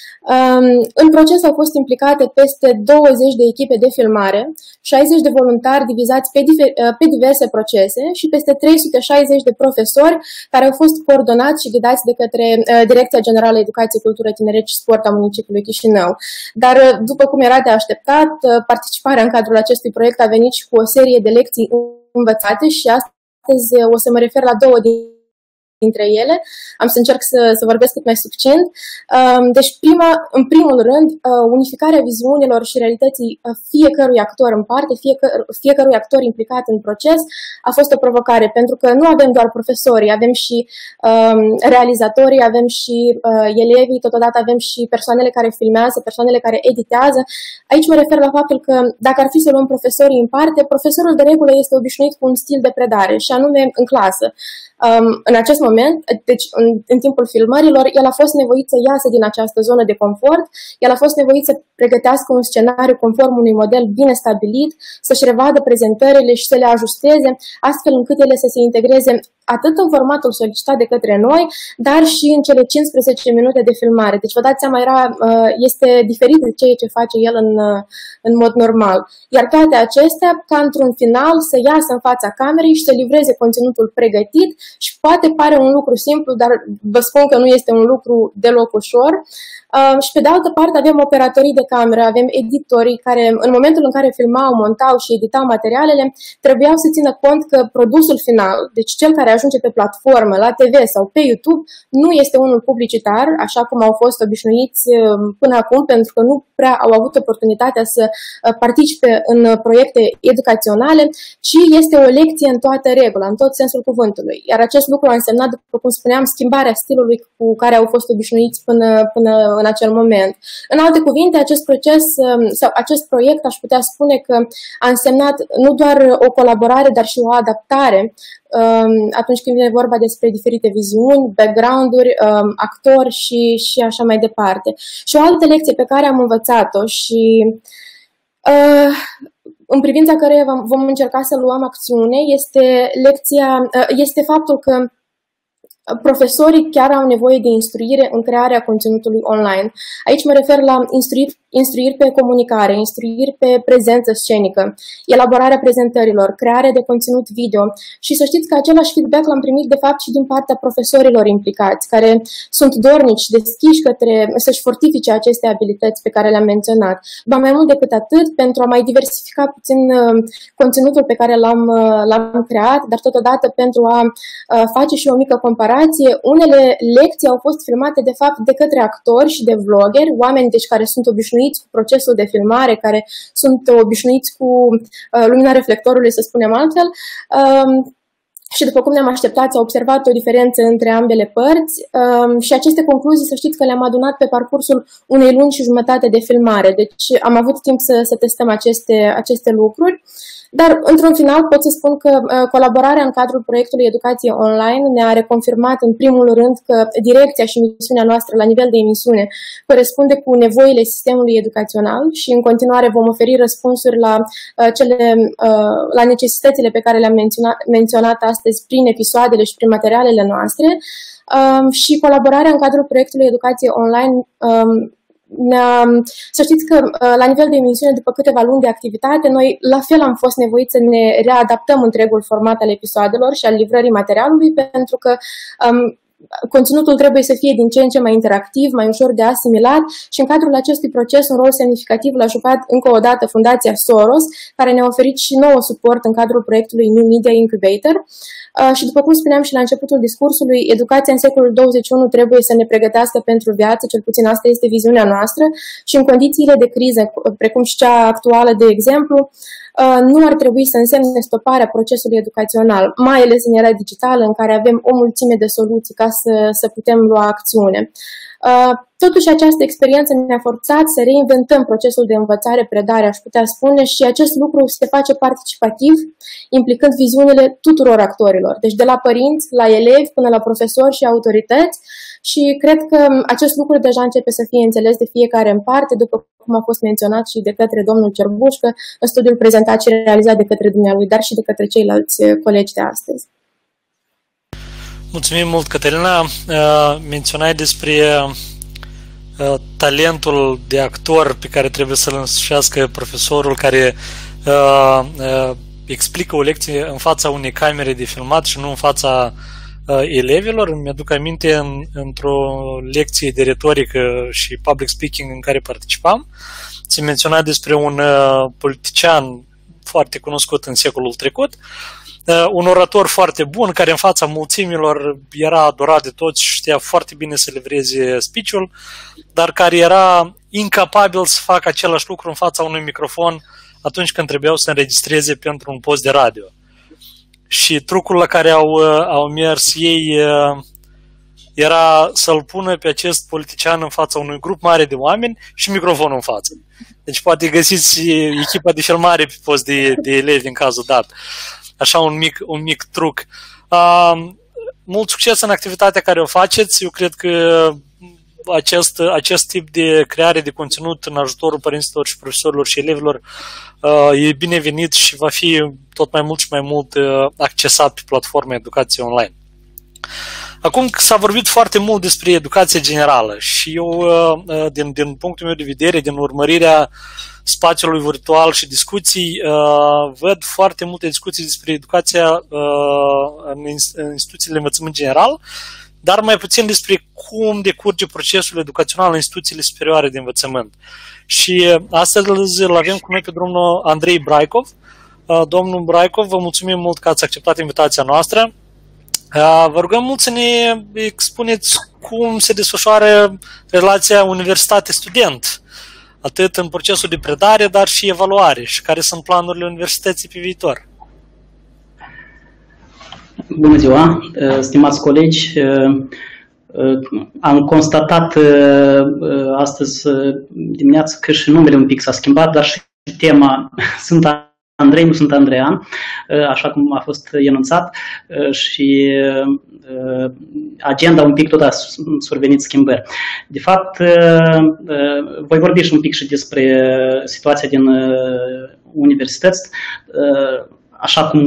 În proces au fost implicate peste 20 de echipe de filmare, 60 de voluntari divizați pe diverse procese și peste 360 de profesori care au fost coordonați și ghidați de către Direcția Generală Educație, Cultură, Tineret și Sport a municipiului Chișinău. Dar, după cum era de așteptat, participarea în cadrul acestui proiect a venit și cu o serie de lecții învățate și astăzi o să mă refer la 2 dintre ele. Am să încerc să vorbesc cât mai succint. Deci, în primul rând, unificarea viziunilor și realității fiecărui actor în parte, fiecărui actor implicat în proces, a fost o provocare, pentru că nu avem doar profesori, avem și realizatorii, avem și elevii, totodată avem și persoanele care filmează, persoanele care editează. Aici mă refer la faptul că, dacă ar fi să luăm profesorii în parte, profesorul de regulă este obișnuit cu un stil de predare, și anume în clasă. În acest moment, deci în timpul filmărilor, el a fost nevoit să iasă din această zonă de confort, el a fost nevoit să pregătească un scenariu conform unui model bine stabilit, să-și revadă prezentările și să le ajusteze, astfel încât ele să se integreze atât în formatul solicitat de către noi, dar și în cele 15 minute de filmare. Deci, vă dați seama, este diferit de ceea ce face el în mod normal. Iar toate acestea, ca într-un final, să iasă în fața camerei și să livreze conținutul pregătit și poate pare un lucru simplu, dar vă spun că nu este un lucru deloc ușor. Și pe de altă parte avem operatorii de cameră, avem editorii care în momentul în care filmau, montau și editau materialele, trebuiau să țină cont că produsul final, deci cel care ajunge pe platformă, la TV sau pe YouTube, nu este unul publicitar, așa cum au fost obișnuiți până acum, pentru că nu prea au avut oportunitatea să participe în proiecte educaționale, ci este o lecție în toată regula, în tot sensul cuvântului. Iar acest lucru a însemnat, după cum spuneam, schimbarea stilului cu care au fost obișnuiți până în acel moment. În alte cuvinte, acest proces sau acest proiect, aș putea spune că a însemnat nu doar o colaborare, dar și o adaptare atunci când vine vorba despre diferite viziuni, background-uri, actori și așa mai departe. Și o altă lecție pe care am învățat-o și în privința care vom încerca să luăm acțiune este faptul că profesorii chiar au nevoie de instruire în crearea conținutului online. Aici mă refer la instruiri pe comunicare, instruiri pe prezență scenică, elaborarea prezentărilor, crearea de conținut video și să știți că același feedback l-am primit de fapt și din partea profesorilor implicați, care sunt dornici, deschiși către să-și fortifice aceste abilități pe care le-am menționat. Ba mai mult decât atât, pentru a mai diversifica puțin conținutul pe care l-am creat, dar totodată pentru a face și o mică comparație, unele lecții au fost filmate de fapt de către actori și de vloggeri, oameni deci care sunt obișnuiți cu procesul de filmare, care sunt obișnuiți cu lumina reflectorului, să spunem altfel, și după cum ne-am așteptat, s-a observat o diferență între ambele părți și aceste concluzii, să știți că le-am adunat pe parcursul unei luni și jumătate de filmare, deci am avut timp să testăm aceste lucruri. Dar, într-un final, pot să spun că colaborarea în cadrul proiectului Educație Online ne-a reconfirmat, în primul rând, că direcția și misiunea noastră la nivel de emisiune corespunde cu nevoile sistemului educațional și, în continuare, vom oferi răspunsuri la necesitățile pe care le-am menționat astăzi prin episoadele și prin materialele noastre. Și colaborarea în cadrul proiectului Educație Online să știți că la nivel de emisiune, după câteva luni de activitate, noi la fel am fost nevoiți să ne readaptăm întregul format al episoadelor și al livrării materialului, pentru că conținutul trebuie să fie din ce în ce mai interactiv, mai ușor de asimilat și în cadrul acestui proces un rol semnificativ l-a jucat încă o dată Fundația Soros, care ne-a oferit și nouă suport în cadrul proiectului New Media Incubator. Și după cum spuneam și la începutul discursului, educația în secolul 21 trebuie să ne pregătească pentru viață, cel puțin asta este viziunea noastră și în condițiile de criză, precum și cea actuală, de exemplu, nu ar trebui să însemne stoparea procesului educațional, mai ales în era digitală în care avem o mulțime de soluții ca să putem lua acțiune. Totuși, această experiență ne-a forțat să reinventăm procesul de învățare-predare, aș putea spune, și acest lucru se face participativ, implicând viziunile tuturor actorilor, deci de la părinți, la elevi, până la profesori și autorități și cred că acest lucru deja începe să fie înțeles de fiecare în parte, după cum a fost menționat și de către domnul Cerbușcă în studiul prezentat și realizat de către dumnealui, dar și de către ceilalți colegi de astăzi. Mulțumim mult, Cătălina. Menționai despre talentul de actor pe care trebuie să-l însușească profesorul care explică o lecție în fața unei camere de filmat și nu în fața elevilor. Îmi aduc aminte într-o lecție de retorică și public speaking în care participam, se menționa despre un politician foarte cunoscut în secolul trecut, un orator foarte bun, care în fața mulțimilor era adorat de toți și știa foarte bine să livreze speech-ul, dar care era incapabil să facă același lucru în fața unui microfon atunci când trebuiau să înregistreze pentru un post de radio. Și trucul la care au mers ei era să-l pună pe acest politician în fața unui grup mare de oameni și microfonul în față. Deci poate găsiți echipa de filmare pe post de elevi în cazul dat. Așa un mic truc. Mult succes în activitatea care o faceți. Eu cred că acest tip de creare de conținut în ajutorul părinților și profesorilor și elevilor e binevenit și va fi tot mai mult și mai mult accesat pe platforma Educație Online. Acum s-a vorbit foarte mult despre educație generală și eu, din punctul meu de vedere, din urmărirea spațiului virtual și discuții, văd foarte multe discuții despre educația în instituțiile de învățământ general, dar mai puțin despre cum decurge procesul educațional în instituțiile superioare de învățământ. Și astăzi îl avem cu noi pe domnul Andrei Braikov. Domnul Braikov, vă mulțumim mult că ați acceptat invitația noastră. Vă rugăm mult să ne expuneți cum se desfășoară relația universitate-student, atât în procesul de predare, dar și evaluare, și care sunt planurile universității pe viitor. Bună ziua, stimați colegi! Am constatat astăzi dimineață că și numele un pic s-a schimbat, dar și tema. Sunt Andrei, nu sunt Andrean, așa cum a fost enunțat, și agenda un pic tot a survenit schimbări. De fapt, voi vorbi și un pic și despre situația din universități, așa cum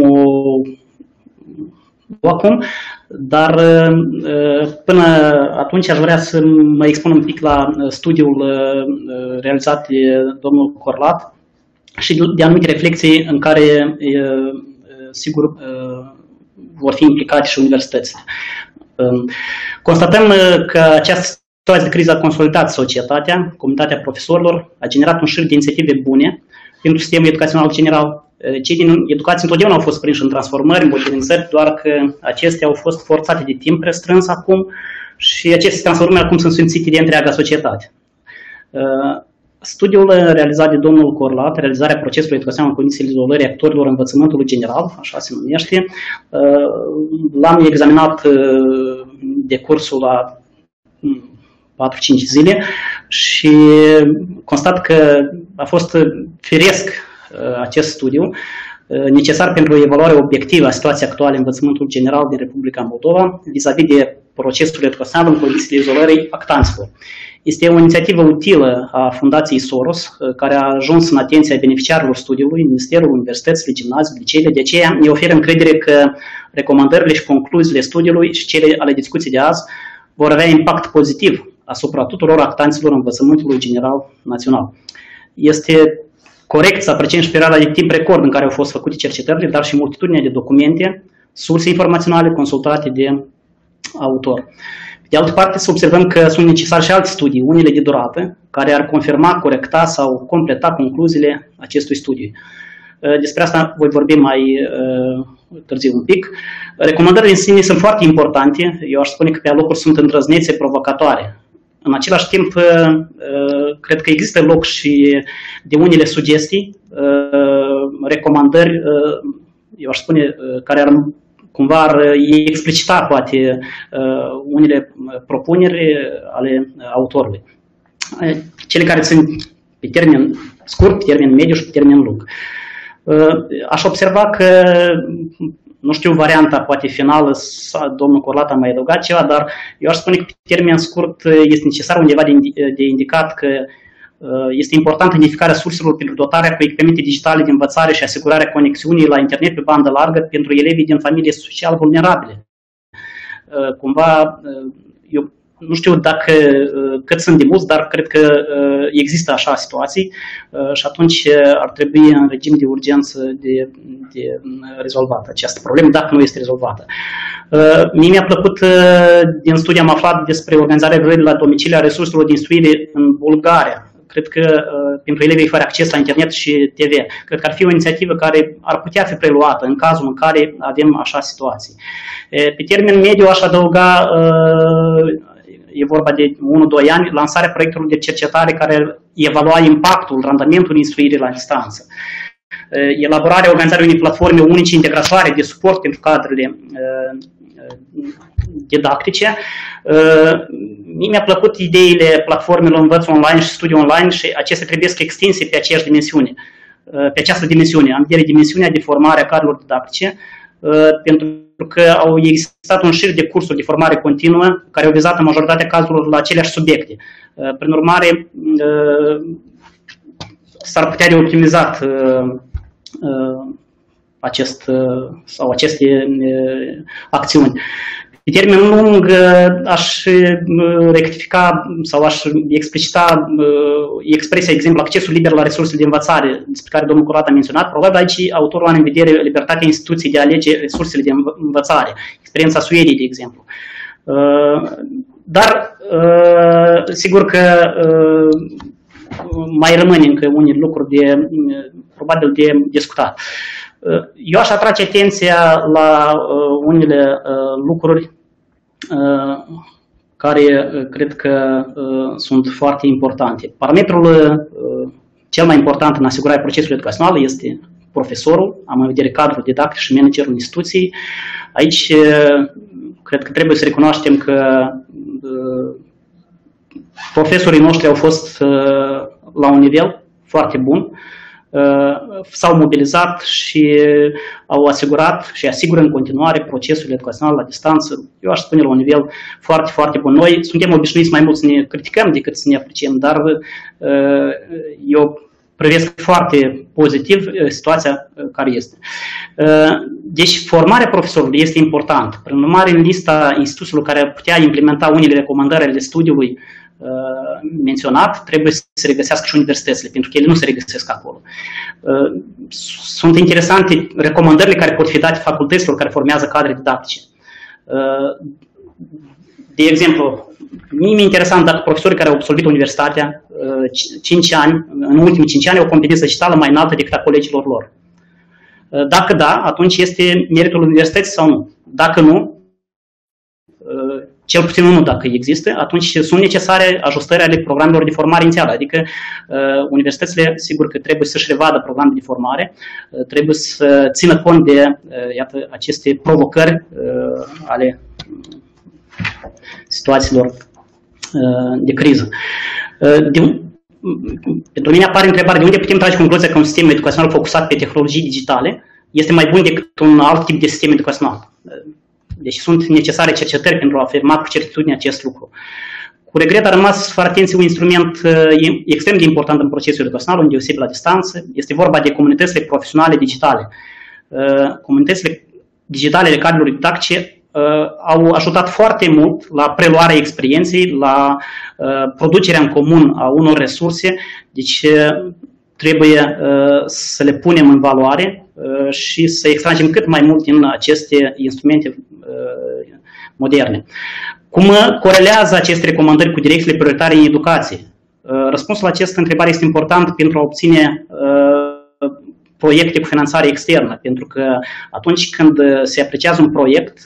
acum, dar până atunci aș vrea să mă expun un pic la studiul realizat de domnul Corlat și de anumite reflexii în care, sigur, vor fi implicate și universitățile. Constatăm că această situație de criză a consolidat societatea, comunitatea profesorilor, a generat un șir de inițiative bune pentru sistemul educațional general. Cei din educație întotdeauna au fost prinși în transformări, în modernizări, doar că acestea au fost forțate de timp restrâns acum și aceste transformări acum sunt simțite de întreaga societate. Studiul realizat de domnul Corlat, realizarea procesului educațional în condițiile izolării actorilor învățământului general, așa se numește, l-am examinat de cursul la 4-5 zile și constat că a fost firesc acest studiu necesar pentru evaluarea obiectivă a situației actuale în învățământul general din Republica Moldova vis-a-vis de procesul educațional în condițiile izolării actanților. Este o inițiativă utilă a Fundației Soros, care a ajuns în atenția beneficiarilor studiului, Ministerul, universitățile, gimnazii, liceele. De aceea ne oferă încredere că recomandările și concluziile studiului și cele ale discuției de azi vor avea impact pozitiv asupra tuturor actanților învățământului general național. Este corect să apreciem și perioada de timp record în care au fost făcute cercetările, dar și multitudinea de documente, surse informaționale consultate de autor. De altă parte, să observăm că sunt necesare și alte studii, unele de durată, care ar confirma, corecta sau completa concluziile acestui studiu. Despre asta voi vorbi mai târziu un pic. Recomandările în sine sunt foarte importante. Eu aș spune că pe alocuri sunt îndrăznețe, provocatoare. În același timp, cred că există loc și de unele sugestii, recomandări, eu aș spune, care ar cumva ar explicita poate unele propuneri ale autorului. Cele care sunt pe termen scurt, pe termen mediu și pe termen lung. Aș observa că, nu știu, varianta poate finală, domnul Corlat a mai adăugat ceva, dar eu aș spune că pe termen scurt este necesar undeva de indicat că este importantă identificarea surselor pentru dotarea cu echipamente digitale de învățare și asigurarea conexiunii la internet pe bandă largă pentru elevii din familii social vulnerabile. Cumva, eu nu știu dacă cât sunt de mulți, dar cred că există așa situații și atunci ar trebui în regim de urgență de rezolvată această problemă, dacă nu este rezolvată. Mie mi-a plăcut, din studiu am aflat despre organizarea lucrării la domiciliu a resurselor de instruire în Bulgaria. Cred că pentru elevii fără acces la internet și TV, cred că ar fi o inițiativă care ar putea fi preluată în cazul în care avem așa situații. Pe termen mediu aș adăuga, e vorba de 1-2 ani, lansarea proiectului de cercetare care evalua impactul, randamentul instruirii la distanță. Elaborarea, organizarea unei platforme unice integratoare de suport pentru cadrele didactice. Mie mi-a plăcut ideile platformelor învăț online și studiu online și acestea trebuie să extinse pe aceeași dimensiune. Pe această dimensiune, am vedere dimensiunea de formare a cadrelor didactice, pentru că au existat un șir de cursuri de formare continuă care au vizat în majoritatea cazurilor la aceleași subiecte. Prin urmare, s-ar putea de optimizat aceste acțiuni. Pe termen lung aș rectifica sau aș explicita expresia, exemplu, accesul liber la resurse de învățare, despre care domnul Corlat a menționat. Probabil aici autorul are în vedere libertatea instituției de a alege resursele de învățare, experiența Suediei, de exemplu. Dar, sigur că mai rămâne încă unele lucruri probabil de discutat. Eu aș atrage atenția la unele lucruri care cred că sunt foarte importante. Parametrul cel mai important în asigurarea procesului educațional este profesorul, am în vedere cadrul didactic și managerul instituției. Aici cred că trebuie să recunoaștem că profesorii noștri au fost la un nivel foarte bun, s-au mobilizat și au asigurat și asigură în continuare procesul educațional la distanță. Eu aș spune la un nivel foarte, foarte bun. Noi suntem obișnuiți mai mult să ne criticăm decât să ne apreciem, dar eu privesc foarte pozitiv situația care este. Deci formarea profesorului este importantă. Prin urmare, în lista instituțiilor care ar putea implementa unele recomandări ale studiului menționat, trebuie să se regăsească și universitățile, pentru că ele nu se regăsesc acolo. Sunt interesante recomandările care pot fi date facultăților care formează cadre didactice. De exemplu, mie mi-e interesant dacă profesorii care au absolvit universitatea 5 ani, în ultimii 5 ani au o competență digitală mai înaltă decât a colegilor lor. Dacă da, atunci este meritul universității sau nu? Dacă nu, cel puțin unul dacă există, atunci sunt necesare ajustări ale programelor de formare inițială. Adică universitățile, sigur că trebuie să-și revadă programul de formare, trebuie să țină cont de iată, aceste provocări ale situațiilor de criză. Pentru mine apare întrebarea de unde putem trage concluzia că un sistem educațional focusat pe tehnologii digitale este mai bun decât un alt tip de sistem educațional. Deci sunt necesare cercetări pentru a afirma cu certitudine acest lucru. Cu regret a rămas fără atenție un instrument extrem de important în procesul educațional, îndeosebi la distanță. Este vorba de comunitățile profesionale digitale. Comunitățile digitale ale cadrelor didactice au ajutat foarte mult la preluarea experienței, la producerea în comun a unor resurse. Deci trebuie să le punem în valoare și să extragem cât mai mult din aceste instrumente moderne. Cum corelează aceste recomandări cu direcțiile prioritare în educație? Răspunsul la această întrebare este important pentru a obține proiecte cu finanțare externă, pentru că atunci când se apreciază un proiect,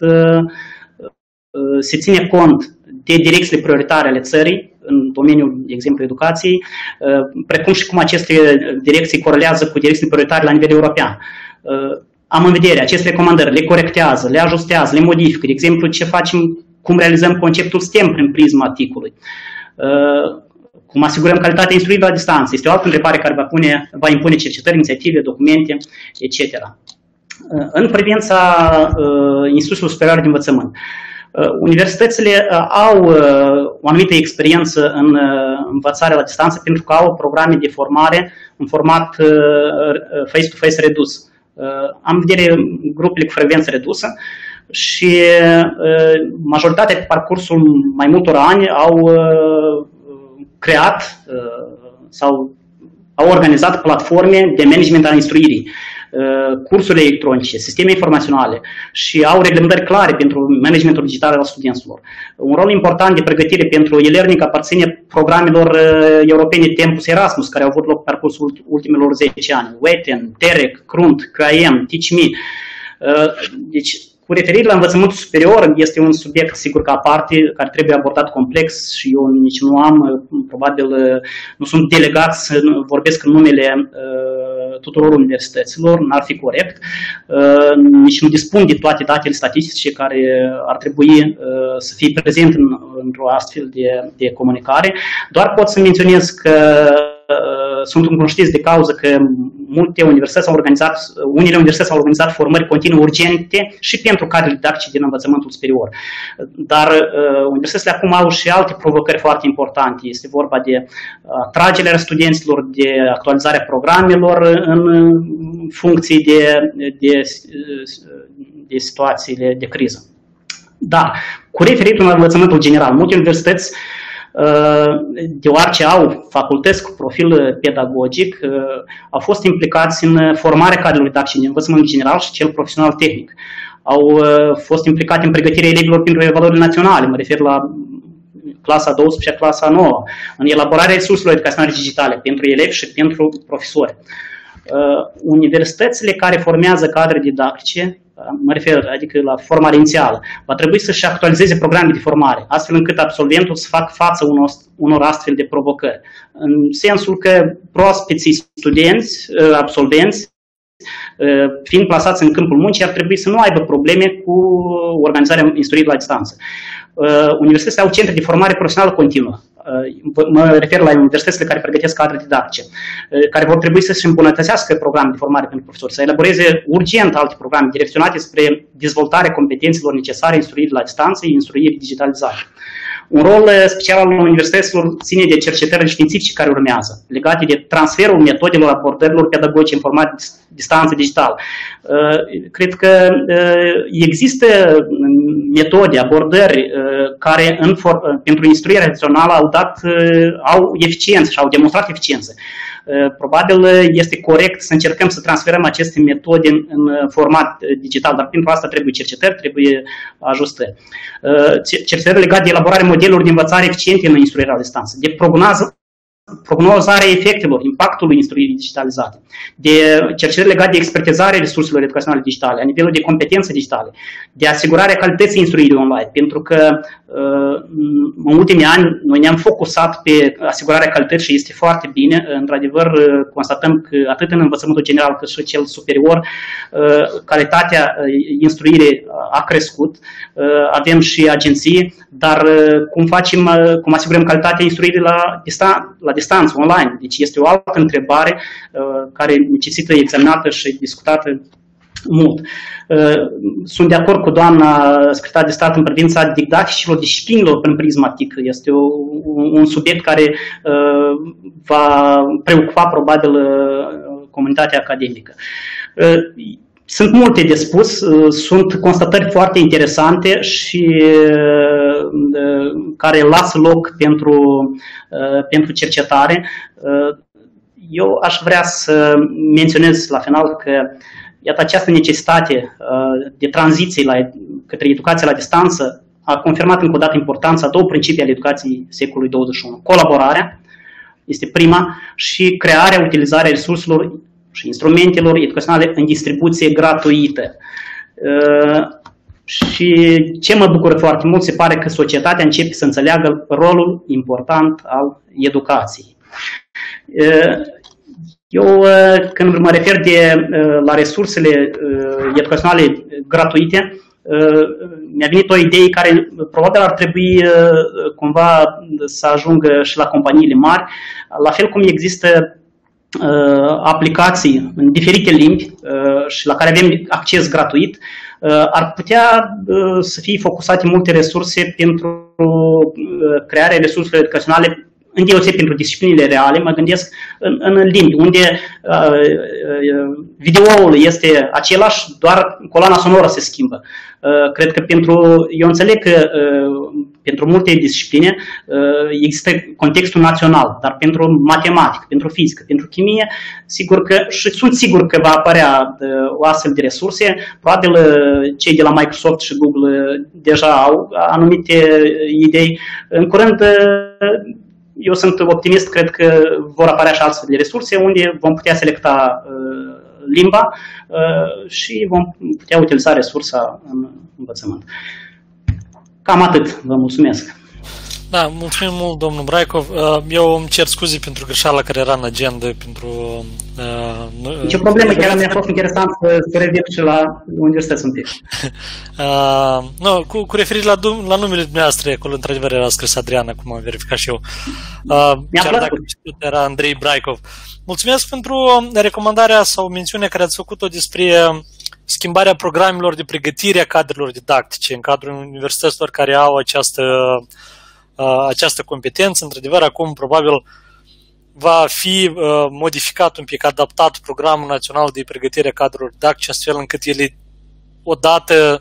se ține cont de direcțiile prioritare ale țării, în domeniul, de exemplu, educației, precum și cum aceste direcții corelează cu direcțiile prioritare la nivel european. Am în vedere aceste recomandări, le corectează, le ajustează, le modifică. De exemplu, ce facem, cum realizăm conceptul STEM prin prisma articolului. Cum asigurăm calitatea instruirii la distanță. Este o altă întrebare care va impune cercetări, inițiative, documente, etc. În privința instituțiilor superioare de învățământ, universitățile au o anumită experiență în învățarea la distanță pentru că au programe de formare în format face-to-face redus. Am în vedere grupele cu frecvență redusă și majoritatea pe parcursul mai multor ani au creat sau au organizat platforme de management al instruirii, cursuri electronice, sisteme informaționale și au reglementări clare pentru managementul digital al studenților. Un rol important de pregătire pentru e-learning aparține programelor europene Tempus Erasmus, care au avut loc pe parcursul ultimilor 10 ani. WETEN, TEREC, CRUNT, CAEM, TeachMe. Deci, cu referire la învățământul superior, este un subiect, sigur, ca aparte, care trebuie abordat complex și eu nici nu am, probabil, nu sunt delegat să vorbesc în numele tuturor universităților, n-ar fi corect. Nici nu dispun de toate datele statistice care ar trebui să fie prezente într-o astfel de comunicare. Doar pot să menționez că sunt încunoștiți de cauză că unele universități au organizat formări continue urgente și pentru cadrele didactice din învățământul superior. Dar universitățile acum au și alte provocări foarte importante. Este vorba de atragerea studenților, de actualizarea programelor în funcție de situațiile de criză. Da, cu referire la învățământul general, multe universități, deoarece au facultăți cu profil pedagogic, au fost implicați în formarea cadrelor didactice din învățământul general și cel profesional tehnic. au fost implicate în pregătirea elevilor pentru evaluările naționale, mă refer la clasa 12 și clasa 9, în elaborarea resurselor educaționale digitale pentru elevi și pentru profesori. Universitățile care formează cadre didactice, mă refer adică la formare inițială, va trebui să-și actualizeze programe de formare, astfel încât absolventul să facă față unor astfel de provocări. În sensul că proaspeții studenți, absolvenți, fiind plasați în câmpul muncii, ar trebui să nu aibă probleme cu organizarea instruirii la distanță. Universitățile au centre de formare profesională continuă. Mă refer la universitățile care pregătesc cadre didactice, care vor trebui să-și îmbunătățească programe de formare pentru profesori, să elaboreze urgent alte programe direcționate spre dezvoltarea competențelor necesare instruirii la distanță, instruirii digitalizate. Un rol special al universităților ține de cercetările științifice care urmează, legate de transferul metodelor, abordărilor pedagogice în format distanță digital. Cred că există metode, abordări care pentru instruirea tradițională au eficiență și au demonstrat eficiență. Probabil este corect să încercăm să transferăm aceste metode în format digital, dar pentru asta trebuie cercetări, trebuie ajustări. Cercetări legate de elaborarea modelelor de învățare eficiente în instruirea la distanță, de prognozarea efectelor, impactului instruirii digitalizate, de cercetări legate de expertizarea resurselor educaționale digitale, a nivelului de competențe digitale, de asigurarea calității instruirii online, pentru că în ultimii ani noi ne-am focusat pe asigurarea calității și este foarte bine. Într-adevăr, constatăm că atât în învățământul general cât și cel superior, calitatea instruirii a crescut, avem și agenții, dar cum asigurăm calitatea instruirii la distanță, online? Deci este o altă întrebare care necesită examinată și discutată mult. Sunt de acord cu doamna secretar de stat în privința didacticilor disciplinelor prin prisma TIC. Este un subiect care va preocupa probabil comunitatea academică. Sunt multe de spus, sunt constatări foarte interesante și care lasă loc pentru cercetare. Eu aș vrea să menționez la final că iată, această necesitate de tranziție către educație la distanță a confirmat încă o dată importanța a două principii ale educației secolului 21. Colaborarea este prima și crearea, utilizarea resurselor și instrumentelor educaționale în distribuție gratuită. Și ce mă bucură foarte mult, se pare că societatea începe să înțeleagă rolul important al educației. Eu, când mă refer la resursele educaționale gratuite, mi-a venit o idee care probabil ar trebui cumva să ajungă și la companiile mari, la fel cum există aplicații în diferite limbi și la care avem acces gratuit, ar putea să fie focusate multe resurse pentru crearea resurselor educaționale, îndeosebi pentru disciplinele reale, mă gândesc în limbi, unde videoul este același, doar coloana sonoră se schimbă. Cred că eu înțeleg că pentru multe discipline există contextul național, dar pentru matematică, pentru fizică, pentru chimie, și sunt sigur că va apărea o astfel de resurse. Probabil cei de la Microsoft și Google deja au anumite idei. În curând, eu sunt optimist, cred că vor apărea și astfel de resurse unde vom putea selecta limba și vom putea utiliza resursa în învățământ. Cam atât. Vă mulțumesc. Da, mulțumim mult, domnul Braicov. Eu îmi cer scuze pentru greșeala care era în agenda pentru... Nici o problemă, chiar mi-a fost interesant să revin și la universități un pic. Cu referire la numele dumneavoastră, acolo într-adevăr era scris Adrian, acum am verificat și eu. Chiar dacă era Andrei Braicov. Mulțumesc pentru recomandarea sau mențiunea care ați făcut-o despre schimbarea programelor de pregătire a cadrelor didactice în cadrul universităților care au această competență. Într-adevăr, acum probabil va fi modificat un pic, adaptat programul național de pregătire a cadrelor didactice, astfel încât ele, odată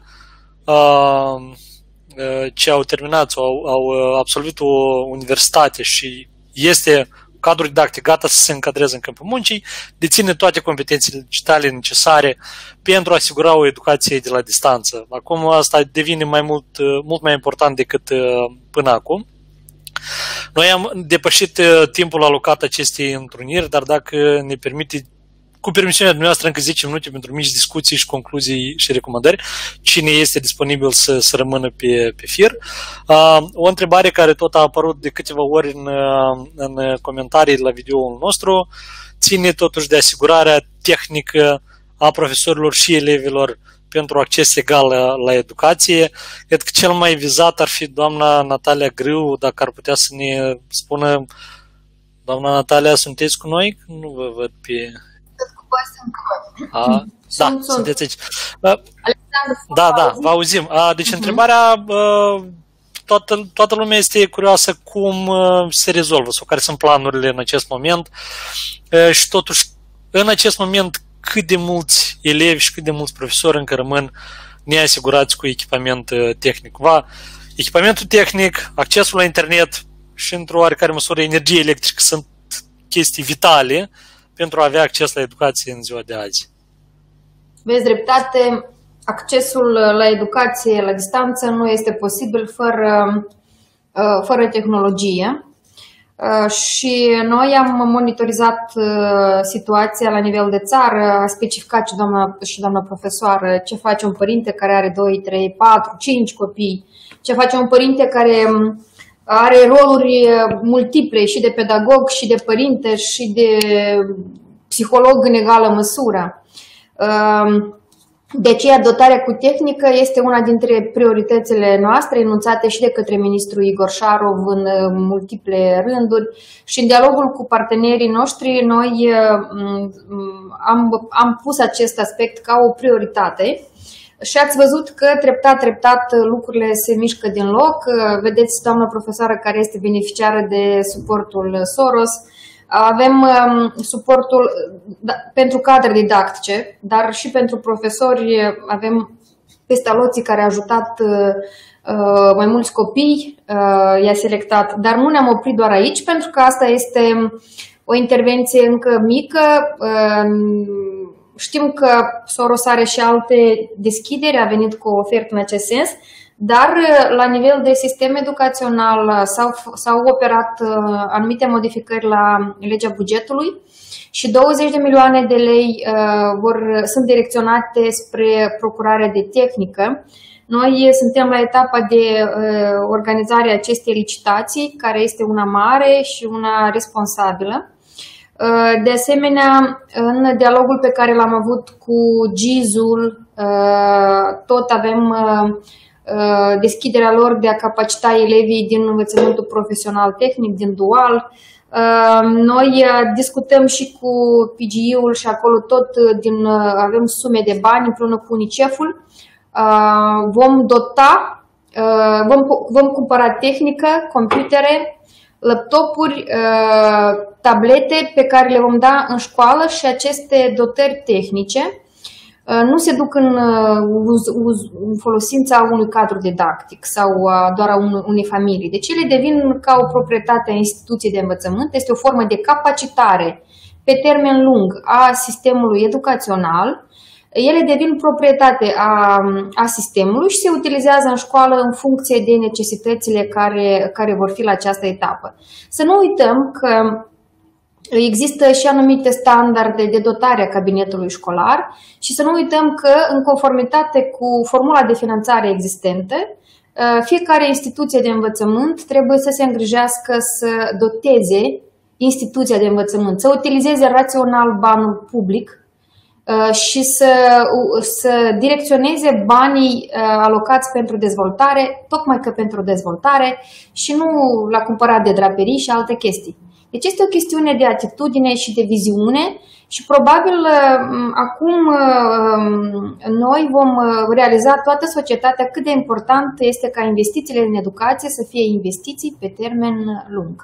ce au terminat sau au absolvit o universitate și este cadru didactic gata să se încadreze în câmpul muncii, deține toate competențele digitale necesare pentru a asigura o educație de la distanță. Acum asta devine mult mai important decât până acum. Noi am depășit timpul alocat acestei întruniri, dar dacă ne permite, cu permisiunea dumneavoastră, încă 10 minute pentru mici discuții și concluzii și recomandări. Cine este disponibil să rămână pe fir? O întrebare care tot a apărut de câteva ori în comentarii la videoul nostru ține totuși de asigurarea tehnică a profesorilor și elevilor pentru acces egal la educație. Cred că cel mai vizat ar fi doamna Natalia Grâu, dacă ar putea să ne spună. Doamna Natalia, sunteți cu noi? Nu vă văd pe... Sunteți aici. Da, vă auzim. Deci întrebarea, toată lumea este curioasă cum se rezolvă sau care sunt planurile în acest moment și totuși în acest moment cât de mulți elevi și cât de mulți profesori încă rămân neasigurați cu echipament tehnic. Echipamentul tehnic, accesul la internet și într-o oarecare măsură energie electrică sunt chestii vitale pentru a avea acces la educație în ziua de azi. Vezi dreptate, accesul la educație la distanță nu este posibil fără tehnologie. Și noi am monitorizat situația la nivel de țară, a specificat și doamna profesoară ce face un părinte care are 2, 3, 4, 5 copii, ce face un părinte care are roluri multiple și de pedagog și de părinte și de psiholog în egală măsură. De aceea, dotarea cu tehnică este una dintre prioritățile noastre, enunțate și de către ministrul Igor Șarov în multiple rânduri și în dialogul cu partenerii noștri, noi am pus acest aspect ca o prioritate și ați văzut că treptat lucrurile se mișcă din loc. Vedeți, doamna profesoară, care este beneficiară de suportul Soros. Avem suportul pentru cadre didactice, dar și pentru profesori avem Pestaloții care a ajutat mai mulți copii, i-a selectat, dar nu ne-am oprit doar aici, pentru că asta este o intervenție încă mică. Știm că Soros are și alte deschideri, a venit cu o ofertă în acest sens, dar la nivel de sistem educațional s-au operat anumite modificări la legea bugetului și 20 de milioane de lei sunt direcționate spre procurarea de tehnică. Noi suntem la etapa de organizare a acestei licitații, care este una mare și una responsabilă. De asemenea, în dialogul pe care l-am avut cu GIZ-ul, tot avem deschiderea lor de a capacita elevii din învățământul profesional tehnic, din dual. Noi discutăm și cu PGI-ul și acolo tot avem sume de bani împreună cu UNICEF-ul. Vom dota, vom cumpăra tehnică, computere, laptopuri, tablete pe care le vom da în școală și aceste dotări tehnice nu se duc în folosința unui cadru didactic sau doar a unei familii. Deci ele devin ca o proprietate a instituției de învățământ, este o formă de capacitare pe termen lung a sistemului educațional. Ele devin proprietate a sistemului și se utilizează în școală în funcție de necesitățile care vor fi la această etapă. Să nu uităm că există și anumite standarde de dotare a cabinetului școlar și să nu uităm că, în conformitate cu formula de finanțare existentă, fiecare instituție de învățământ trebuie să se îngrijească să doteze instituția de învățământ, să utilizeze rațional banul public și să direcționeze banii alocați pentru dezvoltare, tocmai că pentru dezvoltare și nu la cumpărat de draperii și alte chestii. Deci este o chestiune de atitudine și de viziune și probabil acum noi vom realiza toată societatea cât de important este ca investițiile în educație să fie investiții pe termen lung.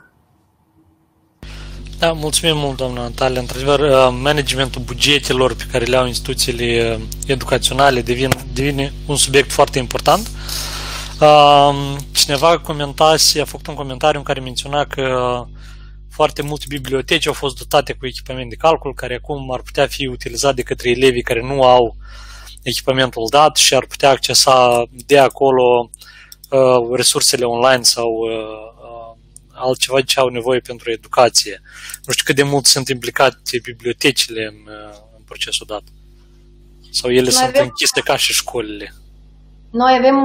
Da, mulțumim mult, doamna Natalia. Într-adevăr, managementul bugetelor pe care le au instituțiile educaționale devine un subiect foarte important. Cineva a făcut un comentariu în care menționa că foarte multe biblioteci au fost dotate cu echipament de calcul, care acum ar putea fi utilizat de către elevii care nu au echipamentul dat și ar putea accesa de acolo resursele online sau altceva ce au nevoie pentru educație. Nu știu cât de mult sunt implicate bibliotecile în procesul dat. Sau ele sunt închise ca și școlile. Noi avem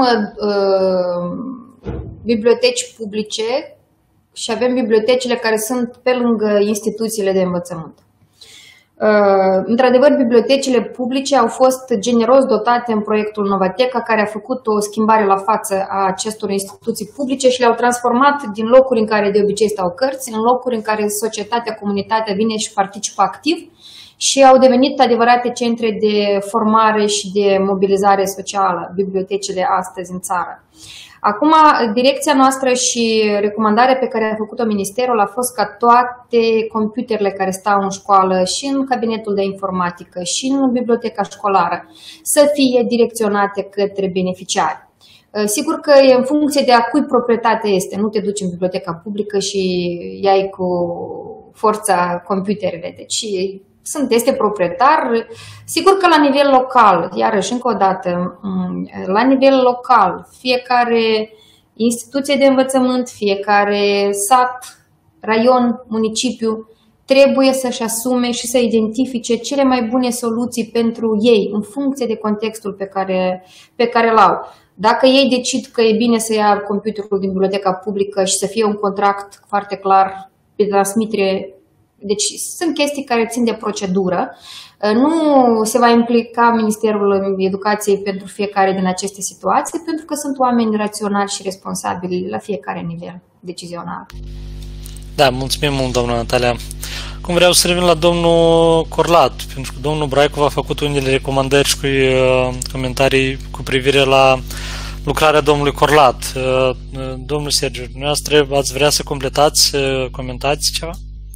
biblioteci publice și avem bibliotecile care sunt pe lângă instituțiile de învățământ. Într-adevăr, bibliotecile publice au fost generos dotate în proiectul Novateca, care a făcut o schimbare la față a acestor instituții publice și le-au transformat din locuri în care de obicei stau cărți, în locuri în care societatea, comunitatea vine și participă activ și au devenit adevărate centre de formare și de mobilizare socială, bibliotecile astăzi în țară. Acum, direcția noastră și recomandarea pe care a făcut-o Ministerul a fost ca toate computerele care stau în școală și în cabinetul de informatică și în biblioteca școlară să fie direcționate către beneficiari. Sigur că e în funcție de a cui proprietate este. Nu te duci în biblioteca publică și iai cu forța computerele. Deci este proprietar. Sigur că la nivel local, iarăși încă o dată, la nivel local, fiecare instituție de învățământ, fiecare sat, raion, municipiu, trebuie să-și asume și să identifice cele mai bune soluții pentru ei, în funcție de contextul pe care îl au. Dacă ei decid că e bine să ia computerul din biblioteca publică și să fie un contract foarte clar pe transmitere. Deci sunt chestii care țin de procedură. Nu se va implica Ministerul Educației pentru fiecare din aceste situații, pentru că sunt oameni raționali și responsabili la fiecare nivel decizional. Da, mulțumim mult, doamna Natalia. Acum vreau să revin la domnul Corlat, pentru că domnul Braicov a făcut unele recomandări și cu comentarii cu privire la lucrarea domnului Corlat. Domnul Sergiu, dumneavoastră ați vrea să completați, comentați ceva?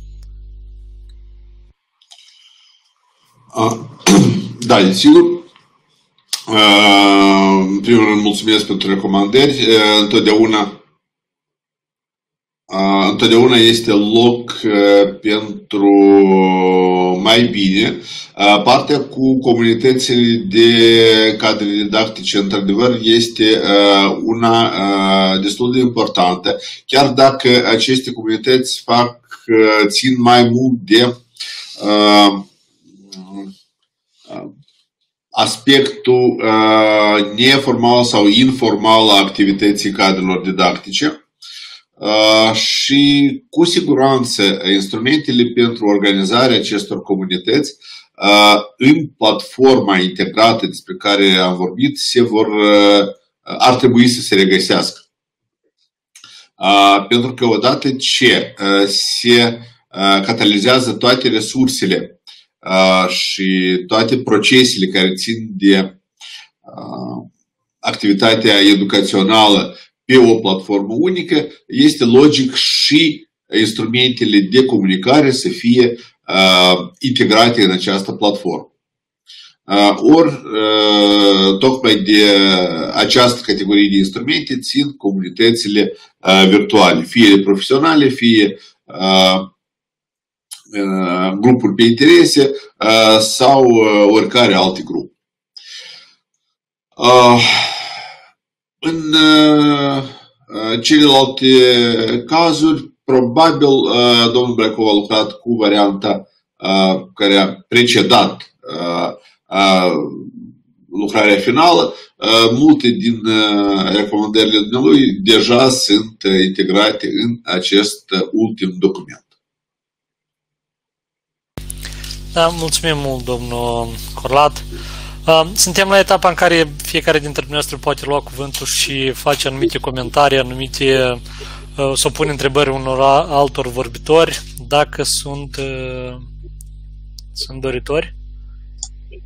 Da, sigur. În primul rând, mulțumesc pentru recomandări. Întotdeauna este loc pentru mai bine. Partea cu comunitățile de cadre didactice, într-adevăr, este una destul de importantă, chiar dacă aceste comunități țin mai mult de aspectul neformal sau informal al activității cadrelor didactice și cu siguranță instrumentele pentru organizarea acestor comunități în platforma integrată despre care am vorbit ar trebui să se regăsească. Pentru că odată ce se catalizează toate resursele și toate procesele care țin de activitatea educațională pe o platformă unică, este logic și instrumentele de comunicare să fie integrate în această platformă. Ori, tocmai de această categorie de instrumente țin comunitățile virtuale, fie profesionale, fie grupuri pe interese sau oricare alte grupuri. În celelalte cazuri, probabil domnul Braicov a lucrat cu varianta care a precedat lucrarea finală. Multe din recomandările lui deja sunt integrate în acest ultim document. Da, mulțumim mult, domnul Corlat. Suntem la etapa în care fiecare dintre noastre poate lua cuvântul și face anumite comentarii, să pune întrebări unor altor vorbitori, dacă sunt doritori.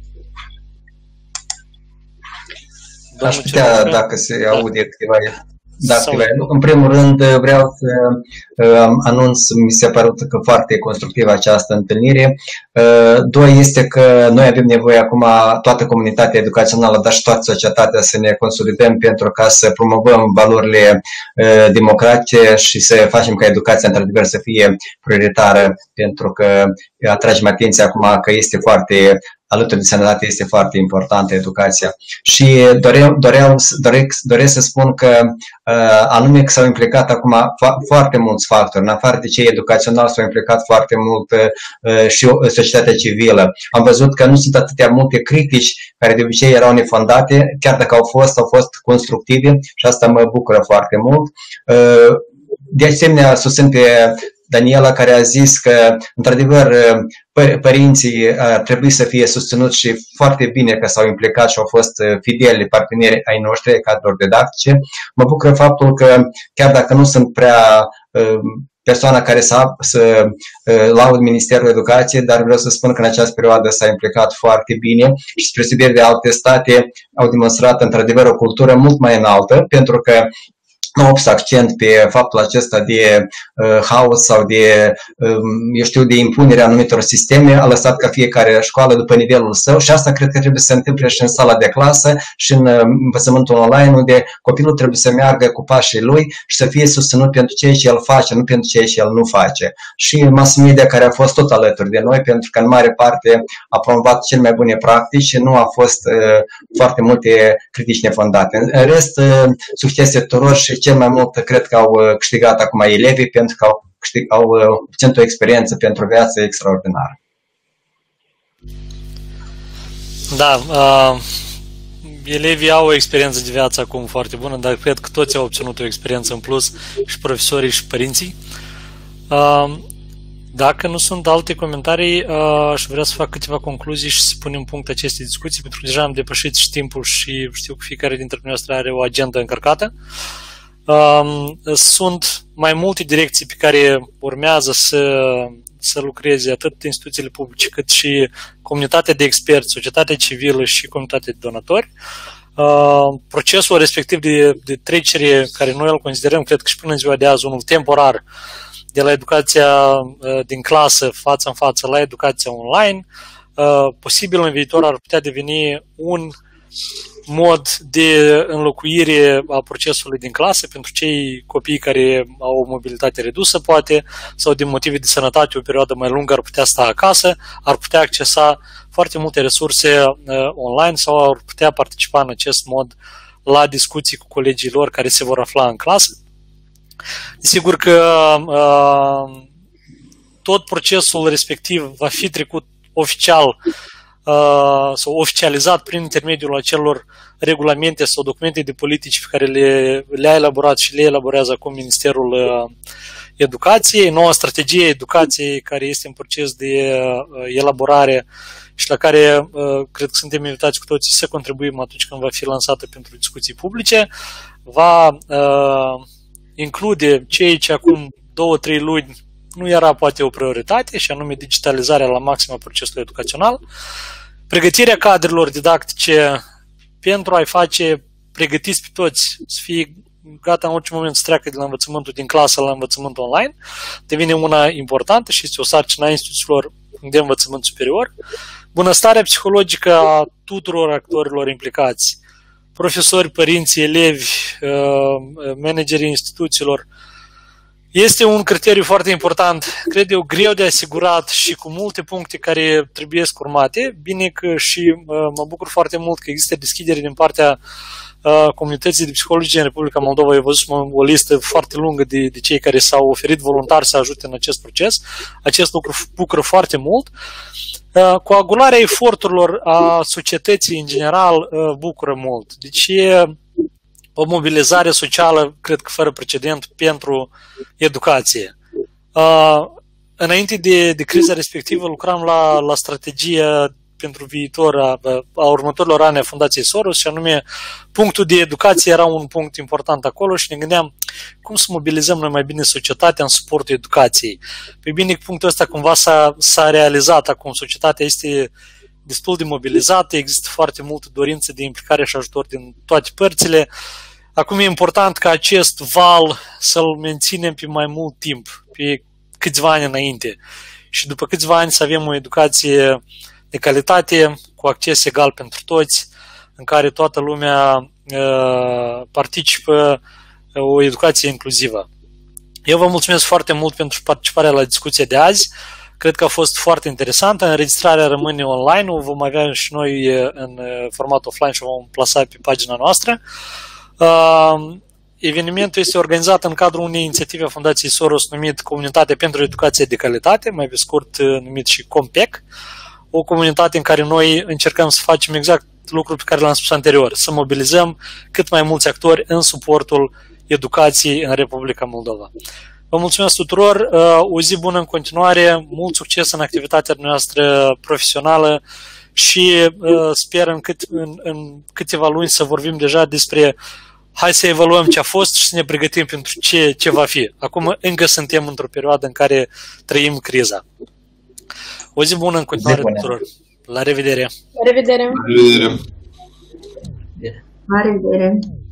Aș putea, dacă se aude câteva Da, în primul rând vreau să anunț, mi s-a părut că foarte constructivă această întâlnire. Doi este că noi avem nevoie acum, toată comunitatea educațională, dar și toată societatea, să ne consolidăm pentru ca să promovăm valorile democratice și să facem ca educația într-adevăr să fie prioritară, pentru că atragem atenția acum că este foarte, alături de sănătate, este foarte importantă educația. Și doresc să spun că anume că s-au implicat acum foarte mulți factori. În afară de cei educaționali s-au implicat foarte mult și societatea civilă. Am văzut că nu sunt atâtea multe critici care de obicei erau nefondate, chiar dacă au fost constructive și asta mă bucură foarte mult. De asemenea, susțin pe Daniela, care a zis că, într-adevăr, părinții trebuie să fie susținuți și foarte bine că s-au implicat și au fost fideli parteneri ai noștri, ai cadrelor didactice. Mă bucură faptul că, chiar dacă nu sunt prea persoana care să laud Ministerul Educației, dar vreau să spun că în această perioadă s-a implicat foarte bine și spre deosebire de alte state au demonstrat într-adevăr o cultură mult mai înaltă, pentru că nu pus accent pe faptul acesta de haos sau de, eu știu, de impunerea anumitor sisteme, a lăsat ca fiecare școală după nivelul său și asta cred că trebuie să se întâmple și în sala de clasă și în învățământul online, unde copilul trebuie să meargă cu pașii lui și să fie susținut pentru ceea ce el face, nu pentru ceea ce el nu face. Și mass media, care a fost tot alături de noi, pentru că în mare parte a promovat cele mai bune practici și nu a fost foarte multe critici nefondate. În rest, succese tuturor și cel mai mult cred că au câștigat acum elevii, pentru că au obținut o experiență pentru viață extraordinară. Da, elevii au o experiență de viață acum foarte bună, dar cred că toți au obținut o experiență în plus, și profesorii și părinții. Dacă nu sunt alte comentarii, aș vrea să fac câteva concluzii și să punem punct acestei discuții, pentru că deja am depășit și timpul și știu că fiecare dintre noastre are o agendă încărcată. Sunt mai multe direcții pe care urmează să lucreze atât instituțiile publice cât și comunitatea de experți, societatea civilă și comunitatea de donatori. Procesul respectiv de trecere, care noi îl considerăm, cred că și până în ziua de azi, unul temporar, de la educația din clasă față în față la educația online, posibil în viitor ar putea deveni un mod de înlocuire a procesului din clasă pentru cei copii care au o mobilitate redusă, poate, sau din motive de sănătate o perioadă mai lungă ar putea sta acasă, ar putea accesa foarte multe resurse online sau ar putea participa în acest mod la discuții cu colegii lor care se vor afla în clasă. Desigur că tot procesul respectiv va fi trecut oficial sau oficializat prin intermediul acelor regulamente sau documente de politici pe care le-a elaborat și le elaborează acum Ministerul Educației, noua strategie educației care este în proces de elaborare și la care cred că suntem invitați cu toții să contribuim atunci când va fi lansată pentru discuții publice, va include ceea ce acum 2-3 luni nu era poate o prioritate, și anume digitalizarea la maxim a procesului educațional, pregătirea cadrelor didactice pentru a-i face pregătiți pe toți să fie gata în orice moment să treacă de la învățământul din clasă la învățământul online, devine una importantă și este o sarcină a instituțiilor de învățământ superior. Bunăstarea psihologică a tuturor actorilor implicați, profesori, părinți, elevi, managerii instituțiilor, este un criteriu foarte important, cred eu, greu de asigurat și cu multe puncte care trebuie urmate. Bine că și mă bucur foarte mult că există deschidere din partea comunității de psihologie în Republica Moldova. Eu văzut o listă foarte lungă de cei care s-au oferit voluntar să ajute în acest proces. Acest lucru bucură foarte mult. Coagularea eforturilor a societății în general bucură mult. Deci e o mobilizare socială, cred că fără precedent, pentru educație. Înainte de criza respectivă lucram la strategia pentru viitor a următorilor ani a Fundației Soros, și anume punctul de educație era un punct important acolo și ne gândeam cum să mobilizăm noi mai bine societatea în suportul educației. Pe bine, punctul ăsta cumva s-a realizat acum. Societatea este destul de mobilizată, există foarte multă dorință de implicare și ajutor din toate părțile. Acum e important ca acest val să-l menținem pe mai mult timp, pe câțiva ani înainte. Și după câțiva ani să avem o educație de calitate, cu acces egal pentru toți, în care toată lumea participă, o educație inclusivă. Eu vă mulțumesc foarte mult pentru participarea la discuția de azi. Cred că a fost foarte interesantă. Înregistrarea rămâne online, o vom avea și noi în format offline și o vom plasa pe pagina noastră. Evenimentul este organizat în cadrul unei inițiative a Fundației Soros numit Comunitate pentru Educație de Calitate, mai pe scurt numit și COMPEC, o comunitate în care noi încercăm să facem exact lucrul pe care l-am spus anterior, să mobilizăm cât mai mulți actori în suportul educației în Republica Moldova. Vă mulțumesc tuturor, o zi bună în continuare, mult succes în activitatea noastră profesională și sper în câteva luni să vorbim deja despre hai să evaluăm ce a fost și să ne pregătim pentru ce va fi. Acum încă suntem într-o perioadă în care trăim criza. O zi bună în continuare tuturor. La revedere! La revedere! La revedere! La revedere!